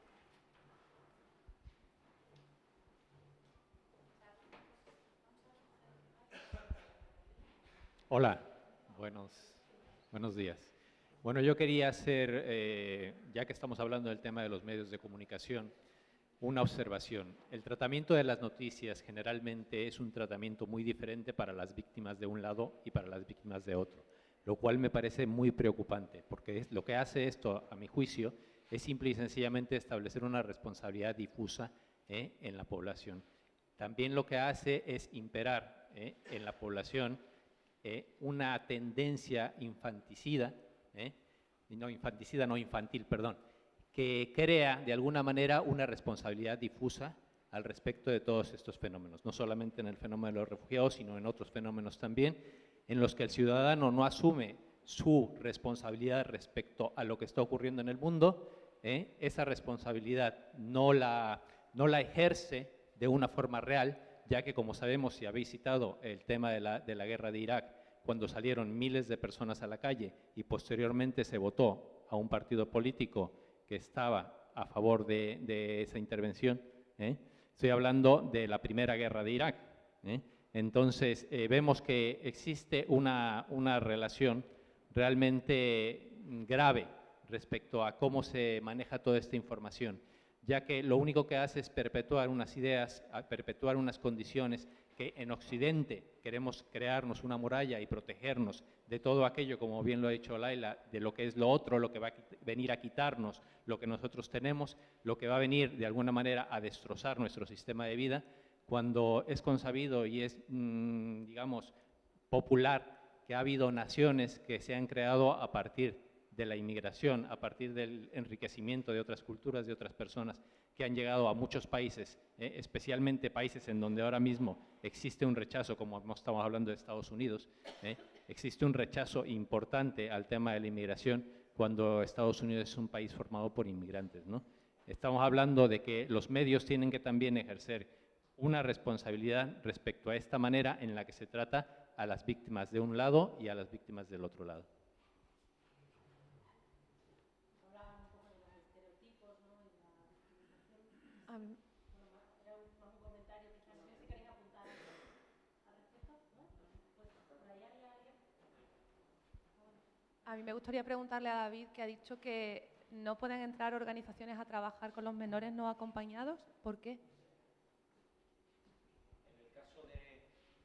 Hola, buenos, buenos días. Bueno, yo quería hacer, eh, ya que estamos hablando del tema de los medios de comunicación, una observación. El tratamiento de las noticias generalmente es un tratamiento muy diferente para las víctimas de un lado y para las víctimas de otro, lo cual me parece muy preocupante, porque es, lo que hace esto, a mi juicio, es simple y sencillamente establecer una responsabilidad difusa eh, en la población. También lo que hace es imperar eh, en la población eh, una tendencia infanticida, eh, no infanticida, no infantil, perdón, que crea de alguna manera una responsabilidad difusa al respecto de todos estos fenómenos, no solamente en el fenómeno de los refugiados, sino en otros fenómenos también, en los que el ciudadano no asume su responsabilidad respecto a lo que está ocurriendo en el mundo, ¿eh? Esa responsabilidad no la, no la ejerce de una forma real, ya que, como sabemos, si habéis citado el tema de la, de la guerra de Irak, cuando salieron miles de personas a la calle y posteriormente se votó a un partido político que estaba a favor de, de esa intervención, ¿eh? Estoy hablando de la primera guerra de Irak, ¿eh? Entonces, eh, vemos que existe una, una relación realmente grave respecto a cómo se maneja toda esta información, ya que lo único que hace es perpetuar unas ideas, perpetuar unas condiciones que en Occidente queremos crearnos una muralla y protegernos de todo aquello, como bien lo ha dicho Laila, de lo que es lo otro, lo que va a venir a quitarnos lo que nosotros tenemos, lo que va a venir de alguna manera a destrozar nuestro sistema de vida, cuando es consabido y es, mmm, digamos, popular que ha habido naciones que se han creado a partir de la inmigración, a partir del enriquecimiento de otras culturas, de otras personas que han llegado a muchos países, eh, especialmente países en donde ahora mismo existe un rechazo, como estamos hablando de Estados Unidos, eh, existe un rechazo importante al tema de la inmigración, cuando Estados Unidos es un país formado por inmigrantes, ¿no? Estamos hablando de que los medios tienen que también ejercer una responsabilidad respecto a esta manera en la que se trata a las víctimas de un lado y a las víctimas del otro lado. A mí, a mí me gustaría preguntarle a David, que ha dicho que no pueden entrar organizaciones a trabajar con los menores no acompañados. ¿Por qué? En el caso de...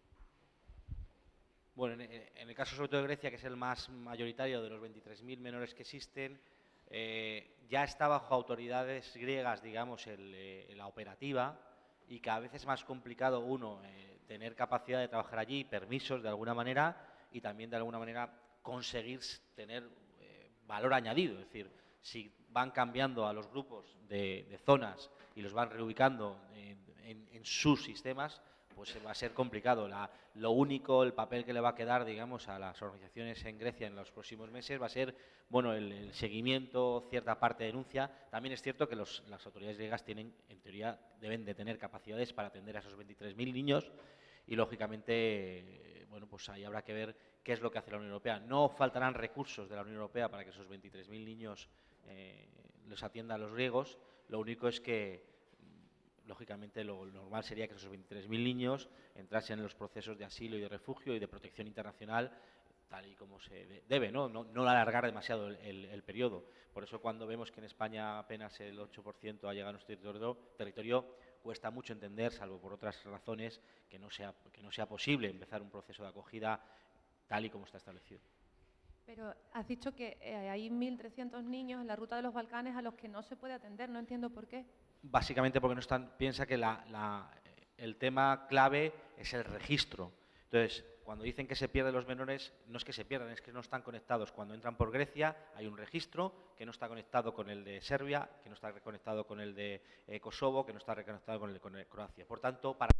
Bueno, en, en el caso sobre todo de Grecia, que es el más mayoritario de los veintitrés mil menores que existen, eh, ya está bajo autoridades griegas, digamos, el, eh, la operativa, y cada vez es más complicado, uno, eh, tener capacidad de trabajar allí, permisos de alguna manera, y también de alguna manera conseguir tener eh, valor añadido. Es decir, si van cambiando a los grupos de, de zonas y los van reubicando en, en, en sus sistemas, pues va a ser complicado. La, lo único, el papel que le va a quedar, digamos, a las organizaciones en Grecia en los próximos meses va a ser, bueno, el, el seguimiento, cierta parte de denuncia. También es cierto que los, las autoridades griegas tienen, en teoría, deben de tener capacidades para atender a esos veintitrés mil niños y, lógicamente, bueno, pues ahí habrá que ver qué es lo que hace la Unión Europea. No faltarán recursos de la Unión Europea para que esos veintitrés mil niños eh, los atiendan los griegos. Lo único es que, lógicamente, lo normal sería que esos veintitrés mil niños entrasen en los procesos de asilo y de refugio y de protección internacional tal y como se debe, ¿no? No, no alargar demasiado el, el, el periodo. Por eso, cuando vemos que en España apenas el ocho por ciento ha llegado a nuestro territorio, territorio, cuesta mucho entender, salvo por otras razones, que no sea, que no sea posible empezar un proceso de acogida tal y como está establecido. Pero has dicho que eh, hay mil trescientos niños en la ruta de los Balcanes a los que no se puede atender. No entiendo por qué. Básicamente porque no están, piensa que la, la, el tema clave es el registro. Entonces, cuando dicen que se pierden los menores, no es que se pierdan, es que no están conectados. Cuando entran por Grecia hay un registro que no está conectado con el de Serbia, que no está conectado con el de eh, Kosovo, que no está conectado con el de Croacia. Por tanto, para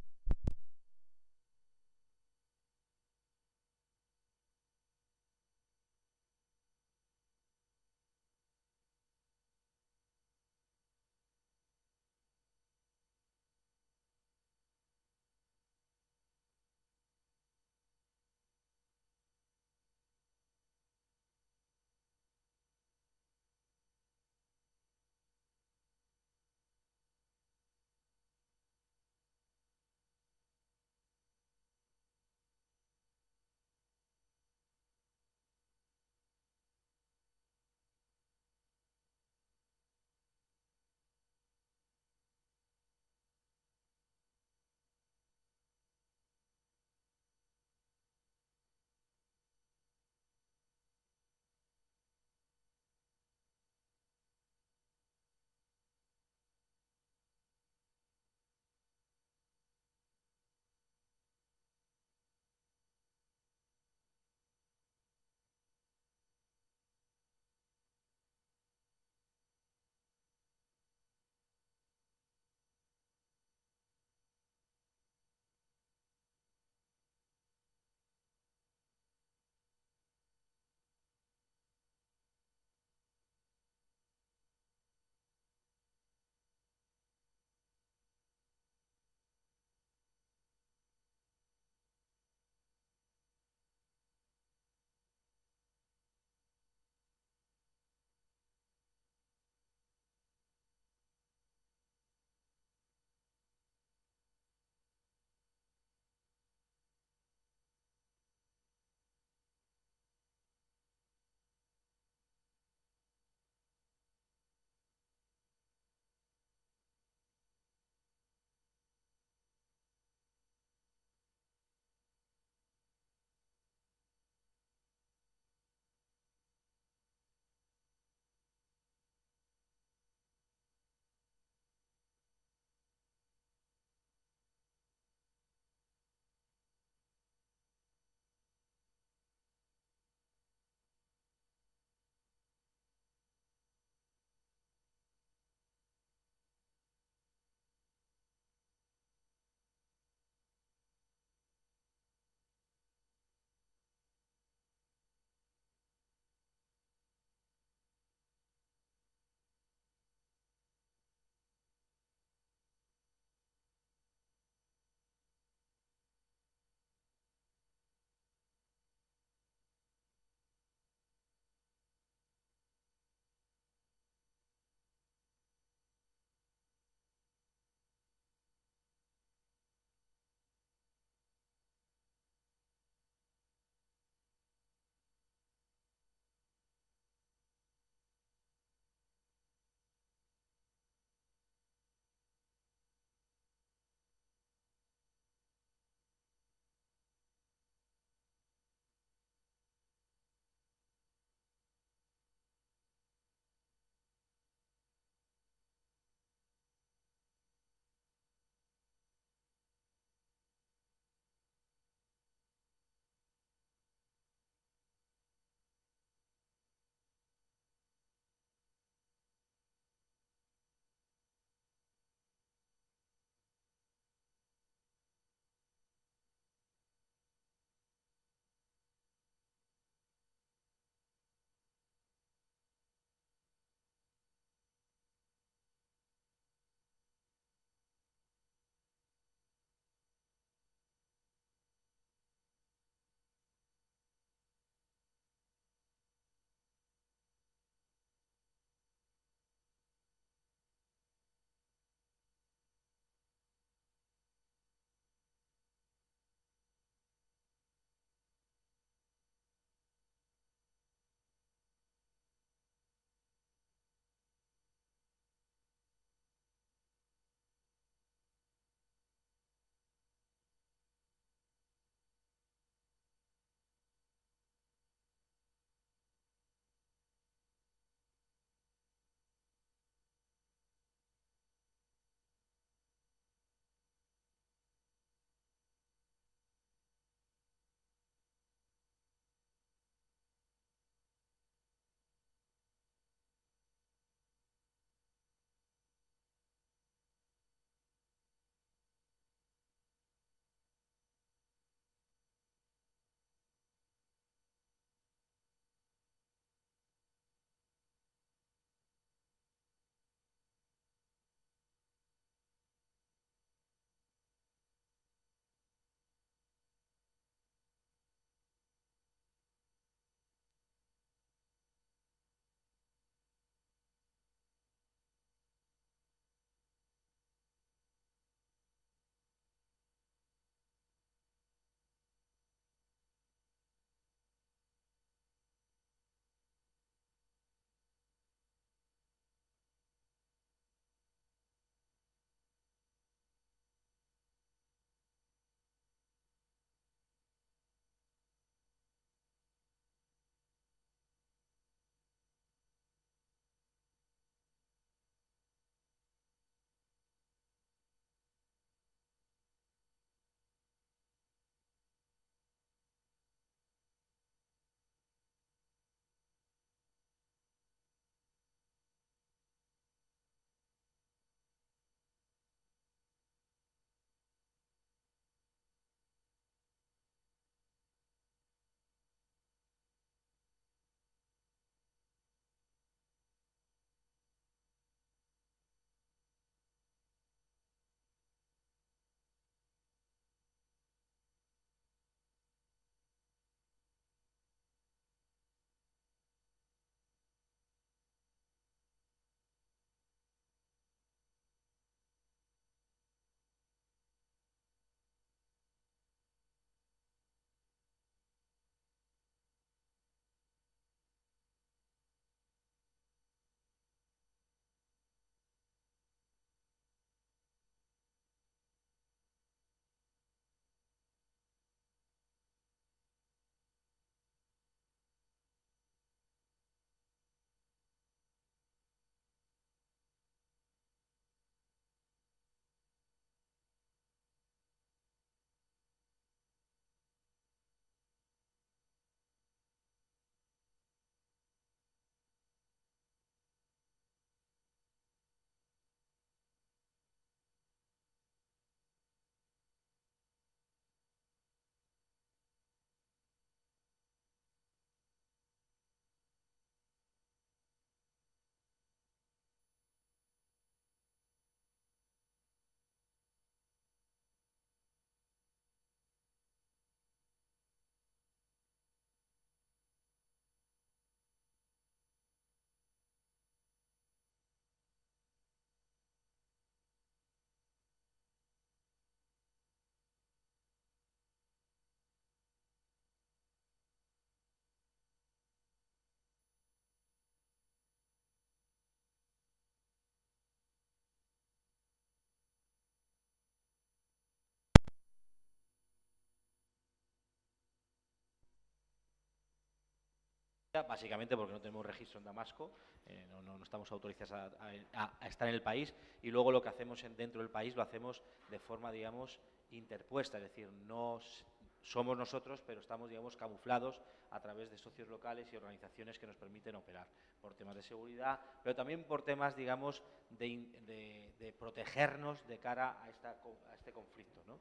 básicamente porque no tenemos registro en Damasco, eh, no, no, no estamos autorizados a, a, a estar en el país, y luego lo que hacemos en, dentro del país lo hacemos de forma, digamos, interpuesta, es decir, no somos nosotros, pero estamos, digamos, camuflados a través de socios locales y organizaciones que nos permiten operar, por temas de seguridad, pero también por temas, digamos, de, de, de protegernos de cara a, esta, a este conflicto, ¿no?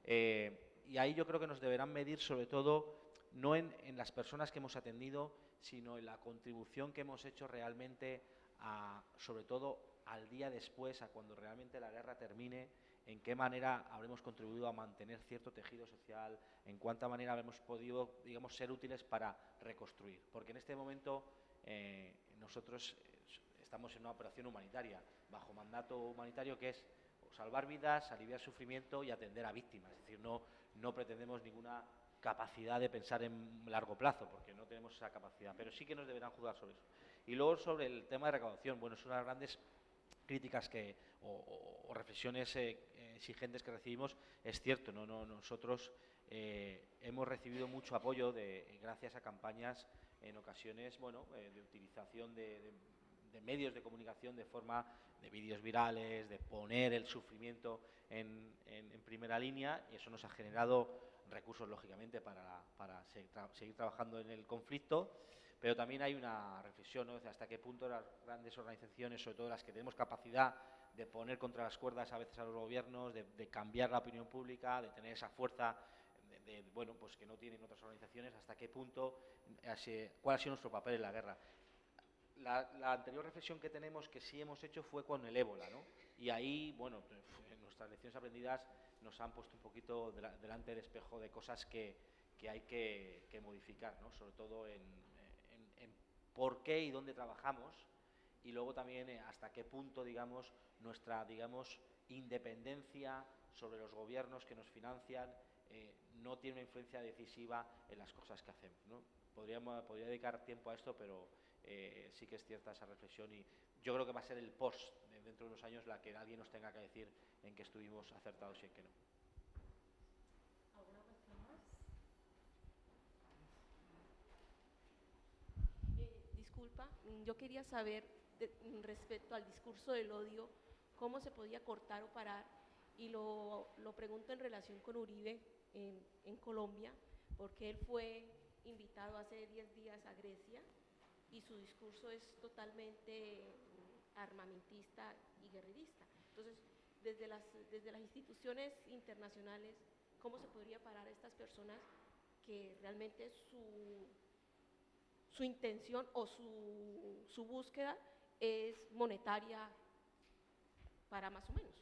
Eh, y ahí yo creo que nos deberán medir, sobre todo, no en, en las personas que hemos atendido, sino en la contribución que hemos hecho realmente, a, sobre todo al día después, a cuando realmente la guerra termine, en qué manera habremos contribuido a mantener cierto tejido social, en cuánta manera habremos podido, digamos, ser útiles para reconstruir. Porque en este momento eh, nosotros estamos en una operación humanitaria, bajo mandato humanitario, que es salvar vidas, aliviar sufrimiento y atender a víctimas. Es decir, no, no pretendemos ninguna capacidad de pensar en largo plazo, porque no tenemos esa capacidad, pero sí que nos deberán juzgar sobre eso. Y luego sobre el tema de recaudación, bueno, es una de las grandes críticas que, o, o, o reflexiones eh, exigentes que recibimos. Es cierto, no, no nosotros eh, hemos recibido mucho apoyo de, gracias a campañas en ocasiones, bueno, eh, de utilización de, de, de medios de comunicación de forma de vídeos virales, de poner el sufrimiento en, en, en primera línea, y eso nos ha generado recursos, lógicamente, para, para seguir, tra seguir trabajando en el conflicto, pero también hay una reflexión, ¿no?, de hasta qué punto las grandes organizaciones, sobre todo las que tenemos capacidad de poner contra las cuerdas a veces a los gobiernos, de, de cambiar la opinión pública, de tener esa fuerza de, de, bueno, pues que no tienen otras organizaciones, hasta qué punto, así, cuál ha sido nuestro papel en la guerra. La, la anterior reflexión que tenemos, que sí hemos hecho, fue con el ébola, ¿no? Y ahí, bueno, en nuestras lecciones aprendidas nos han puesto un poquito de la, delante del espejo de cosas que, que hay que, que modificar, ¿no? Sobre todo en, en, en por qué y dónde trabajamos, y luego también eh, hasta qué punto, digamos, nuestra, digamos, independencia sobre los gobiernos que nos financian eh, no tiene una influencia decisiva en las cosas que hacemos, ¿no? Podríamos, podría dedicar tiempo a esto, pero eh, sí que es cierta esa reflexión, y yo creo que va a ser el post, de dentro de unos años, la que alguien nos tenga que decir en que estuvimos acertados y en que no. ¿Alguna cuestión más? Eh, disculpa, yo quería saber de, respecto al discurso del odio, cómo se podía cortar o parar, y lo, lo pregunto en relación con Uribe en, en Colombia, porque él fue invitado hace diez días a Grecia y su discurso es totalmente armamentista y guerrerista. Entonces, desde las, desde las instituciones internacionales, ¿cómo se podría parar a estas personas que realmente su, su intención o su, su búsqueda es monetaria para más o menos?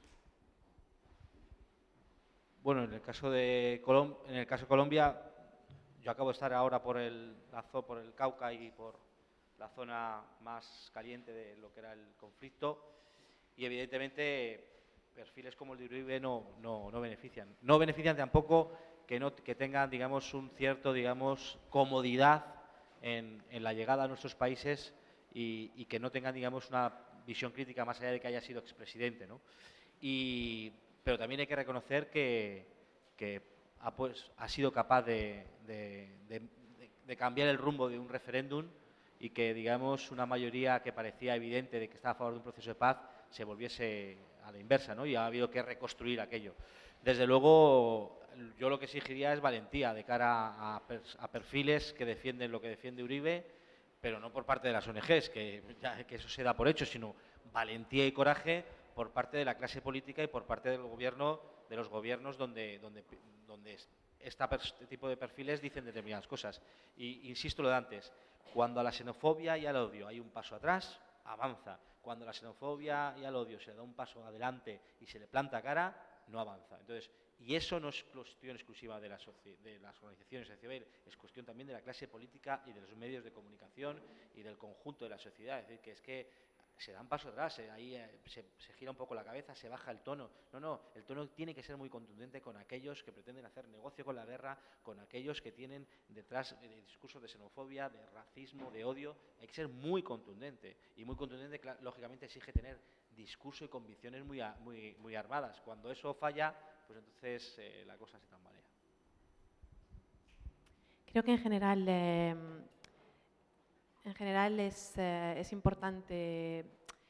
Bueno, en el caso de Colom en el caso de Colombia, yo acabo de estar ahora por el, la zo por el Cauca y por la zona más caliente de lo que era el conflicto, y evidentemente perfiles como el de Uribe no, no, no benefician. No benefician tampoco que, no, que tengan, digamos, un cierto, digamos, comodidad en, en la llegada a nuestros países, y, y que no tengan, digamos, una visión crítica más allá de que haya sido expresidente, ¿no? Y, pero también hay que reconocer que, que ha, pues, ha sido capaz de, de, de, de cambiar el rumbo de un referéndum, y que, digamos, una mayoría que parecía evidente de que estaba a favor de un proceso de paz se volviese a la inversa, ¿no? Y ha habido que reconstruir aquello. Desde luego, yo lo que exigiría es valentía de cara a, a perfiles que defienden lo que defiende Uribe, pero no por parte de las O N Ges, que, ya, que eso se da por hecho, sino valentía y coraje por parte de la clase política y por parte del gobierno, de los gobiernos donde, donde, donde esta, este tipo de perfiles dicen determinadas cosas. Y insisto lo de antes, cuando a la xenofobia y al odio hay un paso atrás, avanza. Cuando a la xenofobia y al odio se le da un paso adelante y se le planta cara, no avanza. Entonces, y eso no es cuestión exclusiva de, la de las organizaciones civil, es cuestión también de la clase política y de los medios de comunicación y del conjunto de la sociedad. Es decir, que es que se da un paso atrás, eh, ahí eh, se, se gira un poco la cabeza, se baja el tono. No, no, el tono tiene que ser muy contundente con aquellos que pretenden hacer negocio con la guerra, con aquellos que tienen detrás eh, discursos de xenofobia, de racismo, de odio. Hay que ser muy contundente, y muy contundente, lógicamente, exige tener discurso y convicciones muy, muy, muy armadas. Cuando eso falla, pues entonces eh, la cosa se tambalea. Creo que en general eh, en general es, eh, es importante...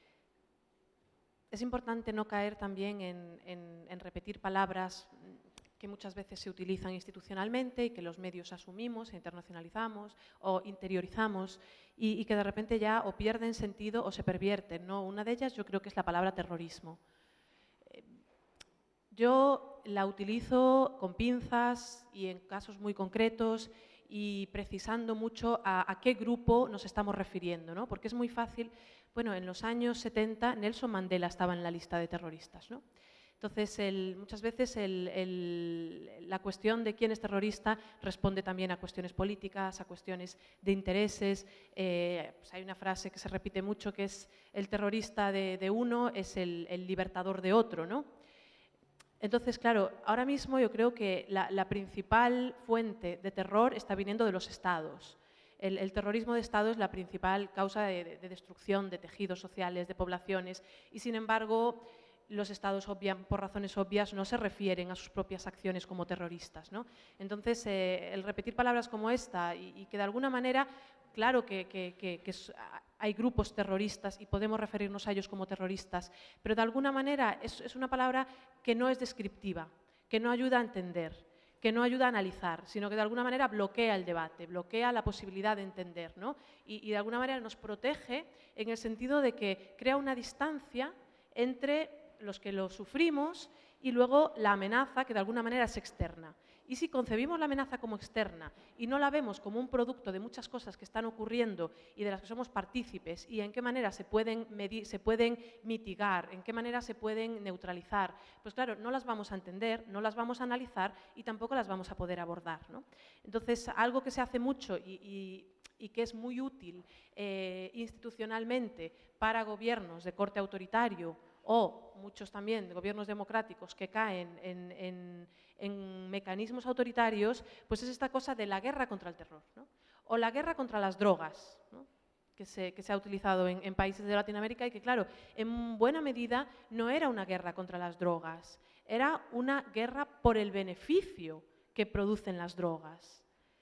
Es importante no caer también en, en, en repetir palabras que muchas veces se utilizan institucionalmente y que los medios asumimos, internacionalizamos o interiorizamos y, y que de repente ya o pierden sentido o se pervierten, ¿no? Una de ellas yo creo que es la palabra terrorismo. Yo la utilizo con pinzas y en casos muy concretos y precisando mucho a, a qué grupo nos estamos refiriendo, ¿no? Porque es muy fácil, bueno, en los años setenta Nelson Mandela estaba en la lista de terroristas, ¿no? Entonces, el, muchas veces el, el, la cuestión de quién es terrorista responde también a cuestiones políticas, a cuestiones de intereses. Eh, pues hay una frase que se repite mucho que es el terrorista de, de uno es el, el libertador de otro, ¿no? Entonces, claro, ahora mismo yo creo que la, la principal fuente de terror está viniendo de los estados. El, el terrorismo de Estado es la principal causa de, de destrucción de tejidos sociales, de poblaciones, y sin embargo los estados, obvian, por razones obvias, no se refieren a sus propias acciones como terroristas, ¿no? Entonces, eh, el repetir palabras como esta y, y que de alguna manera, claro que, que, que, que es, hay grupos terroristas y podemos referirnos a ellos como terroristas, pero de alguna manera es, es una palabra que no es descriptiva, que no ayuda a entender, que no ayuda a analizar, sino que de alguna manera bloquea el debate, bloquea la posibilidad de entender, ¿no? Y, y de alguna manera nos protege en el sentido de que crea una distancia entre los que lo sufrimos y luego la amenaza que de alguna manera es externa. Y si concebimos la amenaza como externa y no la vemos como un producto de muchas cosas que están ocurriendo y de las que somos partícipes y en qué manera se pueden medir, se pueden mitigar, en qué manera se pueden neutralizar, pues claro, no las vamos a entender, no las vamos a analizar y tampoco las vamos a poder abordar, ¿no? Entonces, algo que se hace mucho y, y y que es muy útil eh, institucionalmente para gobiernos de corte autoritario o muchos también de gobiernos democráticos que caen en, en, en mecanismos autoritarios, pues es esta cosa de la guerra contra el terror, ¿no? O la guerra contra las drogas, ¿no? que, se, que se ha utilizado en, en países de Latinoamérica y que, claro, en buena medida no era una guerra contra las drogas, era una guerra por el beneficio que producen las drogas.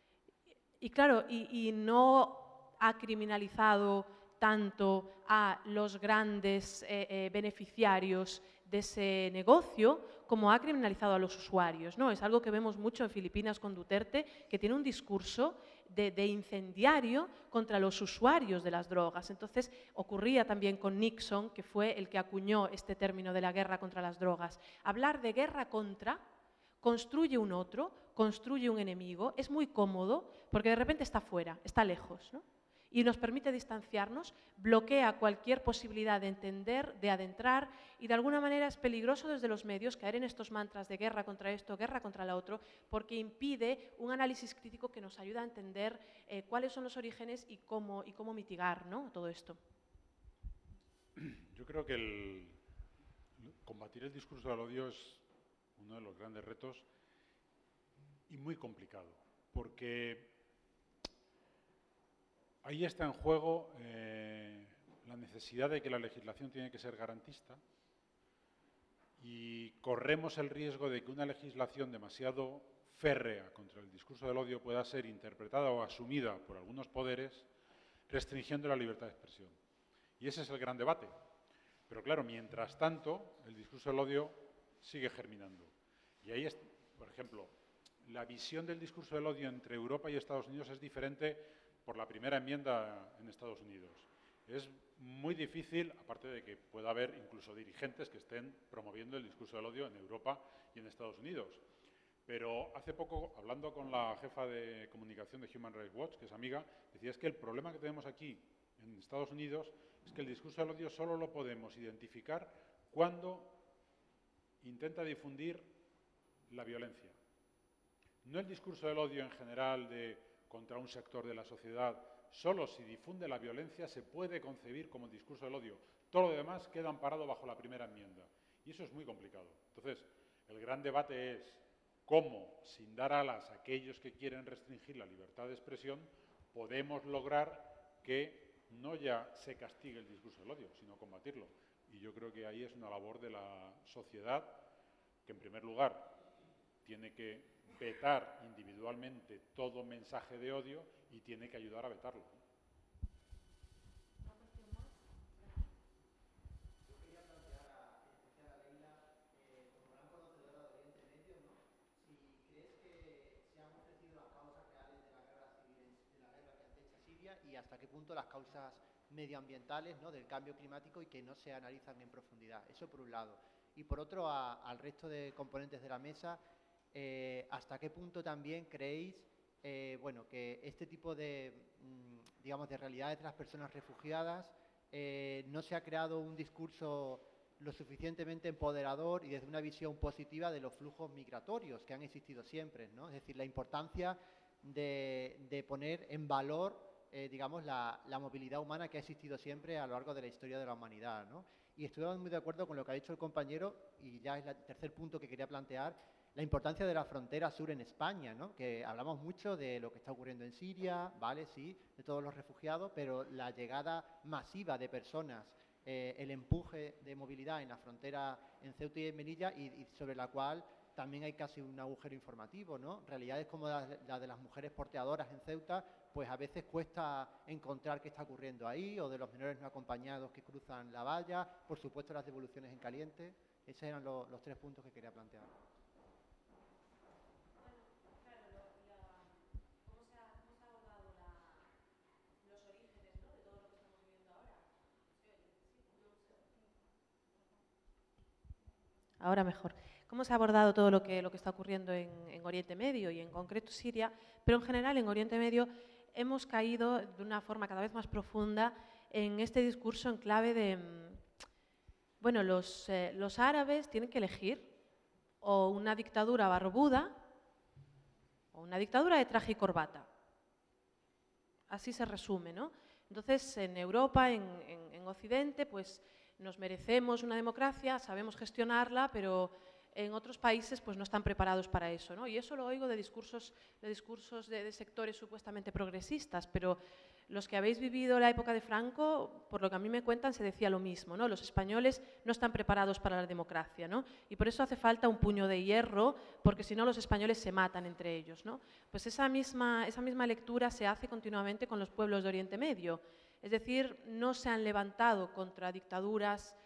Y claro, y, y no ha criminalizado tanto a los grandes eh, eh, beneficiarios de ese negocio como ha criminalizado a los usuarios, ¿no? Es algo que vemos mucho en Filipinas con Duterte, que tiene un discurso de, de incendiario contra los usuarios de las drogas. Entonces, ocurría también con Nixon, que fue el que acuñó este término de la guerra contra las drogas. Hablar de guerra contra construye un otro, construye un enemigo, es muy cómodo porque de repente está fuera, está lejos, ¿no? Y nos permite distanciarnos, bloquea cualquier posibilidad de entender, de adentrar y de alguna manera es peligroso desde los medios caer en estos mantras de guerra contra esto, guerra contra la otro, porque impide un análisis crítico que nos ayuda a entender eh, cuáles son los orígenes y cómo, y cómo mitigar, ¿no?, todo esto. Yo creo que el, combatir el discurso del odio es uno de los grandes retos y muy complicado, porque ahí está en juego eh, la necesidad de que la legislación tiene que ser garantista y corremos el riesgo de que una legislación demasiado férrea contra el discurso del odio pueda ser interpretada o asumida por algunos poderes restringiendo la libertad de expresión. Y ese es el gran debate. Pero claro, mientras tanto, el discurso del odio sigue germinando. Y ahí, es, por ejemplo, la visión del discurso del odio entre Europa y Estados Unidos es diferente por la primera enmienda en Estados Unidos. Es muy difícil, aparte de que pueda haber incluso dirigentes que estén promoviendo el discurso del odio en Europa y en Estados Unidos. Pero hace poco, hablando con la jefa de comunicación de Human Rights Watch, que es amiga, decía es que el problema que tenemos aquí en Estados Unidos es que el discurso del odio solo lo podemos identificar cuando intenta difundir la violencia. No el discurso del odio en general de contra un sector de la sociedad, solo si difunde la violencia se puede concebir como discurso del odio. Todo lo demás queda amparado bajo la primera enmienda. Y eso es muy complicado. Entonces, el gran debate es cómo, sin dar alas a aquellos que quieren restringir la libertad de expresión, podemos lograr que no ya se castigue el discurso del odio, sino combatirlo. Y yo creo que ahí es una labor de la sociedad que, en primer lugar, tiene que vetar individualmente todo mensaje de odio y tiene que ayudar a vetarlo. y hasta qué punto las causas medioambientales, ¿no?, del cambio climático y que no se analizan en profundidad. Eso por un lado. Y por otro, a, al resto de componentes de la mesa, eh, hasta qué punto también creéis eh, bueno, que este tipo de, mmm, digamos, de realidades de las personas refugiadas eh, no se ha creado un discurso lo suficientemente empoderador y desde una visión positiva de los flujos migratorios que han existido siempre, ¿no? Es decir, la importancia de, de poner en valor, eh, digamos, la, la movilidad humana que ha existido siempre a lo largo de la historia de la humanidad, ¿no? Y estoy muy de acuerdo con lo que ha dicho el compañero, y ya es el tercer punto que quería plantear, la importancia de la frontera sur en España, ¿no? Que hablamos mucho de lo que está ocurriendo en Siria, ¿vale? Sí, de todos los refugiados, pero la llegada masiva de personas, eh, el empuje de movilidad en la frontera en Ceuta y en Melilla, y, y sobre la cual también hay casi un agujero informativo, ¿no? Realidades como la, la de las mujeres porteadoras en Ceuta, pues a veces cuesta encontrar qué está ocurriendo ahí, o de los menores no acompañados que cruzan la valla, por supuesto las devoluciones en caliente. Esos eran lo, los tres puntos que quería plantear. Ahora mejor. ¿Cómo se ha abordado todo lo que, lo que está ocurriendo en, en Oriente Medio y en concreto Siria? Pero en general en Oriente Medio hemos caído de una forma cada vez más profunda en este discurso en clave de, bueno, los, eh, los árabes tienen que elegir o una dictadura barbuda o una dictadura de traje y corbata. Así se resume, ¿no? Entonces, en Europa, en, en, en Occidente, pues nos merecemos una democracia, sabemos gestionarla, pero en otros países pues no están preparados para eso, ¿no? Y eso lo oigo de discursos, de, discursos de, de sectores supuestamente progresistas, pero los que habéis vivido la época de Franco, por lo que a mí me cuentan, se decía lo mismo, ¿no? Los españoles no están preparados para la democracia, ¿no? Y por eso hace falta un puño de hierro, porque si no los españoles se matan entre ellos, ¿no? Pues esa misma, esa misma lectura se hace continuamente con los pueblos de Oriente Medio. Es decir, no se han levantado contra dictaduras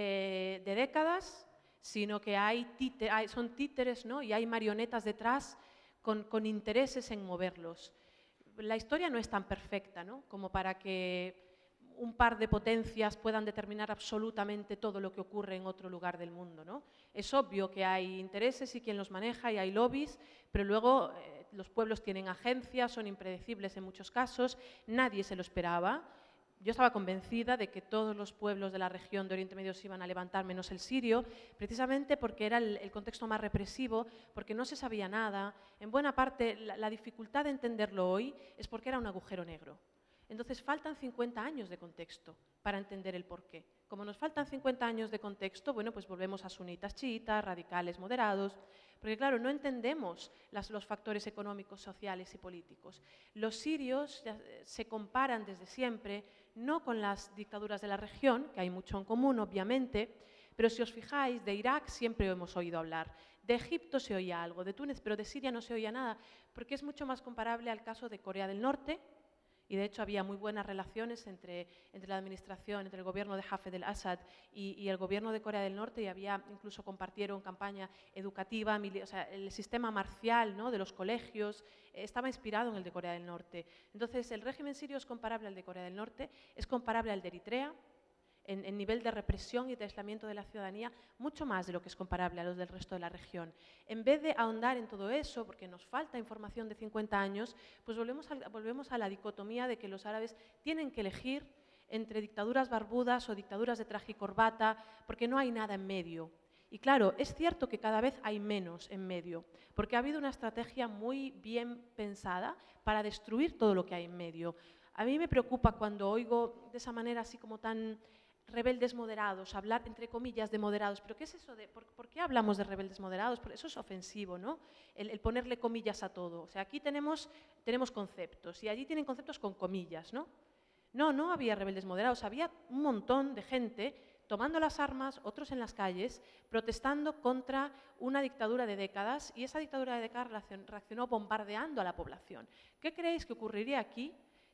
eh, de décadas, sino que hay títer, hay, son títeres, ¿no? Y hay marionetas detrás con, con intereses en moverlos. La historia no es tan perfecta, ¿no?, como para que un par de potencias puedan determinar absolutamente todo lo que ocurre en otro lugar del mundo, ¿no? Es obvio que hay intereses y quien los maneja y hay lobbies, pero luego eh, los pueblos tienen agencias, son impredecibles en muchos casos, nadie se lo esperaba. Yo estaba convencida de que todos los pueblos de la región de Oriente Medio se iban a levantar, menos el sirio, precisamente porque era el, el contexto más represivo, porque no se sabía nada. En buena parte, la, la dificultad de entenderlo hoy es porque era un agujero negro. Entonces, faltan cincuenta años de contexto para entender el porqué. Como nos faltan cincuenta años de contexto, bueno, pues volvemos a sunitas, chiitas, radicales, moderados, porque claro, no entendemos las, los factores económicos, sociales y políticos. Los sirios se comparan desde siempre, no con las dictaduras de la región, que hay mucho en común, obviamente, pero si os fijáis, de Irak siempre hemos oído hablar, de Egipto se oía algo, de Túnez, pero de Siria no se oía nada, porque es mucho más comparable al caso de Corea del Norte, y de hecho había muy buenas relaciones entre, entre la administración, entre el gobierno de Hafez el-Assad y, y el gobierno de Corea del Norte, y había, incluso compartieron campaña educativa, o sea, el sistema marcial, ¿no?, de los colegios eh, estaba inspirado en el de Corea del Norte. Entonces, el régimen sirio es comparable al de Corea del Norte, es comparable al de Eritrea, en, en nivel de represión y de aislamiento de la ciudadanía, mucho más de lo que es comparable a los del resto de la región. En vez de ahondar en todo eso, porque nos falta información de cincuenta años, pues volvemos a, volvemos a la dicotomía de que los árabes tienen que elegir entre dictaduras barbudas o dictaduras de traje y corbata, porque no hay nada en medio. Y claro, es cierto que cada vez hay menos en medio, porque ha habido una estrategia muy bien pensada para destruir todo lo que hay en medio. A mí me preocupa cuando oigo de esa manera así como tan rebeldes moderados, hablar entre comillas de moderados, pero ¿qué es eso de, por, por qué hablamos de rebeldes moderados? Porque eso es ofensivo, ¿no? El, el ponerle comillas a todo. O sea, aquí tenemos, tenemos conceptos y allí tienen conceptos con comillas, ¿no? No, no había rebeldes moderados, había un montón de gente tomando las armas, otros en las calles, protestando contra una dictadura de décadas, y esa dictadura de décadas reaccionó bombardeando a la población. ¿Qué creéis que ocurriría aquí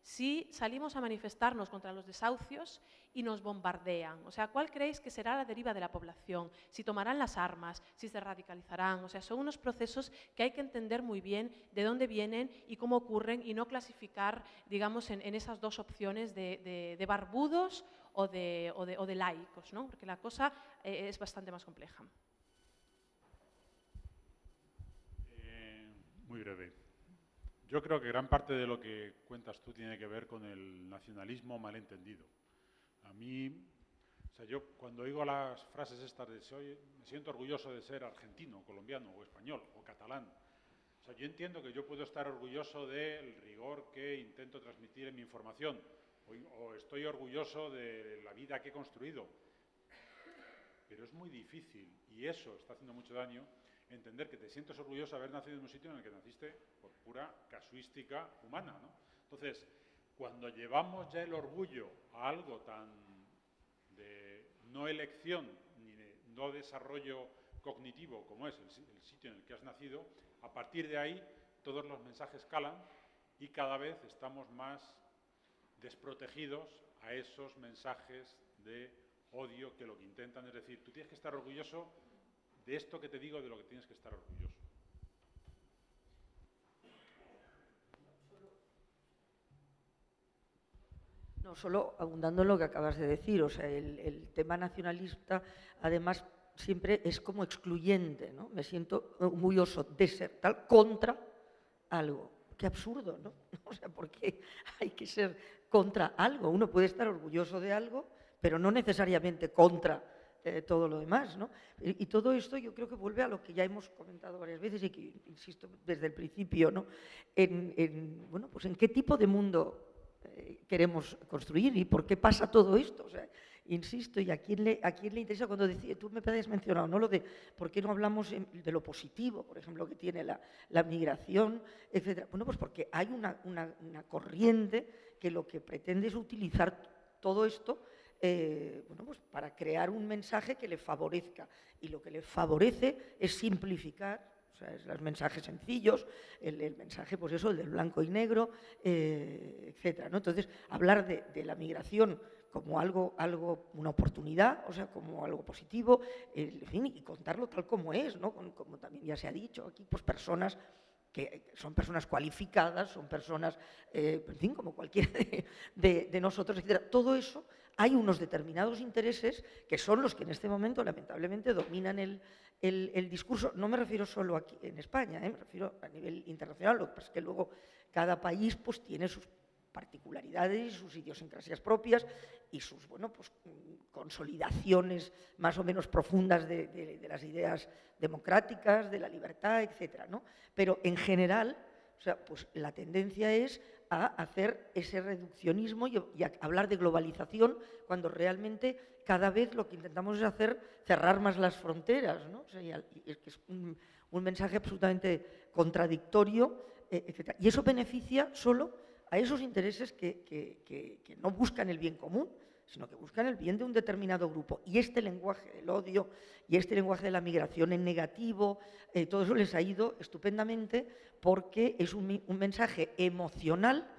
si salimos a manifestarnos contra los desahucios y nos bombardean? O sea, ¿cuál creéis que será la deriva de la población? Si tomarán las armas, si se radicalizarán. O sea, son unos procesos que hay que entender muy bien de dónde vienen y cómo ocurren y no clasificar, digamos, en, en esas dos opciones de, de, de barbudos o de, o, de, o de laicos, ¿no? Porque la cosa eh, es bastante más compleja. Eh, muy breve. Yo creo que gran parte de lo que cuentas tú tiene que ver con el nacionalismo malentendido. A mí, o sea, yo cuando oigo las frases estas de soy, me siento orgulloso de ser argentino, colombiano o español o catalán. O sea, yo entiendo que yo puedo estar orgulloso del rigor que intento transmitir en mi información o, o estoy orgulloso de la vida que he construido. Pero es muy difícil, y eso está haciendo mucho daño, entender que te sientes orgulloso de haber nacido en un sitio en el que naciste por pura casuística humana, ¿no? Entonces, cuando llevamos ya el orgullo a algo tan de no elección ni de no desarrollo cognitivo como es el, el sitio en el que has nacido, a partir de ahí todos los mensajes calan y cada vez estamos más desprotegidos a esos mensajes de odio que lo que intentan es decir, tú tienes que estar orgulloso de esto que te digo, de lo que tienes que estar orgulloso. No, solo abundando en lo que acabas de decir, o sea, el, el tema nacionalista, además, siempre es como excluyente, ¿no? Me siento orgulloso de ser tal contra algo. Qué absurdo, ¿no? O sea, ¿por qué hay que ser contra algo? Uno puede estar orgulloso de algo, pero no necesariamente contra Eh, todo lo demás, ¿no? Y, y todo esto yo creo que vuelve a lo que ya hemos comentado varias veces y que insisto desde el principio, ¿no? En, en, bueno, pues en qué tipo de mundo eh, queremos construir y por qué pasa todo esto. O sea, insisto, y a quién le, a quién le interesa cuando decía, tú me habías mencionado, ¿no? Lo de por qué no hablamos de lo positivo, por ejemplo, que tiene la, la migración, etcétera. Bueno, pues porque hay una, una, una corriente que lo que pretende es utilizar todo esto Eh, bueno, pues para crear un mensaje que le favorezca. Y lo que le favorece es simplificar, o sea, es los mensajes sencillos, el, el mensaje, pues eso, el del blanco y negro, eh, etcétera, ¿no? Entonces, hablar de, de la migración como algo, algo, una oportunidad, o sea, como algo positivo, eh, en fin, y contarlo tal como es, ¿no? Como, como también ya se ha dicho aquí, pues personas que son personas cualificadas, son personas, eh, en fin, como cualquiera de, de, de nosotros, etcétera. Todo eso, hay unos determinados intereses que son los que en este momento, lamentablemente, dominan el, el, el discurso. No me refiero solo aquí en España, ¿eh? Me refiero a nivel internacional, lo que pasa es que luego cada país pues, tiene sus particularidades, sus idiosincrasias propias y sus, bueno, pues, consolidaciones más o menos profundas de, de, de las ideas democráticas, de la libertad, etcétera, ¿no? Pero en general, o sea, pues la tendencia es a hacer ese reduccionismo y, y a hablar de globalización cuando realmente cada vez lo que intentamos es hacer cerrar más las fronteras, ¿no? O sea, y, y es que es un, un mensaje absolutamente contradictorio, eh, etcétera. Y eso beneficia solo a esos intereses que, que, que, que no buscan el bien común, sino que buscan el bien de un determinado grupo. Y este lenguaje del odio y este lenguaje de la migración en negativo, eh, todo eso les ha ido estupendamente porque es un, un mensaje emocional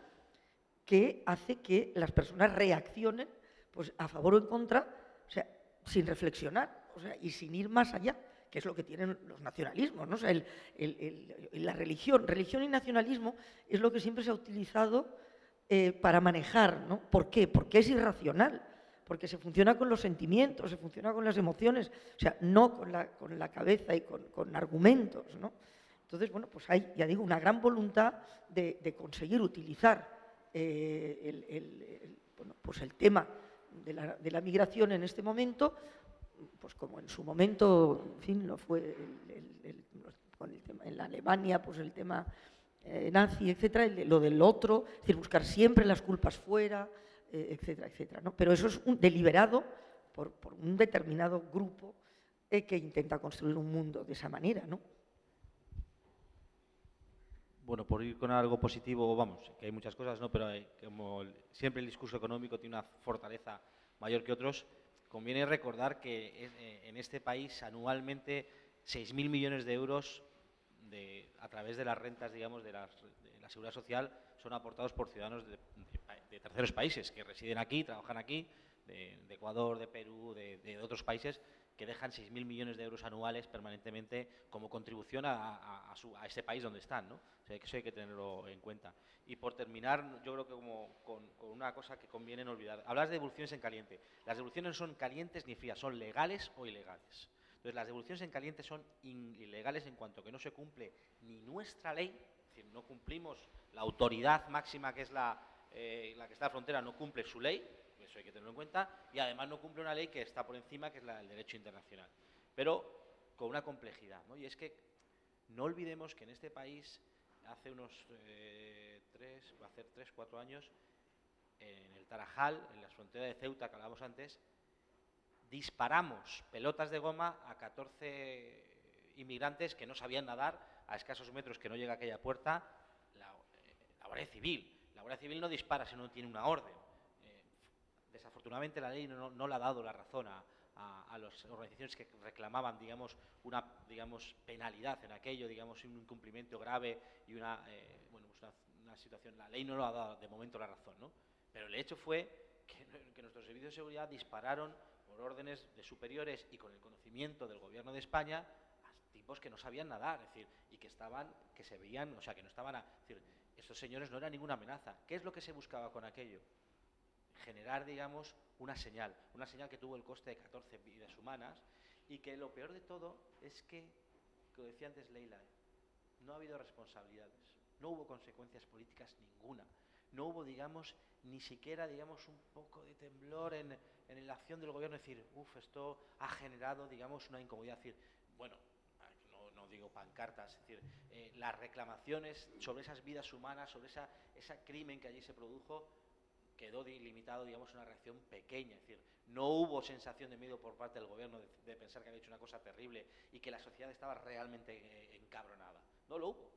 que hace que las personas reaccionen pues, a favor o en contra, o sea, sin reflexionar, o sea, y sin ir más allá, que es lo que tienen los nacionalismos, ¿no? O sea, el, el, el, la religión, religión y nacionalismo es lo que siempre se ha utilizado eh, para manejar, ¿no? ¿Por qué? Porque es irracional, porque se funciona con los sentimientos, se funciona con las emociones, o sea, no con la, con la cabeza y con, con argumentos, ¿no? Entonces, bueno, pues hay, ya digo, una gran voluntad de, de conseguir utilizar eh, el, el, el, bueno, pues el tema de la, de la migración en este momento, pues como en su momento, en fin, lo fue el, el, el, con el tema, en la Alemania, pues el tema eh, nazi, etcétera, el, lo del otro, es decir, buscar siempre las culpas fuera, eh, etcétera, etcétera, ¿no? Pero eso es un, deliberado por, por un determinado grupo eh, que intenta construir un mundo de esa manera, ¿no? Bueno, por ir con algo positivo, vamos, que hay muchas cosas, ¿no? Pero hay, como siempre el discurso económico tiene una fortaleza mayor que otros, conviene recordar que en este país anualmente seis mil millones de euros de, a través de las rentas, digamos, de, las, de la seguridad social son aportados por ciudadanos de, de de terceros países que residen aquí, trabajan aquí, de, de Ecuador, de Perú, de, de otros países, que dejan seis mil millones de euros anuales permanentemente como contribución a, a, a, su, a ese país donde están, ¿no? O sea, que eso hay que tenerlo en cuenta. Y por terminar, yo creo que como con, con una cosa que conviene no olvidar. Hablas de devoluciones en caliente. Las devoluciones no son calientes ni frías, son legales o ilegales. Entonces, las devoluciones en caliente son ilegales en cuanto que no se cumple ni nuestra ley, es decir, no cumplimos, la autoridad máxima que es la, eh, la que está a la frontera no cumple su ley, eso hay que tenerlo en cuenta, y además no cumple una ley que está por encima, que es la del derecho internacional. Pero con una complejidad, ¿no? Y es que no olvidemos que en este país, hace unos eh, tres, va a hacer tres, cuatro años, en el Tarajal, en la frontera de Ceuta que hablábamos antes, disparamos pelotas de goma a catorce inmigrantes que no sabían nadar, a escasos metros que no llega a aquella puerta, la, eh, la Guardia Civil. La Guardia Civil no dispara si no tiene una orden. Eh, desafortunadamente la ley no, no le ha dado la razón a, a, a las organizaciones que reclamaban, digamos, una digamos, penalidad en aquello, digamos, un incumplimiento grave y una, eh, bueno, pues una, una situación. La ley no le ha dado de momento la razón, ¿no? Pero el hecho fue que, que nuestros servicios de seguridad dispararon por órdenes de superiores y con el conocimiento del Gobierno de España a tipos que no sabían nadar, es decir, y que estaban, que se veían, o sea, que no estaban a, es decir, estos señores no eran ninguna amenaza. ¿Qué es lo que se buscaba con aquello? Generar, digamos, una señal, una señal que tuvo el coste de catorce vidas humanas y que lo peor de todo es que, como decía antes Leila, no ha habido responsabilidades, no hubo consecuencias políticas ninguna, no hubo, digamos, ni siquiera, digamos, un poco de temblor en, en la acción del gobierno, es decir, uff, esto ha generado, digamos, una incomodidad, es decir, bueno, no, no digo pancartas, es decir, eh, las reclamaciones sobre esas vidas humanas, sobre esa, ese crimen que allí se produjo, quedó limitado, digamos, a una reacción pequeña, es decir, no hubo sensación de miedo por parte del gobierno de, de pensar que había hecho una cosa terrible y que la sociedad estaba realmente eh, encabronada, no lo hubo.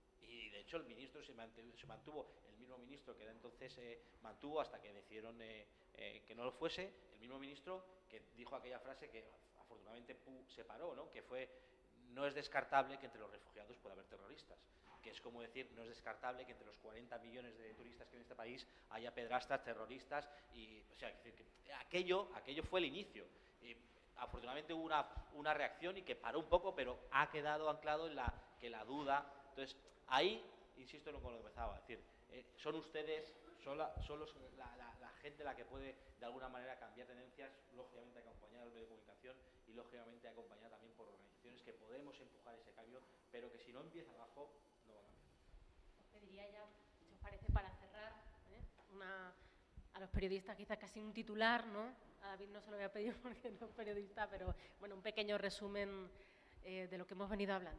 Y de hecho el ministro se mantuvo, se mantuvo el mismo ministro que de entonces eh, mantuvo hasta que decidieron eh, eh, que no lo fuese, el mismo ministro que dijo aquella frase que afortunadamente se paró, ¿no? Que fue, no es descartable que entre los refugiados pueda haber terroristas, que es como decir, no es descartable que entre los cuarenta millones de turistas que hay en este país haya pedrastas, terroristas, y, o sea, que aquello, aquello fue el inicio. Y, afortunadamente hubo una, una reacción y que paró un poco, pero ha quedado anclado en la, que la duda. Entonces, ahí, insisto en lo que empezaba, es decir, eh, son ustedes, son, la, son los, la, la, la gente la que puede de alguna manera cambiar tendencias, lógicamente acompañada de los medios de comunicación y lógicamente acompañada también por organizaciones que podemos empujar ese cambio, pero que si no empieza abajo, no va a cambiar. Os pediría ya, si os parece, para cerrar, ¿eh? una, a los periodistas quizás casi un titular, ¿no? A David no se lo voy a pedir porque no es periodista, pero bueno, un pequeño resumen eh, de lo que hemos venido hablando.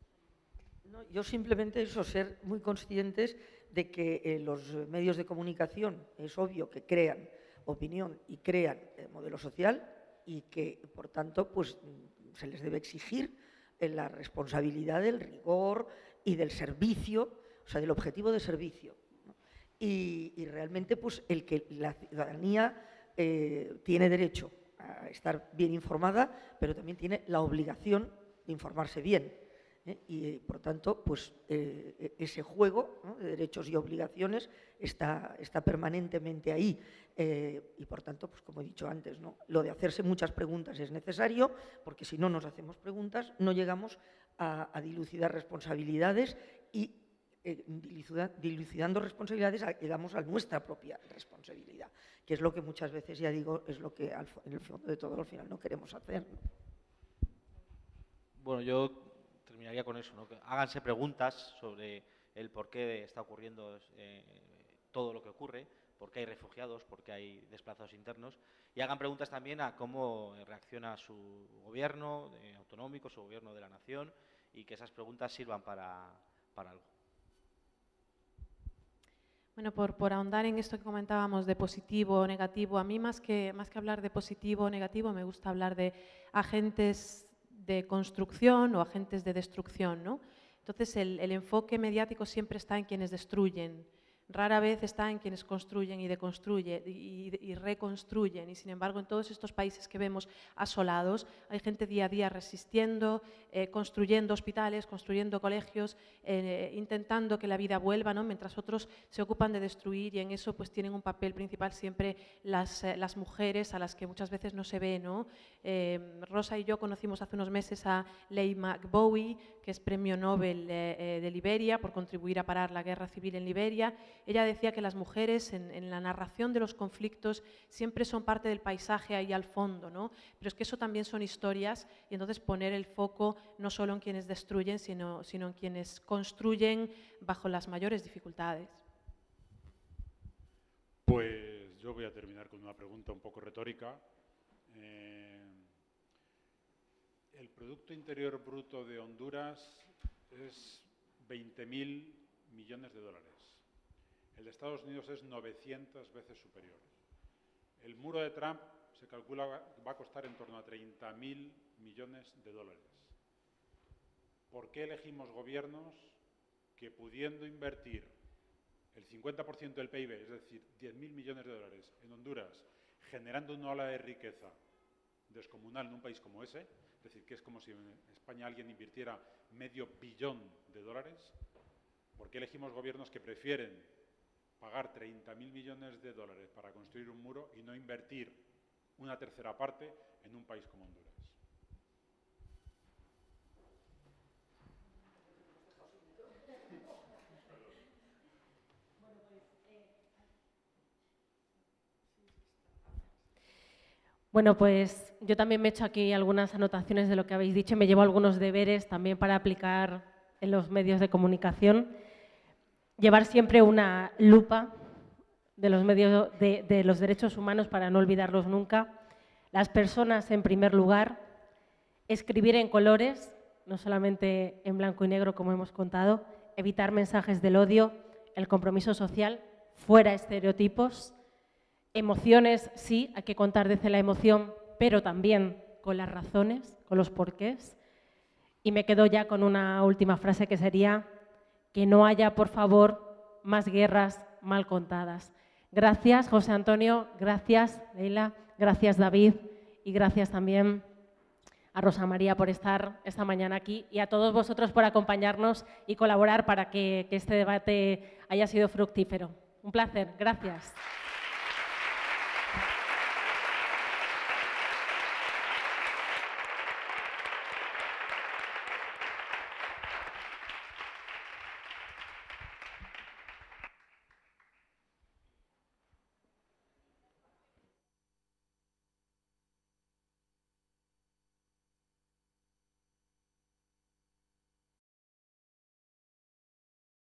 No, yo simplemente eso, ser muy conscientes de que eh, los medios de comunicación es obvio que crean opinión y crean eh, modelo social y que, por tanto, pues se les debe exigir eh, la responsabilidad del rigor y del servicio, o sea, del objetivo de servicio, ¿no? Y, y realmente, pues, el que la ciudadanía eh, tiene derecho a estar bien informada, pero también tiene la obligación de informarse bien. ¿Eh? Y, por tanto, pues, eh, ese juego, ¿no?, de derechos y obligaciones está, está permanentemente ahí. Eh, y, por tanto, pues, como he dicho antes, ¿no?, lo de hacerse muchas preguntas es necesario, porque si no nos hacemos preguntas no llegamos a, a dilucidar responsabilidades y, eh, dilucidando responsabilidades, llegamos a nuestra propia responsabilidad, que es lo que muchas veces, ya digo, es lo que al, en el fondo de todo al final no queremos hacer, ¿no? Bueno, yo terminaría con eso, ¿no? Que háganse preguntas sobre el por qué está ocurriendo eh, todo lo que ocurre, por qué hay refugiados, por qué hay desplazados internos, y hagan preguntas también a cómo reacciona su gobierno eh, autonómico, su gobierno de la nación, y que esas preguntas sirvan para, para algo. Bueno, por, por ahondar en esto que comentábamos de positivo o negativo, a mí más que, más que hablar de positivo o negativo, me gusta hablar de agentes de construcción o agentes de destrucción, ¿no? Entonces, el, el enfoque mediático siempre está en quienes destruyen, rara vez está en quienes construyen y deconstruyen y, y, y reconstruyen. Y sin embargo, en todos estos países que vemos asolados, hay gente día a día resistiendo, eh, construyendo hospitales, construyendo colegios, eh, intentando que la vida vuelva, ¿no? Mientras otros se ocupan de destruir, y en eso pues tienen un papel principal siempre las, eh, las mujeres, a las que muchas veces no se ve, ¿no? Eh, Rosa y yo conocimos hace unos meses a Leigh McBowie, que es premio Nobel eh, eh, de Liberia por contribuir a parar la guerra civil en Liberia. Ella decía que las mujeres en, en la narración de los conflictos siempre son parte del paisaje ahí al fondo, ¿no? Pero es que eso también son historias, y entonces poner el foco no solo en quienes destruyen, sino, sino en quienes construyen bajo las mayores dificultades. Pues yo voy a terminar con una pregunta un poco retórica. Eh, el Producto Interior Bruto de Honduras es veinte mil millones de dólares. El de Estados Unidos es novecientas veces superior. El muro de Trump se calcula va a costar en torno a treinta mil millones de dólares. ¿Por qué elegimos gobiernos que, pudiendo invertir el cincuenta por ciento del P I B, es decir, diez mil millones de dólares en Honduras, generando una ola de riqueza descomunal en un país como ese, es decir, que es como si en España alguien invirtiera medio billón de dólares? ¿Por qué elegimos gobiernos que prefieren pagar treinta mil millones de dólares para construir un muro y no invertir una tercera parte en un país como Honduras? Bueno, pues yo también me he hecho aquí algunas anotaciones de lo que habéis dicho y me llevo algunos deberes también para aplicar en los medios de comunicación. Llevar siempre una lupa de los medios de, de los derechos humanos para no olvidarlos nunca. Las personas en primer lugar. Escribir en colores, no solamente en blanco y negro como hemos contado. Evitar mensajes del odio. El compromiso social, fuera estereotipos. Emociones, sí, hay que contar desde la emoción, pero también con las razones, con los porqués. Y me quedo ya con una última frase que sería que no haya, por favor, más guerras mal contadas. Gracias, José Antonio, gracias, Leila, gracias, David, y gracias también a Rosa María por estar esta mañana aquí, y a todos vosotros por acompañarnos y colaborar para que, que este debate haya sido fructífero. Un placer, gracias.